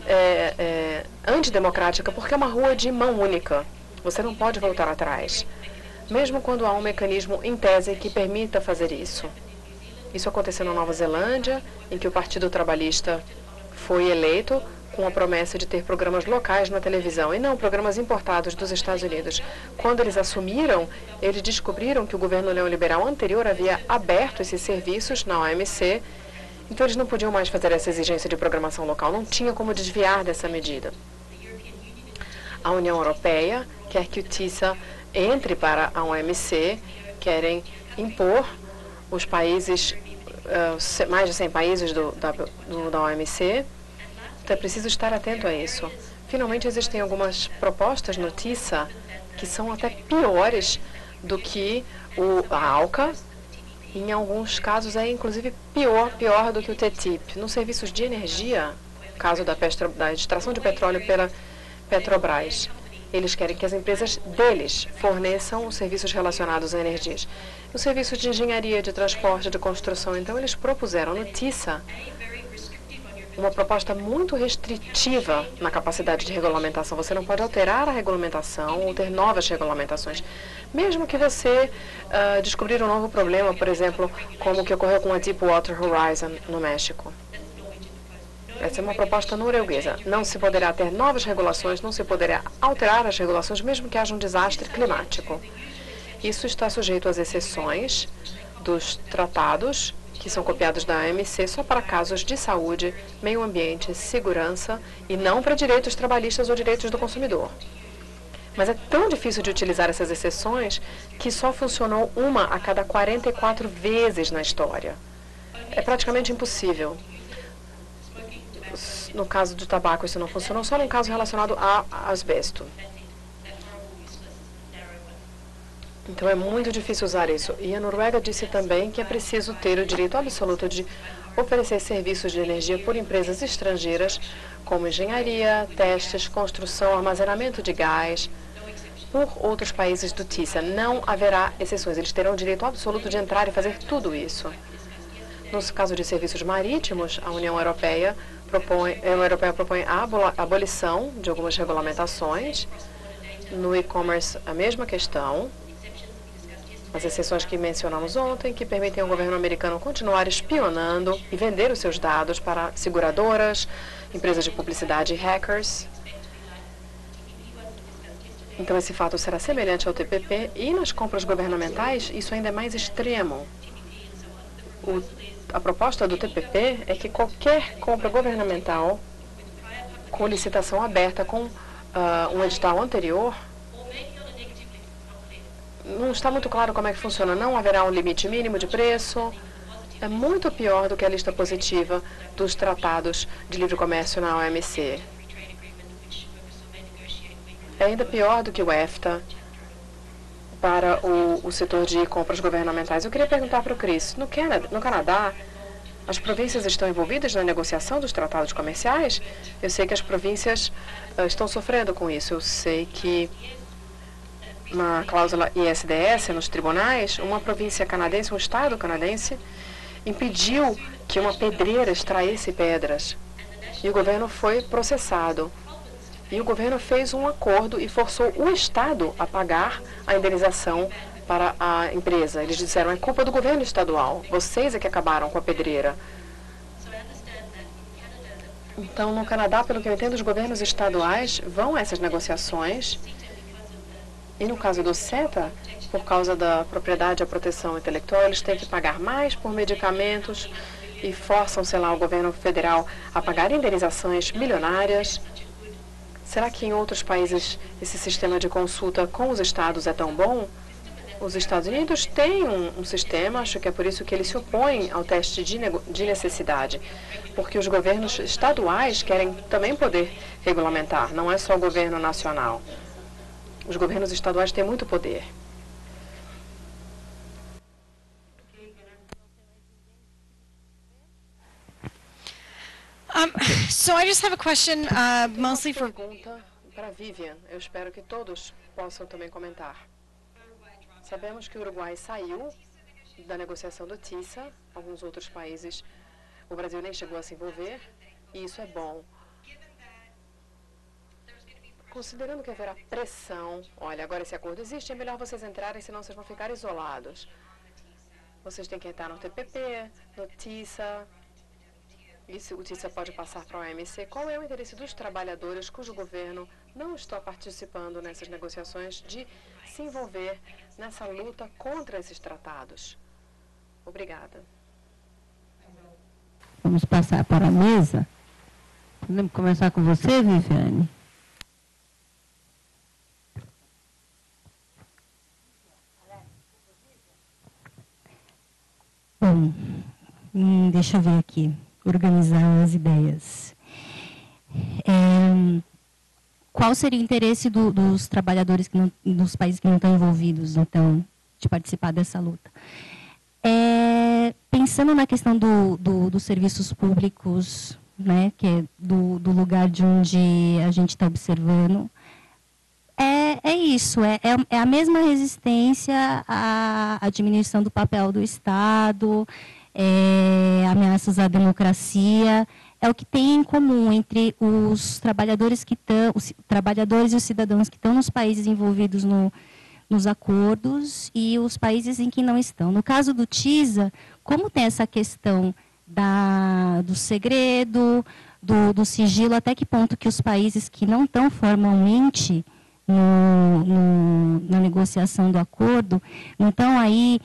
Speaker 3: antidemocrática, porque é uma rua de mão única. Você não pode voltar atrás, mesmo quando há um mecanismo em tese que permita fazer isso. Isso aconteceu na Nova Zelândia, em que o Partido Trabalhista foi eleito com a promessa de ter programas locais na televisão e não programas importados dos Estados Unidos. Quando eles assumiram, eles descobriram que o governo neoliberal anterior havia aberto esses serviços na OMC, então eles não podiam mais fazer essa exigência de programação local, não tinha como desviar dessa medida. A União Europeia quer que o TISA entre para a OMC, querem impor os países, mais de 100 países da OMC. Então é preciso estar atento a isso. Finalmente, existem algumas propostas no TISA que são até piores do que a ALCA. Em alguns casos é inclusive pior do que o TTIP. Nos serviços de energia, caso da extração de petróleo pela Petrobras, eles querem que as empresas deles forneçam os serviços relacionados a energias. Os serviços de engenharia, de transporte, de construção, então eles propuseram no TISA uma proposta muito restritiva na capacidade de regulamentação. Você não pode alterar a regulamentação ou ter novas regulamentações. Mesmo que você descobrir um novo problema, por exemplo, como o que ocorreu com a Deepwater Horizon no México. Essa é uma proposta norueguesa. Não se poderá ter novas regulações, não se poderá alterar as regulações, mesmo que haja um desastre climático. Isso está sujeito às exceções dos tratados, que são copiados da OMC só para casos de saúde, meio ambiente, segurança e não para direitos trabalhistas ou direitos do consumidor. Mas é tão difícil de utilizar essas exceções que só funcionou uma a cada 44 vezes na história. É praticamente impossível. No caso do tabaco, isso não funcionou, só num caso relacionado a asbesto. Então, é muito difícil usar isso. E a Noruega disse também que é preciso ter o direito absoluto de oferecer serviços de energia por empresas estrangeiras, como engenharia, testes, construção, armazenamento de gás, por outros países do TISA. Não haverá exceções. Eles terão o direito absoluto de entrar e fazer tudo isso. No caso de serviços marítimos, a União Europeia propõe a abolição de algumas regulamentações. No e-commerce, a mesma questão. As exceções que mencionamos ontem, que permitem ao governo americano continuar espionando e vender os seus dados para seguradoras, empresas de publicidade e hackers. Então, esse fato será semelhante ao TPP e nas compras governamentais, isso ainda é mais extremo. A proposta do TPP é que qualquer compra governamental com licitação aberta, com um edital anterior, não está muito claro como é que funciona. Não haverá um limite mínimo de preço. É muito pior do que a lista positiva dos tratados de livre comércio na OMC. É ainda pior do que o EFTA para o setor de compras governamentais. Eu queria perguntar para o Chris, no Canadá, as províncias estão envolvidas na negociação dos tratados comerciais? Eu sei que as províncias estão sofrendo com isso. Eu sei que na cláusula ISDS, nos tribunais, uma província canadense, um estado canadense, impediu que uma pedreira extraísse pedras. E o governo foi processado. E o governo fez um acordo e forçou o estado a pagar a indenização para a empresa. Eles disseram, é culpa do governo estadual. Vocês é que acabaram com a pedreira. Então, no Canadá, pelo que eu entendo, os governos estaduais vão a essas negociações. E no caso do CETA, por causa da propriedade e a proteção intelectual, eles têm que pagar mais por medicamentos e forçam, sei lá, o governo federal a pagar indenizações milionárias. Será que em outros países esse sistema de consulta com os estados é tão bom? Os Estados Unidos têm um sistema, acho que é por isso que eles se opõem ao teste de necessidade, porque os governos estaduais querem também poder regulamentar, não é só o governo nacional. Os governos estaduais têm muito poder.
Speaker 13: So I just have a question, mostly for...
Speaker 3: Pergunta para Vivian. Eu espero que todos possam também comentar. Sabemos que o Uruguai saiu da negociação do TISA, alguns outros países, o Brasil nem chegou a se envolver, e isso é bom. Considerando que haverá pressão, olha, agora esse acordo existe, é melhor vocês entrarem, senão vocês vão ficar isolados. Vocês têm que entrar no TPP, no TISA, e se o TISA pode passar para a OMC, qual é o interesse dos trabalhadores cujo governo não está participando nessas negociações de se envolver nessa luta contra esses tratados? Obrigada.
Speaker 1: Vamos passar para a mesa. Podemos começar com você, Viviane?
Speaker 2: Bom, deixa eu ver aqui, organizar as ideias. Qual seria o interesse dos trabalhadores dos países que não estão envolvidos, então, de participar dessa luta? Pensando na questão dos serviços públicos, né, que é do lugar de onde a gente está observando, é isso, é a mesma resistência à diminuição do papel do Estado, ameaças à democracia, é o que tem em comum entre os trabalhadores e os cidadãos que estão nos países envolvidos nos acordos e os países em que não estão. No caso do TISA, como tem essa questão do segredo, do sigilo, até que ponto que os países que não estão formalmente na negociação do acordo, então aí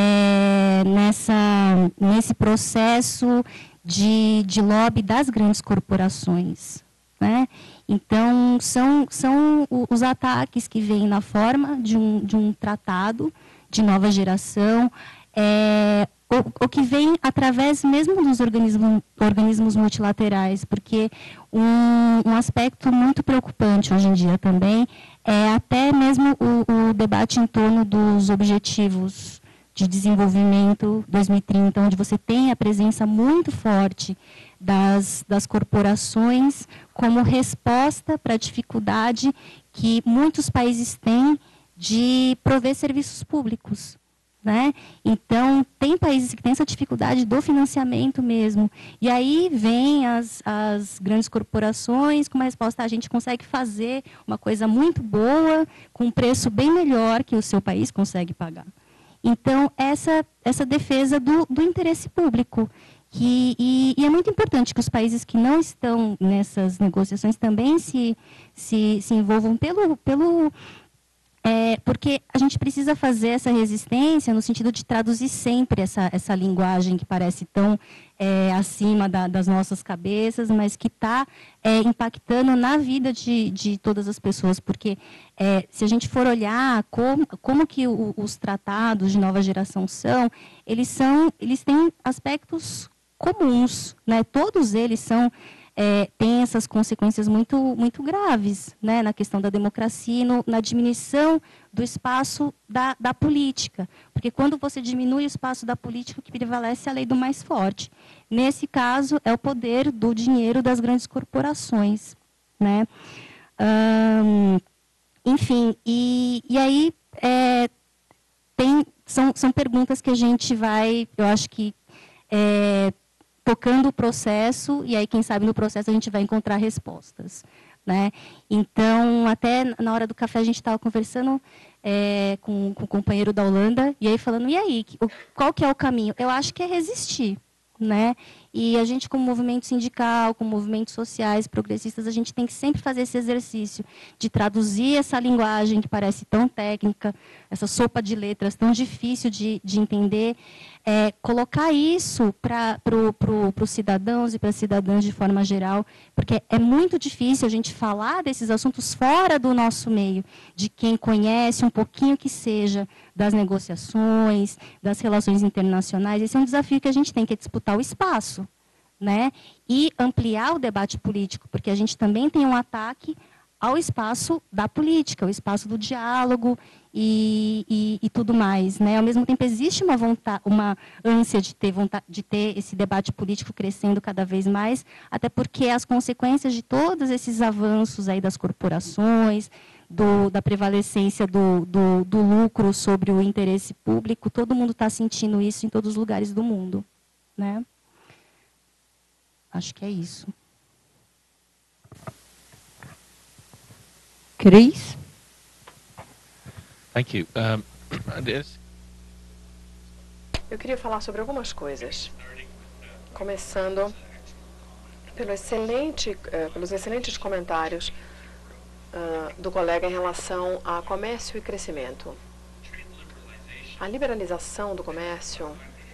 Speaker 2: nesse processo de lobby das grandes corporações, né? Então são os ataques que vêm na forma de um tratado de nova geração, o que vem através mesmo dos organismos multilaterais, porque um aspecto muito preocupante hoje em dia também é até mesmo o debate em torno dos objetivos de desenvolvimento 2030, onde você tem a presença muito forte das corporações como resposta para a dificuldade que muitos países têm de prover serviços públicos, né? Então, tem países que têm essa dificuldade do financiamento mesmo. E aí vem as grandes corporações com uma resposta: a gente consegue fazer uma coisa muito boa, com um preço bem melhor que o seu país consegue pagar. Então, essa defesa do interesse público. E é muito importante que os países que não estão nessas negociações também se envolvam porque a gente precisa fazer essa resistência no sentido de traduzir sempre essa linguagem que parece tão acima das nossas cabeças, mas que está impactando na vida de todas as pessoas. Porque se a gente for olhar como que os tratados de nova geração eles têm aspectos comuns, né? Todos eles têm essas consequências muito, muito graves, né, na questão da democracia e na diminuição do espaço da política. Porque quando você diminui o espaço da política, o que prevalece é a lei do mais forte. Nesse caso, é o poder do dinheiro das grandes corporações, né? Enfim, e aí são perguntas que a gente vai, eu acho que, tocando o processo, e aí, quem sabe, no processo a gente vai encontrar respostas, né? Então, até na hora do café, a gente estava conversando com o companheiro da Holanda, e aí falando, e aí, qual que é o caminho? Eu acho que é resistir, né? E a gente, como movimento sindical, como movimentos sociais, progressistas, a gente tem que sempre fazer esse exercício de traduzir essa linguagem que parece tão técnica, essa sopa de letras tão difícil de entender, colocar isso para os cidadãos e para as cidadãs de forma geral, porque é muito difícil a gente falar desses assuntos fora do nosso meio, de quem conhece um pouquinho que seja das negociações, das relações internacionais. Esse é um desafio que a gente tem, que é disputar o espaço, né? E ampliar o debate político, porque a gente também tem um ataque ao espaço da política, ao espaço do diálogo e tudo mais, né? Ao mesmo tempo, existe uma ânsia de ter esse debate político crescendo cada vez mais, até porque as consequências de todos esses avanços aí das corporações, da prevalecência do lucro sobre o interesse público, todo mundo está sentindo isso em todos os lugares do mundo, né? Acho que é isso.
Speaker 1: Cris?
Speaker 14: Thank you.
Speaker 3: Eu queria falar sobre algumas coisas, começando pelos excelentes comentários do colega em relação a comércio e crescimento. A liberalização do comércio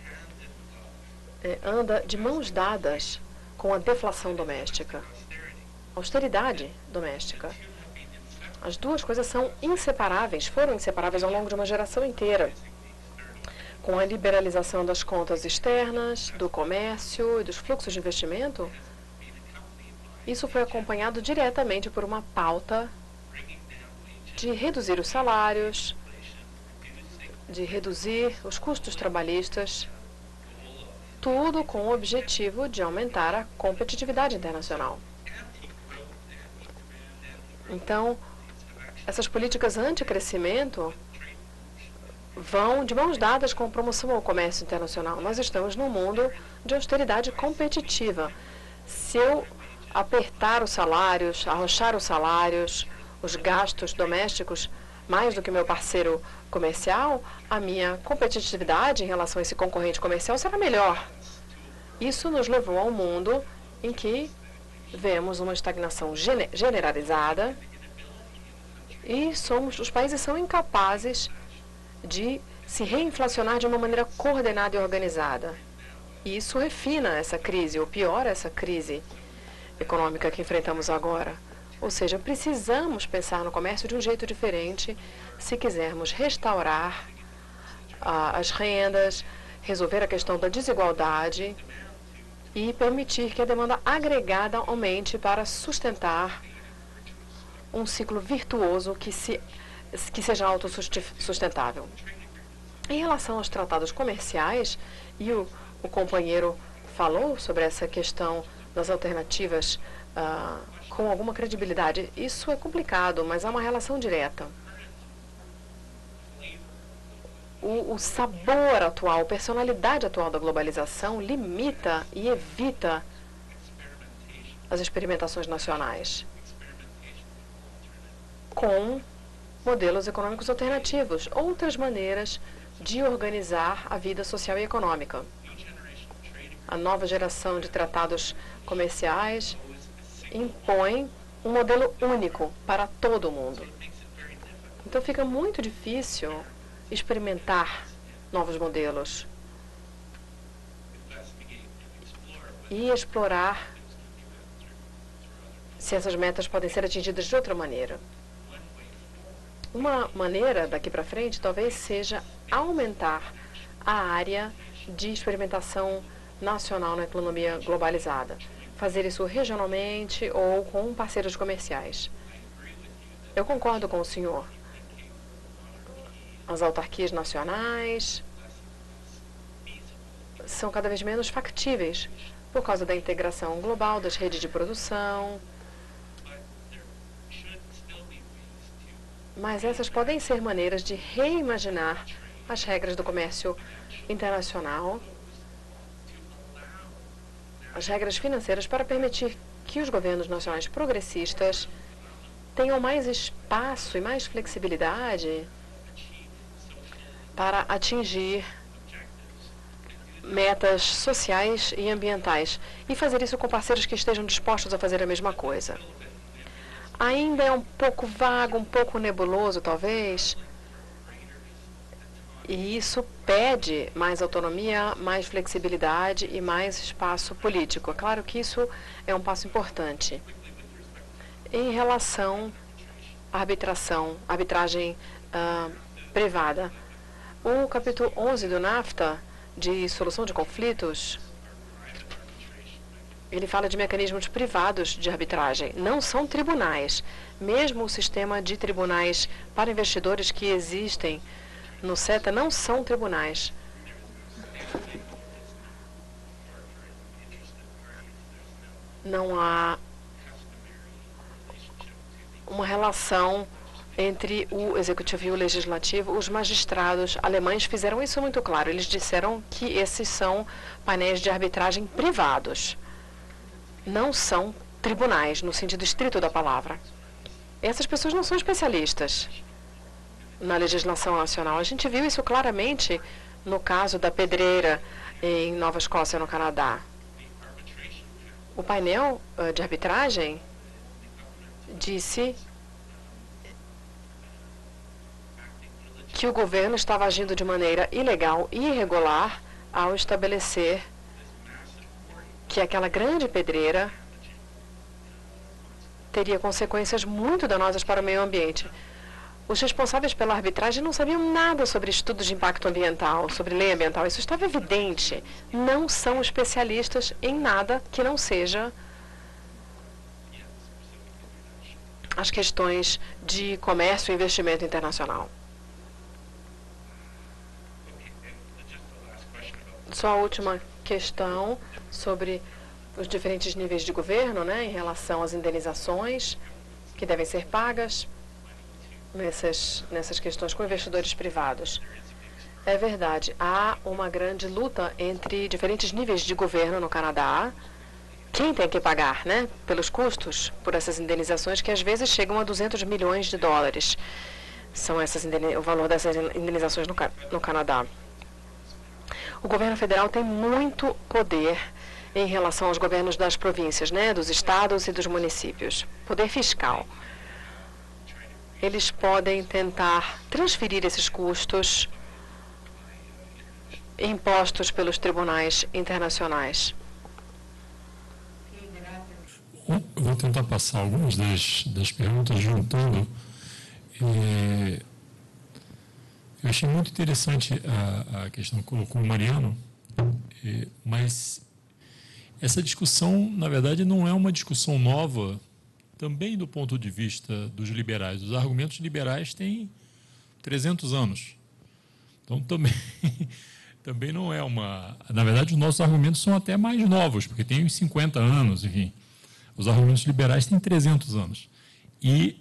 Speaker 3: anda de mãos dadas com a deflação doméstica, austeridade doméstica. As duas coisas são inseparáveis, foram inseparáveis ao longo de uma geração inteira. Com a liberalização das contas externas, do comércio e dos fluxos de investimento, isso foi acompanhado diretamente por uma pauta de reduzir os salários, de reduzir os custos trabalhistas, tudo com o objetivo de aumentar a competitividade internacional. Então, essas políticas anti-crescimento vão de mãos dadas com a promoção ao comércio internacional. Nós estamos num mundo de austeridade competitiva. Se eu apertar os salários, arrochar os salários, os gastos domésticos, mais do que o meu parceiro comercial, a minha competitividade em relação a esse concorrente comercial será melhor. Isso nos levou a um mundo em que vemos uma estagnação generalizada e os países são incapazes de se reinflacionar de uma maneira coordenada e organizada. E isso refina essa crise, ou piora essa crise econômica que enfrentamos agora. Ou seja, precisamos pensar no comércio de um jeito diferente se quisermos restaurar as rendas, resolver a questão da desigualdade e permitir que a demanda agregada aumente para sustentar um ciclo virtuoso que seja autossustentável. Em relação aos tratados comerciais, e o companheiro falou sobre essa questão das alternativas com alguma credibilidade. Isso é complicado, mas há uma relação direta. O sabor atual, a personalidade atual da globalização limita e evita as experimentações nacionais com modelos econômicos alternativos, outras maneiras de organizar a vida social e econômica. A nova geração de tratados comerciais impõe um modelo único para todo o mundo. Então fica muito difícil experimentar novos modelos e explorar se essas metas podem ser atingidas de outra maneira. Uma maneira daqui para frente talvez seja aumentar a área de experimentação nacional na economia globalizada. Fazer isso regionalmente ou com parceiros comerciais. Eu concordo com o senhor. As autarquias nacionais são cada vez menos factíveis por causa da integração global das redes de produção. Mas essas podem ser maneiras de reimaginar as regras do comércio internacional, as regras financeiras, para permitir que os governos nacionais progressistas tenham mais espaço e mais flexibilidade para atingir metas sociais e ambientais e fazer isso com parceiros que estejam dispostos a fazer a mesma coisa. Ainda é um pouco vago, um pouco nebuloso, talvez, e isso pede mais autonomia, mais flexibilidade e mais espaço político. É claro que isso é um passo importante. Em relação à arbitragem privada, o capítulo 11 do NAFTA, de solução de conflitos, ele fala de mecanismos privados de arbitragem. Não são tribunais. Mesmo o sistema de tribunais para investidores que existem no CETA não são tribunais. Não há uma relação entre o executivo e o legislativo. Os magistrados alemães fizeram isso muito claro. Eles disseram que esses são painéis de arbitragem privados. Não são tribunais, no sentido estrito da palavra. Essas pessoas não são especialistas na legislação nacional. A gente viu isso claramente no caso da pedreira em Nova Escócia, no Canadá. O painel de arbitragem disse que o governo estava agindo de maneira ilegal e irregular ao estabelecer que aquela grande pedreira teria consequências muito danosas para o meio ambiente. Os responsáveis pela arbitragem não sabiam nada sobre estudos de impacto ambiental, sobre lei ambiental. Isso estava evidente. Não são especialistas em nada que não seja as questões de comércio e investimento internacional. Só a última questão sobre os diferentes níveis de governo, né, em relação às indenizações que devem ser pagas nessas questões com investidores privados. É verdade, há uma grande luta entre diferentes níveis de governo no Canadá. Quem tem que pagar, né, pelos custos por essas indenizações que às vezes chegam a 200 milhões de dólares. São o valor dessas indenizações no Canadá. O governo federal tem muito poder em relação aos governos das províncias, né, dos estados e dos municípios. Poder fiscal. Eles podem tentar transferir esses custos impostos pelos tribunais internacionais.
Speaker 6: Eu vou tentar passar algumas das perguntas juntando. Eu achei muito interessante a questão que colocou o Mariano, mas essa discussão, na verdade, não é uma discussão nova, também do ponto de vista dos liberais. Os argumentos liberais têm 300 anos. Então, também não é uma... Na verdade, os nossos argumentos são até mais novos, porque tem uns 50 anos, enfim. Os argumentos liberais têm 300 anos. E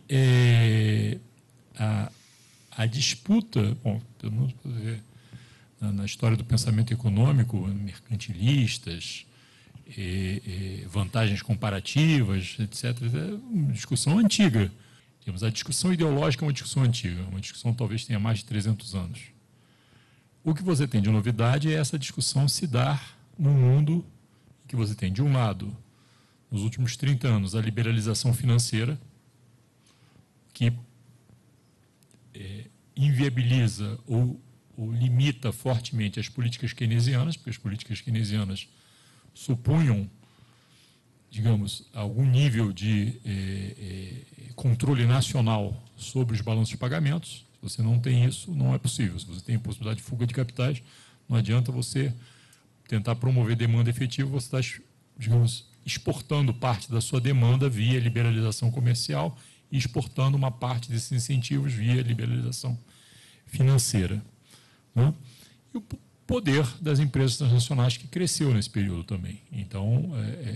Speaker 6: a disputa, bom, eu não posso ver na história do pensamento econômico, mercantilistas, vantagens comparativas, etc. É uma discussão antiga. A discussão ideológica é uma discussão antiga, uma discussão talvez tenha mais de 300 anos. O que você tem de novidade é essa discussão se dar num mundo que você tem, de um lado, nos últimos 30 anos, a liberalização financeira, que inviabiliza ou limita fortemente as políticas keynesianas, porque as políticas keynesianas supunham, digamos, algum nível de controle nacional sobre os balanços de pagamentos. Se você não tem isso, não é possível. Se você tem possibilidade de fuga de capitais, não adianta você tentar promover demanda efetiva, você está, digamos, exportando parte da sua demanda via liberalização comercial e exportando uma parte desses incentivos via liberalização financeira, né? E o poder das empresas transnacionais que cresceu nesse período também. Então,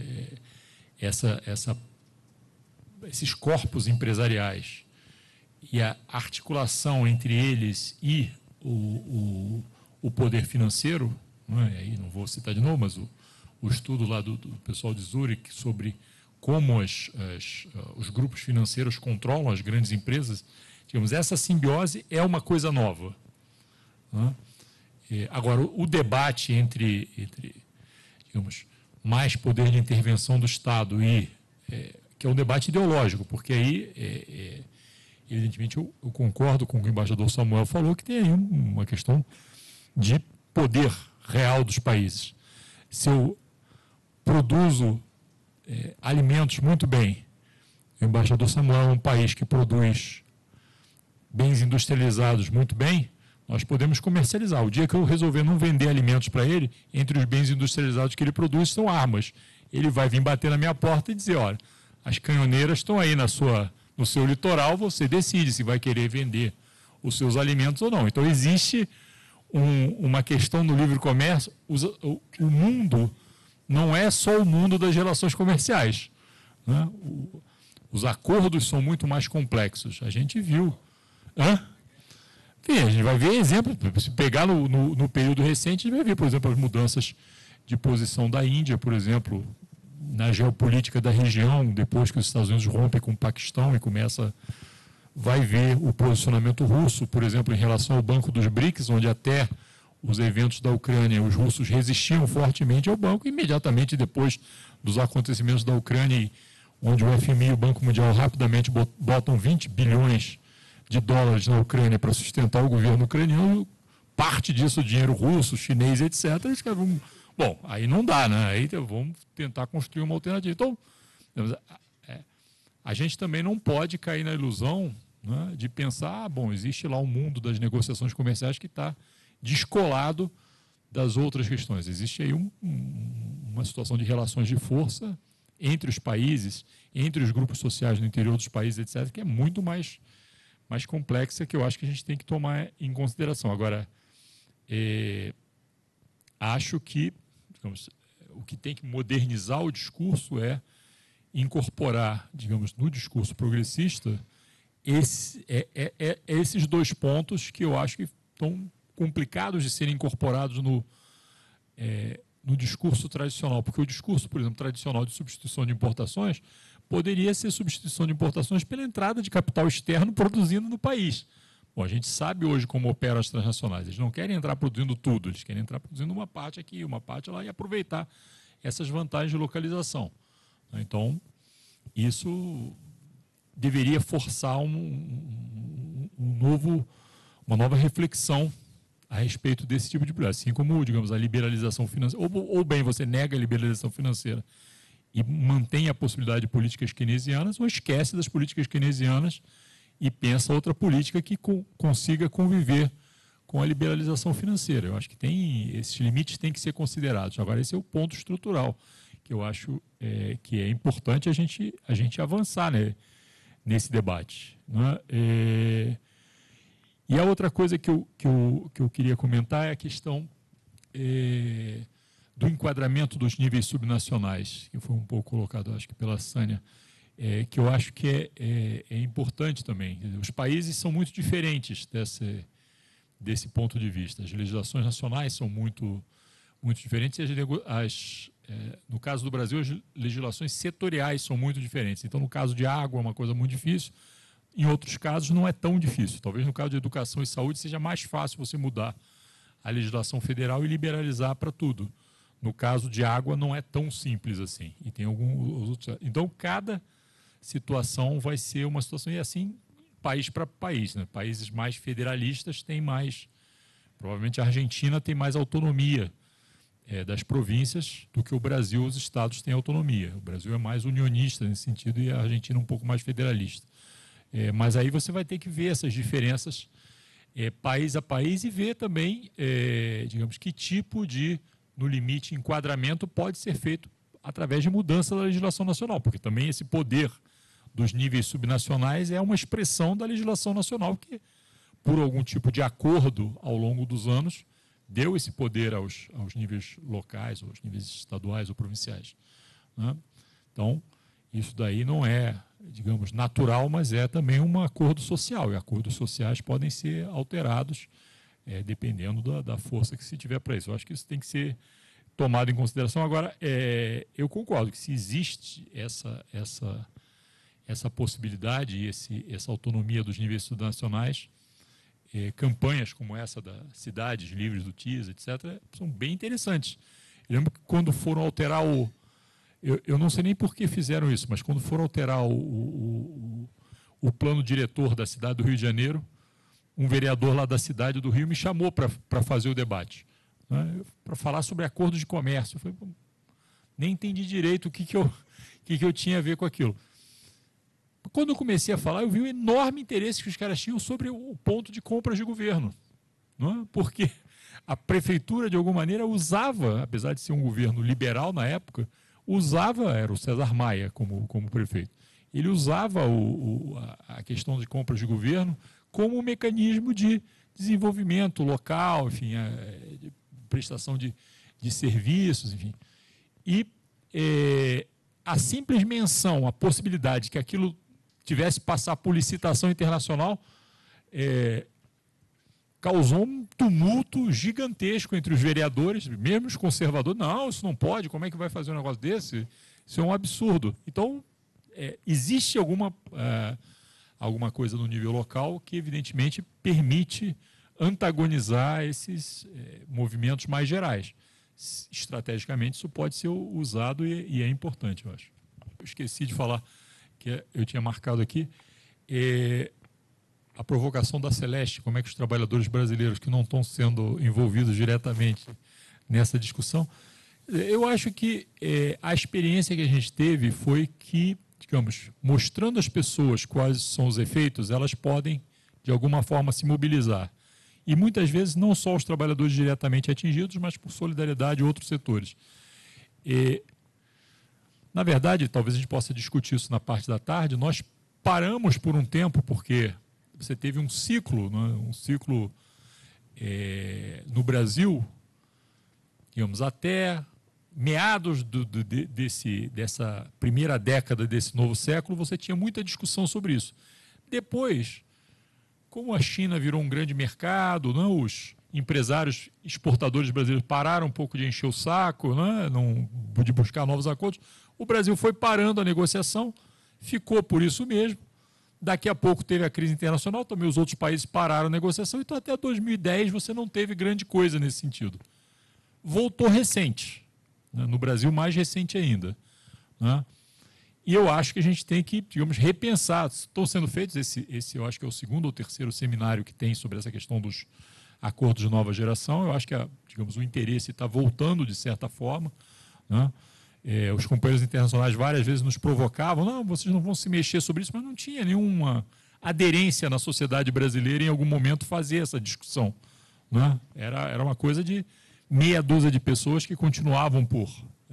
Speaker 6: esses corpos empresariais e a articulação entre eles e o poder financeiro, né? Aí não vou citar de novo, mas o estudo lá do pessoal de Zurich sobre como os grupos financeiros controlam as grandes empresas, digamos, essa simbiose é uma coisa nova, né? Agora, o debate entre, digamos, mais poder de intervenção do Estado e que é um debate ideológico, porque aí, evidentemente, eu concordo com o que o embaixador Samuel falou, que tem aí uma questão de poder real dos países. Se eu produzo alimentos muito bem, o embaixador Samuel é um país que produz bens industrializados muito bem, nós podemos comercializar. O dia que eu resolver não vender alimentos para ele, entre os bens industrializados que ele produz são armas. Ele vai vir bater na minha porta e dizer, olha, as canhoneiras estão aí no seu litoral, você decide se vai querer vender os seus alimentos ou não. Então, existe uma questão no livre comércio, o mundo não é só o mundo das relações comerciais, né? Os acordos são muito mais complexos. A gente viu. Enfim, a gente vai ver exemplos. Se pegar no período recente, a gente vai ver, por exemplo, as mudanças de posição da Índia, por exemplo, na geopolítica da região, depois que os Estados Unidos rompem com o Paquistão e vai ver o posicionamento russo, por exemplo, em relação ao Banco dos BRICS, onde até os eventos da Ucrânia, os russos resistiam fortemente ao banco, e imediatamente depois dos acontecimentos da Ucrânia, onde o FMI e o Banco Mundial rapidamente botam 20 bilhões de dólares na Ucrânia para sustentar o governo ucraniano, parte disso é dinheiro russo, chinês, etc. Eles querem, bom, aí não dá, né? Aí vamos tentar construir uma alternativa. Então, a gente também não pode cair na ilusão, né, de pensar, bom, existe lá um mundo das negociações comerciais que está descolado das outras questões. Existe aí uma situação de relações de força entre os países, entre os grupos sociais no interior dos países, etc., que é muito mais complexa, que eu acho que a gente tem que tomar em consideração. Agora, acho que, digamos, o que tem que modernizar o discurso é incorporar, digamos, no discurso progressista, esses dois pontos que eu acho que estão complicados de serem incorporados no discurso tradicional, porque o discurso, por exemplo, tradicional de substituição de importações poderia ser substituição de importações pela entrada de capital externo produzindo no país. Bom, a gente sabe hoje como operam as transnacionais. Eles não querem entrar produzindo tudo, eles querem entrar produzindo uma parte aqui, uma parte lá e aproveitar essas vantagens de localização. Então, isso deveria forçar uma nova reflexão a respeito desse tipo de problema. Assim como, digamos, a liberalização financeira, ou bem você nega a liberalização financeira e mantém a possibilidade de políticas keynesianas, ou esquece das políticas keynesianas e pensa outra política que consiga conviver com a liberalização financeira. Eu acho que esses limites têm que ser considerados. Agora, esse é o ponto estrutural, que eu acho que é importante a gente avançar, né, nesse debate, né? E a outra coisa que eu queria comentar é a questão do enquadramento dos níveis subnacionais, que foi um pouco colocado, acho que pela Sânia, que eu acho que é importante também. Os países são muito diferentes desse ponto de vista. As legislações nacionais são muito diferentes e no caso do Brasil, as legislações setoriais são muito diferentes. Então, no caso de água, é uma coisa muito difícil. Em outros casos, não é tão difícil. Talvez no caso de educação e saúde seja mais fácil você mudar a legislação federal e liberalizar para tudo. No caso de água, não é tão simples assim. E tem alguns outros. Então, cada situação vai ser uma situação, e assim, país para país, né? Países mais federalistas têm mais. Provavelmente a Argentina tem mais autonomia das províncias do que o Brasil, os estados têm autonomia. O Brasil é mais unionista nesse sentido e a Argentina um pouco mais federalista. Mas aí você vai ter que ver essas diferenças país a país e ver também, digamos, que tipo de, no limite, enquadramento pode ser feito através de mudança da legislação nacional, porque também esse poder dos níveis subnacionais é uma expressão da legislação nacional que, por algum tipo de acordo ao longo dos anos, deu esse poder aos níveis locais, aos níveis estaduais ou provinciais, né? Então, isso daí não é, digamos, natural, mas é também um acordo social, e acordos sociais podem ser alterados dependendo da força que se tiver para isso. Eu acho que isso tem que ser tomado em consideração. Agora, eu concordo que se existe essa possibilidade e essa autonomia dos níveis subnacionais, campanhas como essa da Cidades Livres do TISA, etc., são bem interessantes. Eu lembro que quando foram alterar o... Eu não sei nem por que fizeram isso, mas quando foram alterar o plano diretor da cidade do Rio de Janeiro, um vereador lá da cidade do Rio me chamou para fazer o debate, né, para falar sobre acordos de comércio. Eu falei, nem entendi direito o que eu tinha a ver com aquilo. Quando eu comecei a falar, eu vi o enorme interesse que os caras tinham sobre o ponto de compras de governo, não é? Porque a prefeitura, de alguma maneira, usava, apesar de ser um governo liberal na época, era o César Maia como prefeito, ele usava a questão de compras de governo como um mecanismo de desenvolvimento local, enfim, de prestação de serviços, enfim. E a simples menção, a possibilidade que aquilo tivesse que passar por licitação internacional, causou um tumulto gigantesco entre os vereadores, mesmo os conservadores. Não, isso não pode, como é que vai fazer um negócio desse? Isso é um absurdo. Então, existe alguma coisa no nível local que, evidentemente, permite antagonizar esses movimentos mais gerais. Estrategicamente, isso pode ser usado e é importante, eu acho. Eu esqueci de falar, que eu tinha marcado aqui, a provocação da Celeste, como é que os trabalhadores brasileiros que não estão sendo envolvidos diretamente nessa discussão. Eu acho que a experiência que a gente teve foi que, digamos, mostrando às pessoas quais são os efeitos, elas podem, de alguma forma, se mobilizar. E muitas vezes não só os trabalhadores diretamente atingidos, mas por solidariedade e outros setores. Na verdade, talvez a gente possa discutir isso na parte da tarde, nós paramos por um tempo, porque você teve um ciclo, né, no Brasil, digamos, até meados dessa primeira década desse novo século, você tinha muita discussão sobre isso. Depois, como a China virou um grande mercado, né, os empresários exportadores brasileiros pararam um pouco de encher o saco, né, de buscar novos acordos, o Brasil foi parando a negociação, ficou por isso mesmo. Daqui a pouco teve a crise internacional, também os outros países pararam a negociação, então até 2010 você não teve grande coisa nesse sentido. Voltou recente, né, no Brasil mais recente ainda, né? E eu acho que a gente tem que, digamos, repensar. Estão sendo feitos, esse eu acho que é o segundo ou terceiro seminário que tem sobre essa questão dos acordos de nova geração. Eu acho que, digamos, o interesse está voltando de certa forma, né? Os companheiros internacionais várias vezes nos provocavam, não, vocês não vão se mexer sobre isso, mas não tinha nenhuma aderência na sociedade brasileira em algum momento fazer essa discussão, né? Era uma coisa de meia dúzia de pessoas que continuavam por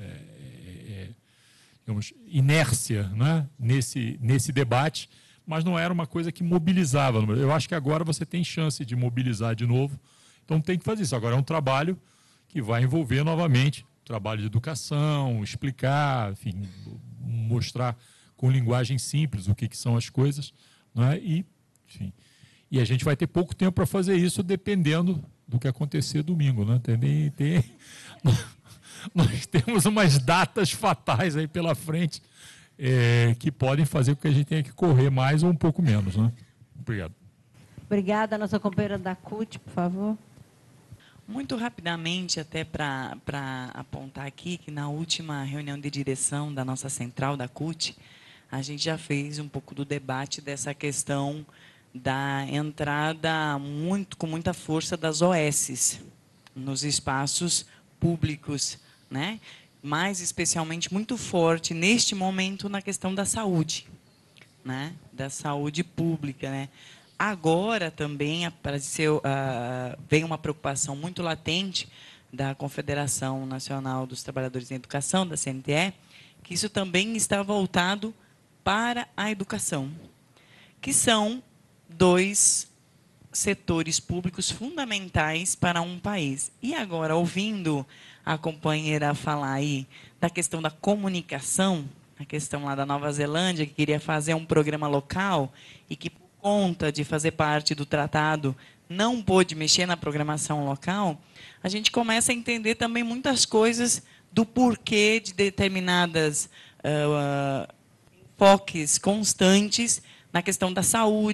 Speaker 6: digamos, inércia, né, nesse debate, mas não era uma coisa que mobilizava. Eu acho que agora você tem chance de mobilizar de novo, então tem que fazer isso. Agora é um trabalho que vai envolver novamente trabalho de educação, explicar, enfim, mostrar com linguagem simples o que são as coisas, né? Enfim, e a gente vai ter pouco tempo para fazer isso, dependendo do que acontecer domingo, né? Nós temos umas datas fatais aí pela frente que podem fazer com que a gente tenha que correr mais ou um pouco menos, né? Obrigado.
Speaker 1: Obrigada. Nossa companheira da CUT, por favor.
Speaker 14: Muito rapidamente, até para apontar aqui, que na última reunião de direção da nossa central da CUT, a gente já fez um pouco do debate dessa questão da entrada com muita força das OSs nos espaços públicos, né? Mais especialmente muito forte neste momento na questão da saúde, né? Da saúde pública, né? Agora também apareceu, vem uma preocupação muito latente da Confederação Nacional dos Trabalhadores em Educação, da CNTE, que isso também está voltado para a educação, que são dois setores públicos fundamentais para um país. E agora, ouvindo a companheira falar aí da questão da comunicação, a questão lá da Nova Zelândia, que queria fazer um programa local e que, por conta de fazer parte do tratado, não pôde mexer na programação local, a gente começa a entender também muitas coisas do porquê de determinadas enfoques constantes na questão da saúde,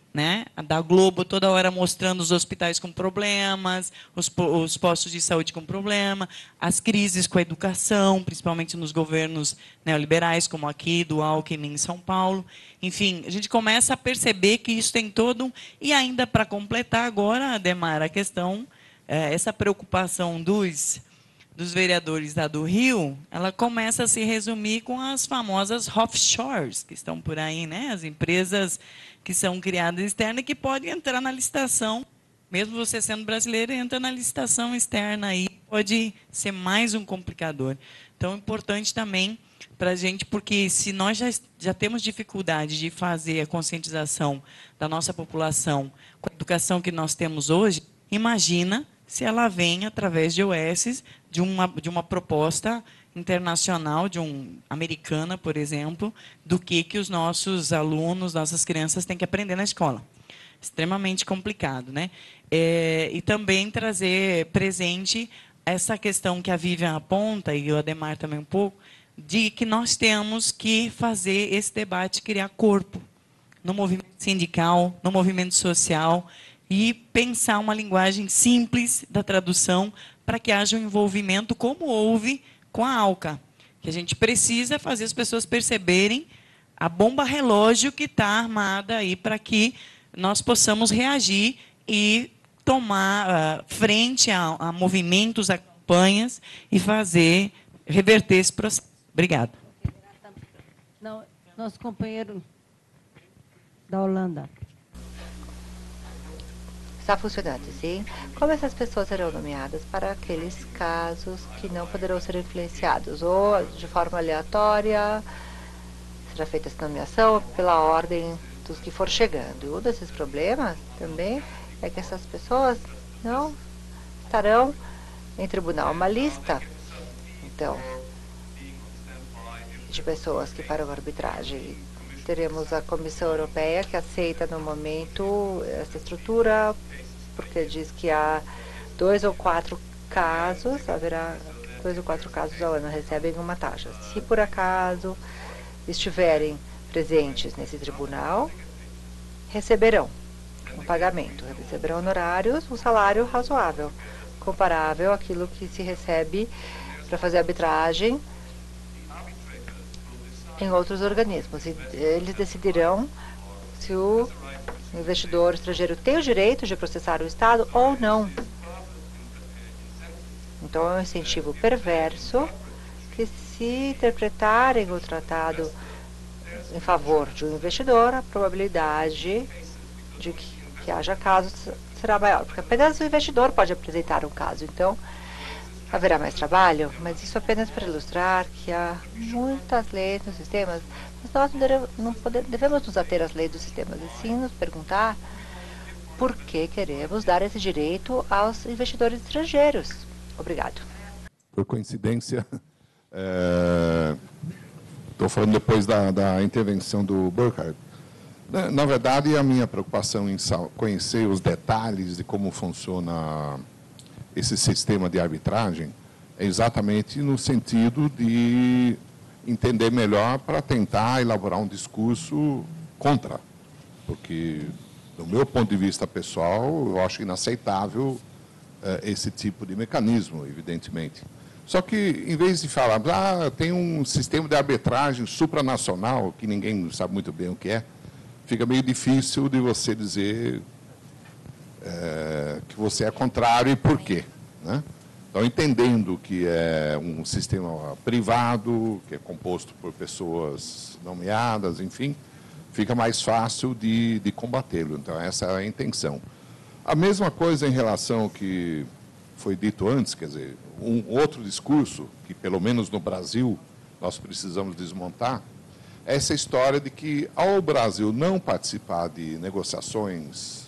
Speaker 14: né? Da Globo toda hora mostrando os hospitais com problemas, os postos de saúde com problema, as crises com a educação, principalmente nos governos neoliberais, como aqui, do Alckmin em São Paulo. Enfim, a gente começa a perceber que isso tem todo um... E ainda para completar agora, Ademar, a questão, essa preocupação dos vereadores lá do Rio, ela começa a se resumir com as famosas offshores, que estão por aí, né? As empresas que são criadas externas e que podem entrar na licitação, mesmo você sendo brasileiro, entra na licitação externa aí, pode ser mais um complicador. Então, é importante também para a gente, porque se nós já temos dificuldade de fazer a conscientização da nossa população com a educação que nós temos hoje, imagina se ela vem através de OS, de uma proposta internacional, americana, por exemplo, do que os nossos alunos, nossas crianças têm que aprender na escola. Extremamente complicado, né? E também trazer presente essa questão que a Vivian aponta, e o Ademar também um pouco, de que nós temos que fazer esse debate criar corpo no movimento sindical, no movimento social, e pensar uma linguagem simples da tradução para que haja um envolvimento como houve com a ALCA, que a gente precisa fazer as pessoas perceberem a bomba relógio que está armada aí para que nós possamos reagir e tomar frente a movimentos, a campanhas e reverter esse processo. Obrigada.
Speaker 1: Não, nosso companheiro da Holanda.
Speaker 4: Está funcionando, sim? Como essas pessoas serão nomeadas para aqueles casos que não poderão ser influenciados? Ou, de forma aleatória, será feita essa nomeação pela ordem dos que for chegando? E um desses problemas também é que essas pessoas não estarão em tribunal. Uma lista, então, de pessoas que farão arbitragem. Teremos a Comissão Europeia, que aceita no momento essa estrutura, porque diz que há 2 ou 4 casos, haverá 2 ou 4 casos ao ano, recebem uma taxa. Se por acaso estiverem presentes nesse tribunal, receberão um pagamento, receberão honorários, um salário razoável, comparável àquilo que se recebe para fazer arbitragem em outros organismos. E eles decidirão se o investidor estrangeiro tem o direito de processar o Estado ou não. Então, é um incentivo perverso que, se interpretarem o tratado em favor de um investidor, a probabilidade de que haja casos será maior, porque apenas o investidor pode apresentar um caso. Então, haverá mais trabalho, mas isso apenas para ilustrar que há muitas leis nos sistemas, mas nós não devemos nos ater às leis dos sistemas, e sim nos perguntar por que queremos dar esse direito aos investidores estrangeiros. Obrigado.
Speaker 8: Por coincidência, estou falando depois da intervenção do Burkhard. Na verdade, a minha preocupação em conhecer os detalhes de como funciona esse sistema de arbitragem é exatamente no sentido de entender melhor para tentar elaborar um discurso contra. Porque, do meu ponto de vista pessoal, eu acho inaceitável esse tipo de mecanismo, evidentemente. Só que, em vez de falar, tem um sistema de arbitragem supranacional, que ninguém sabe muito bem o que é, fica meio difícil de você dizer que você é contrário e por quê, né? Então, entendendo que é um sistema privado, que é composto por pessoas nomeadas, enfim, fica mais fácil de combatê-lo. Então, essa é a intenção. A mesma coisa em relação ao que foi dito antes, quer dizer, um outro discurso, que pelo menos no Brasil nós precisamos desmontar, é essa história de que, ao Brasil não participar de negociações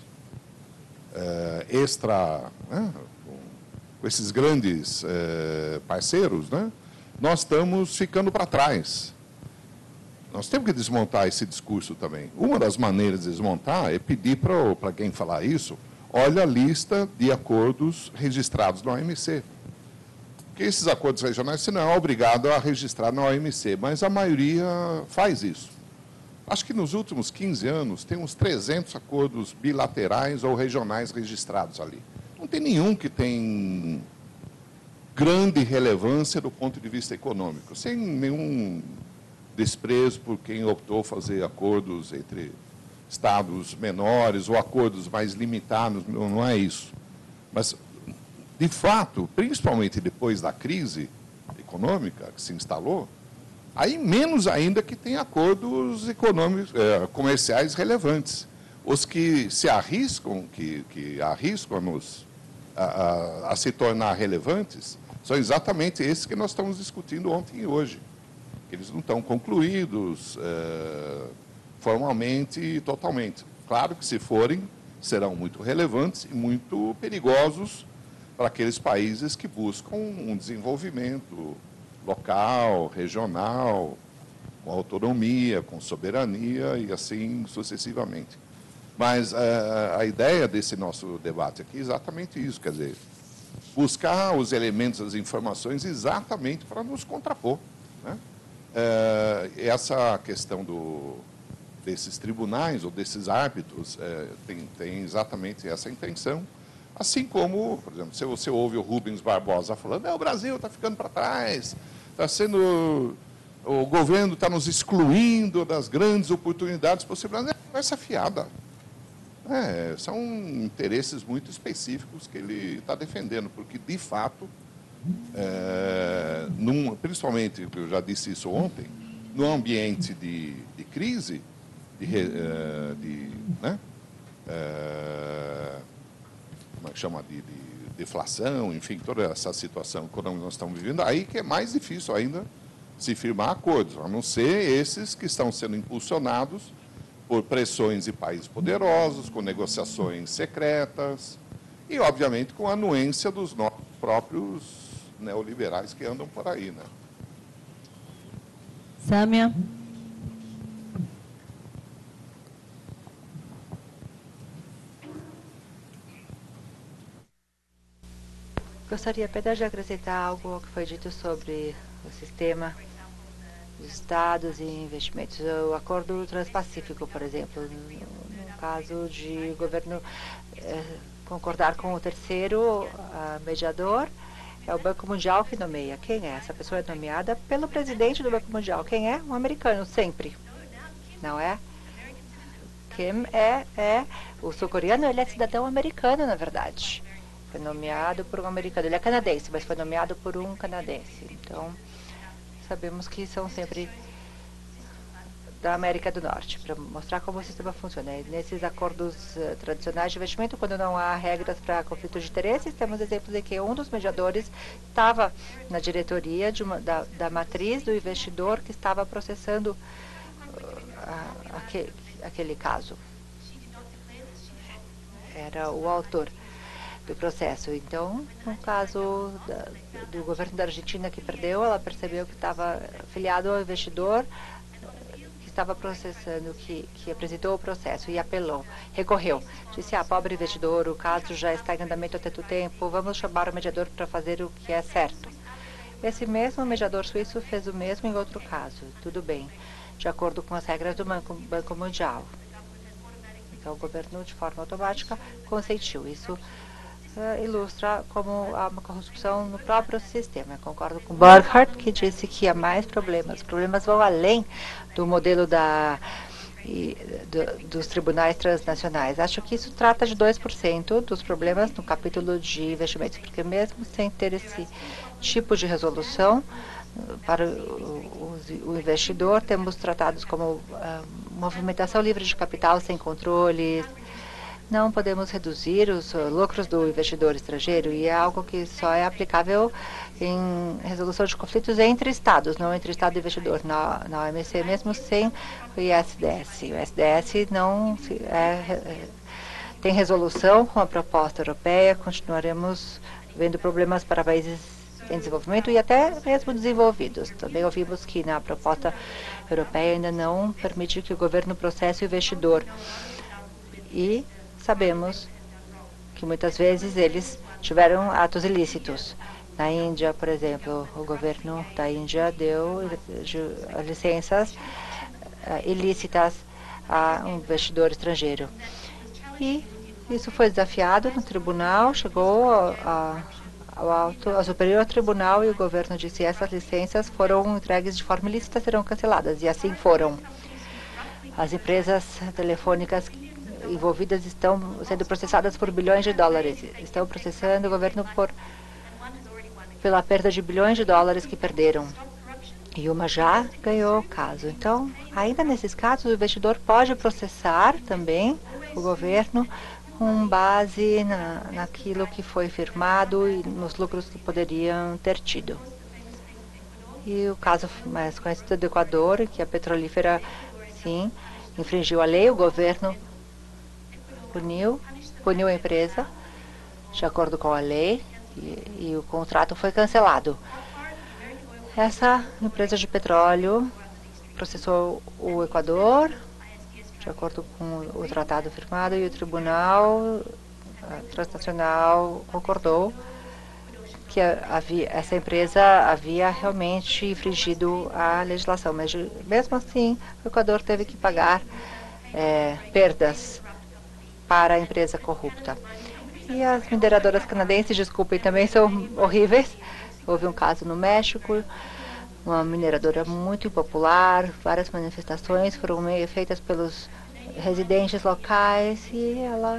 Speaker 8: com esses grandes parceiros, né, nós estamos ficando para trás. Nós temos que desmontar esse discurso também. Uma das maneiras de desmontar é pedir para quem falar isso, olha a lista de acordos registrados na OMC. Porque esses acordos regionais, você não é obrigado a registrar na OMC, mas a maioria faz isso. Acho que nos últimos 15 anos tem uns 300 acordos bilaterais ou regionais registrados ali. Não tem nenhum que tem grande relevância do ponto de vista econômico, sem nenhum desprezo por quem optou fazer acordos entre estados menores ou acordos mais limitados, não é isso. Mas, de fato, principalmente depois da crise econômica que se instalou, aí menos ainda que tem acordos econômicos, comerciais relevantes. Os que se arriscam, que arriscam a se tornar relevantes, são exatamente esses que nós estamos discutindo ontem e hoje. Eles não estão concluídos formalmente e totalmente. Claro que, se forem, serão muito relevantes e muito perigosos para aqueles países que buscam um desenvolvimento local, regional, com autonomia, com soberania e assim sucessivamente. Mas a ideia desse nosso debate aqui é exatamente isso, quer dizer, buscar os elementos, as informações exatamente para nos contrapor, né? Essa questão desses tribunais ou desses árbitros tem exatamente essa intenção. Assim como, por exemplo, se você ouve o Rubens Barbosa falando, o Brasil está ficando para trás, o governo está nos excluindo das grandes oportunidades possíveis. É conversa fiada. São interesses muito específicos que ele está defendendo, porque, de fato, principalmente, eu já disse isso ontem, no ambiente de crise, como é que chama, de deflação, enfim, toda essa situação econômica que nós estamos vivendo, aí que é mais difícil ainda se firmar acordos, a não ser esses que estão sendo impulsionados por pressões de países poderosos, com negociações secretas e, obviamente, com a anuência dos nossos próprios neoliberais que andam por aí, né?
Speaker 1: Sâmia.
Speaker 4: Gostaria apenas de acrescentar algo ao que foi dito sobre o sistema dos estados e investimentos. O acordo transpacífico, por exemplo, no caso de o governo concordar com o terceiro mediador, é o Banco Mundial que nomeia. Quem é? Essa pessoa é nomeada pelo presidente do Banco Mundial. Quem é? Um americano, sempre. Não é? Kim o sul-coreano, ele é cidadão americano, na verdade. Foi nomeado por um americano. Ele é canadense, mas foi nomeado por um canadense. Então, sabemos que são sempre da América do Norte, para mostrar como o sistema funciona. Nesses acordos tradicionais de investimento, quando não há regras para conflito de interesses, temos exemplos em que um dos mediadores estava na diretoria da matriz do investidor que estava processando aquele caso. Era o autor do processo. Então, no caso do governo da Argentina que perdeu, ela percebeu que estava afiliado ao investidor que estava processando, que apresentou o processo e apelou, recorreu. Disse, pobre investidor, o caso já está em andamento há tanto tempo, vamos chamar o mediador para fazer o que é certo. Esse mesmo mediador suíço fez o mesmo em outro caso. Tudo bem, de acordo com as regras do Banco Mundial. Então, o governo, de forma automática, consentiu. Isso ilustra como há uma corrupção no próprio sistema. Eu concordo com Burkhardt, que disse que há mais problemas. Os problemas vão além do modelo dos tribunais transnacionais. Acho que isso trata de 2% dos problemas no capítulo de investimentos, porque mesmo sem ter esse tipo de resolução para o investidor, temos tratados como movimentação livre de capital sem controle. Não podemos reduzir os lucros do investidor estrangeiro, e é algo que só é aplicável em resolução de conflitos entre estados, não entre estado e investidor. Na OMC, mesmo sem o ISDS. O ISDS não tem resolução com a proposta europeia. Continuaremos vendo problemas para países em desenvolvimento e até mesmo desenvolvidos. Também ouvimos que na proposta europeia ainda não permite que o governo processe o investidor. E sabemos que muitas vezes eles tiveram atos ilícitos. Na Índia, por exemplo, o governo da Índia deu licenças ilícitas a um investidor estrangeiro. E isso foi desafiado no tribunal, chegou ao Superior Tribunal e o governo disse que essas licenças foram entregues de forma ilícita, serão canceladas. E assim foram. As empresas telefônicas envolvidas estão sendo processadas por bilhões de dólares. Estão processando o governo pela perda de bilhões de dólares que perderam. E uma já ganhou o caso. Então, ainda nesses casos, o investidor pode processar também o governo com base naquilo que foi firmado e nos lucros que poderiam ter tido. E o caso mais conhecido do Equador, que a petrolífera, sim, infringiu a lei, o governo puniu a empresa de acordo com a lei e o contrato foi cancelado. Essa empresa de petróleo processou o Equador de acordo com o tratado firmado e o tribunal transnacional concordou que essa empresa havia realmente infringido a legislação, mas mesmo assim o Equador teve que pagar perdas para a empresa corrupta. E as mineradoras canadenses, desculpem, também são horríveis. Houve um caso no México, uma mineradora muito impopular, várias manifestações foram feitas pelos residentes locais e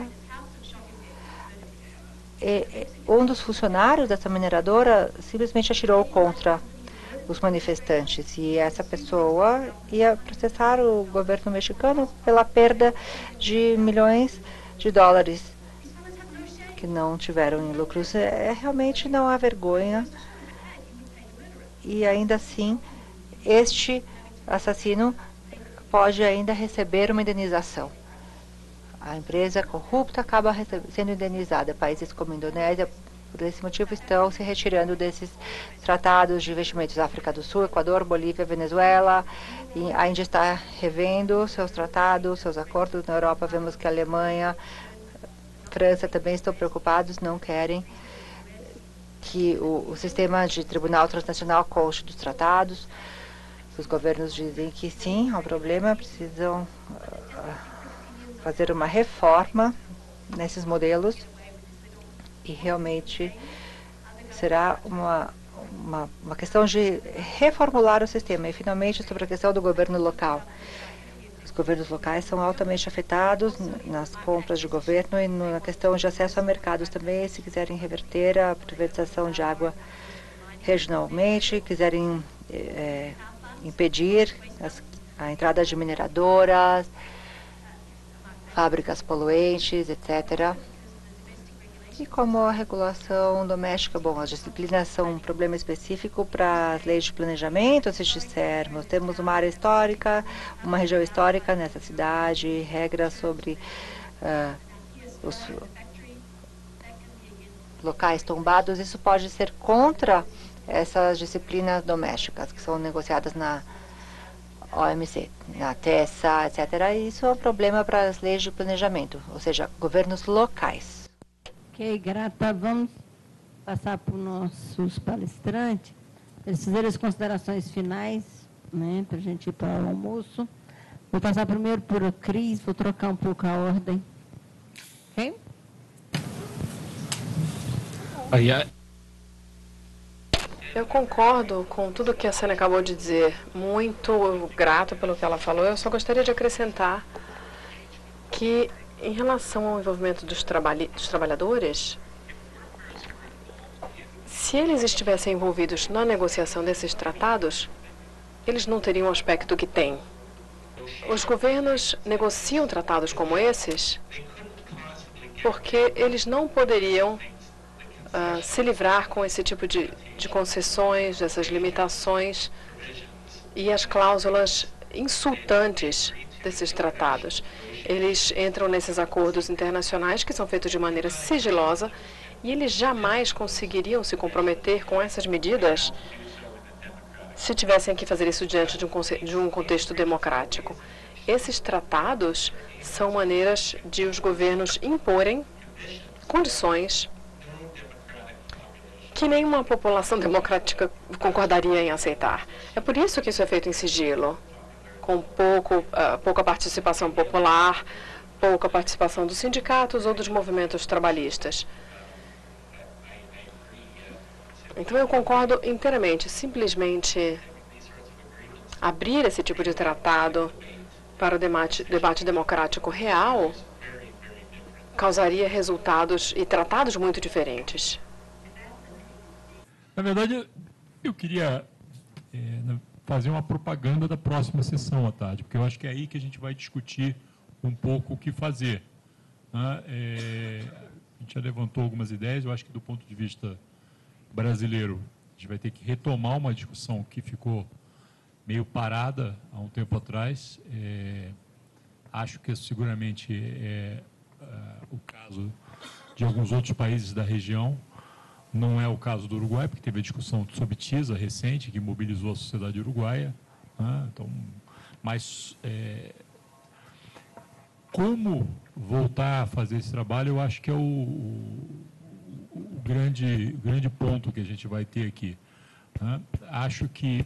Speaker 4: um dos funcionários dessa mineradora simplesmente atirou contra os manifestantes e essa pessoa ia processar o governo mexicano pela perda de milhões de dólares que não tiveram em lucros. Realmente não há vergonha. E ainda assim, este assassino pode ainda receber uma indenização. A empresa corrupta acaba sendo indenizada. Países como a Indonésia, por esse motivo, estão se retirando desses tratados de investimentos. África do Sul, Equador, Bolívia, Venezuela. E a Índia está revendo seus tratados, seus acordos. Na Europa, vemos que a Alemanha, França também estão preocupados, não querem que o sistema de tribunal transnacional conste dos tratados. Os governos dizem que sim, há um problema, precisam fazer uma reforma nesses modelos e realmente será uma questão de reformular o sistema. E finalmente sobre a questão do governo local. Os governos locais são altamente afetados nas compras de governo e na questão de acesso a mercados também, se quiserem reverter a privatização de água regionalmente, quiserem impedir a entrada de mineradoras, fábricas poluentes, etc. E como a regulação doméstica, bom, as disciplinas são um problema específico para as leis de planejamento, se dissermos. Temos uma área histórica, uma região histórica nessa cidade, regras sobre os locais tombados. Isso pode ser contra essas disciplinas domésticas que são negociadas na OMC, na TESA, etc. E isso é um problema para as leis de planejamento, ou seja, governos locais.
Speaker 1: Ok, grata. Vamos passar para os nossos palestrantes. Eles fizeram as considerações finais, né, para a gente ir para o almoço. Vou passar primeiro por o Cris, vou trocar um pouco a ordem. Ok?
Speaker 3: Eu concordo com tudo que a Sena acabou de dizer. Muito grato pelo que ela falou. Eu só gostaria de acrescentar que, em relação ao envolvimento dos trabalhadores, se eles estivessem envolvidos na negociação desses tratados, eles não teriam o aspecto que têm. Os governos negociam tratados como esses porque eles não poderiam se livrar com esse tipo de concessões, dessas limitações e as cláusulas insultantes desses tratados. Eles entram nesses acordos internacionais que são feitos de maneira sigilosa e eles jamais conseguiriam se comprometer com essas medidas se tivessem que fazer isso diante de um contexto democrático. Esses tratados são maneiras de os governos imporem condições que nenhuma população democrática concordaria em aceitar. É por isso que isso é feito em sigilo. com pouca participação popular, pouca participação dos sindicatos ou dos movimentos trabalhistas. Então, eu concordo inteiramente. Simplesmente abrir esse tipo de tratado para o debate democrático real causaria resultados e tratados muito diferentes.
Speaker 5: Na verdade, eu queria fazer uma propaganda da próxima sessão à tarde, porque eu acho que é aí que a gente vai discutir um pouco o que fazer. Né? A gente já levantou algumas ideias, eu acho que do ponto de vista brasileiro, a gente vai ter que retomar uma discussão que ficou meio parada há um tempo atrás. Acho que seguramente é o caso de alguns outros países da região. Não é o caso do Uruguai, porque teve a discussão sobre TISA recente, que mobilizou a sociedade uruguaia. Né? Então, mas como voltar a fazer esse trabalho, eu acho que é o grande ponto que a gente vai ter aqui. Né? Acho que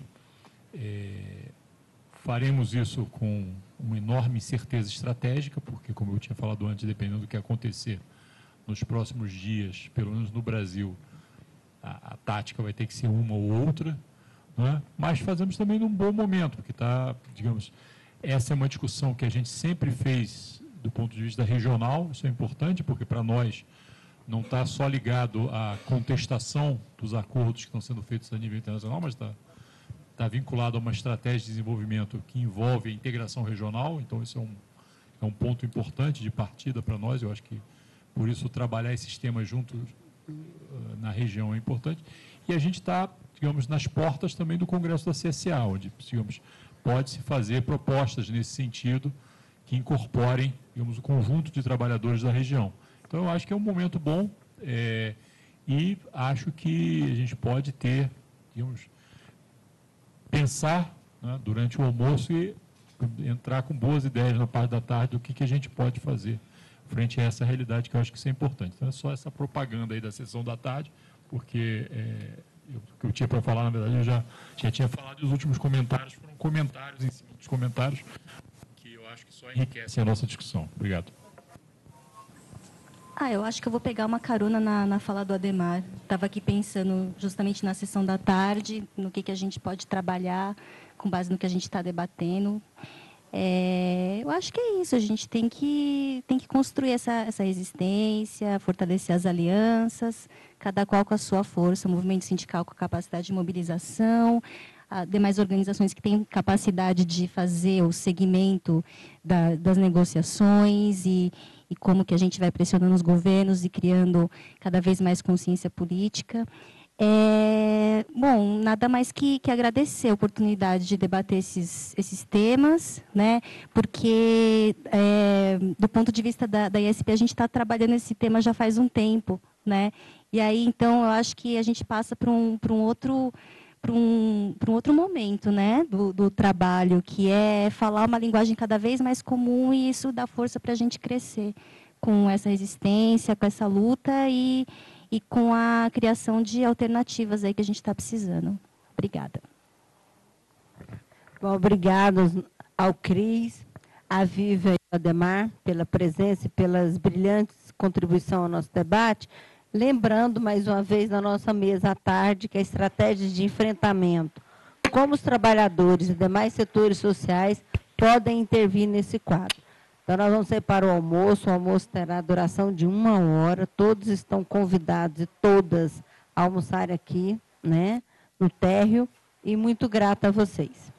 Speaker 5: faremos isso com uma enorme certeza estratégica, porque, como eu tinha falado antes, dependendo do que acontecer nos próximos dias, pelo menos no Brasil, a tática vai ter que ser uma ou outra, né? Mas fazemos também num bom momento, porque digamos, essa é uma discussão que a gente sempre fez do ponto de vista regional. Isso é importante, porque para nós não está só ligado à contestação dos acordos que estão sendo feitos a nível internacional, mas está vinculado a uma estratégia de desenvolvimento que envolve a integração regional. Então, isso é um ponto importante de partida para nós. Eu acho que, por isso, trabalhar esses temas juntos na região é importante. E a gente está, digamos, nas portas também do Congresso da CSA, onde, digamos, pode-se fazer propostas nesse sentido que incorporem, digamos, o conjunto de trabalhadores da região. Então, eu acho que é um momento bom e acho que a gente pode ter, digamos, pensar, né, durante o almoço e entrar com boas ideias na parte da tarde do que a gente pode fazer frente a essa realidade, que eu acho que isso é importante. Então, é só essa propaganda aí da sessão da tarde, porque o que eu tinha para falar, na verdade, eu já tinha falado, e os últimos comentários foram comentários em cima dos comentários, que eu acho que só enriquecem a nossa discussão. Obrigado.
Speaker 2: Eu acho que eu vou pegar uma carona na fala do Adhemar. Estava aqui pensando justamente na sessão da tarde, no que a gente pode trabalhar com base no que a gente está debatendo. Eu acho que é isso, a gente tem que construir essa resistência, fortalecer as alianças, cada qual com a sua força, o movimento sindical com a capacidade de mobilização, demais organizações que têm capacidade de fazer o segmento das negociações e como que a gente vai pressionando os governos e criando cada vez mais consciência política. Bom, nada mais que agradecer a oportunidade de debater esses temas, né? Porque, do ponto de vista da ISP, a gente está trabalhando esse tema já faz um tempo, né? E aí, então, eu acho que a gente passa para um outro momento, né, do trabalho, que é falar uma linguagem cada vez mais comum, e isso dá força para a gente crescer com essa resistência, com essa luta e com a criação de alternativas aí que a gente está precisando. Obrigada.
Speaker 1: Bom, obrigada ao Cris, à Vivian e ao Adhemar pela presença e pelas brilhantes contribuições ao nosso debate. Lembrando, mais uma vez, na nossa mesa à tarde, que a estratégia de enfrentamento, como os trabalhadores e demais setores sociais podem intervir nesse quadro. Então, nós vamos separar o almoço terá duração de 1 hora, todos estão convidados e todas a almoçar aqui, né, no térreo, e muito grata a vocês.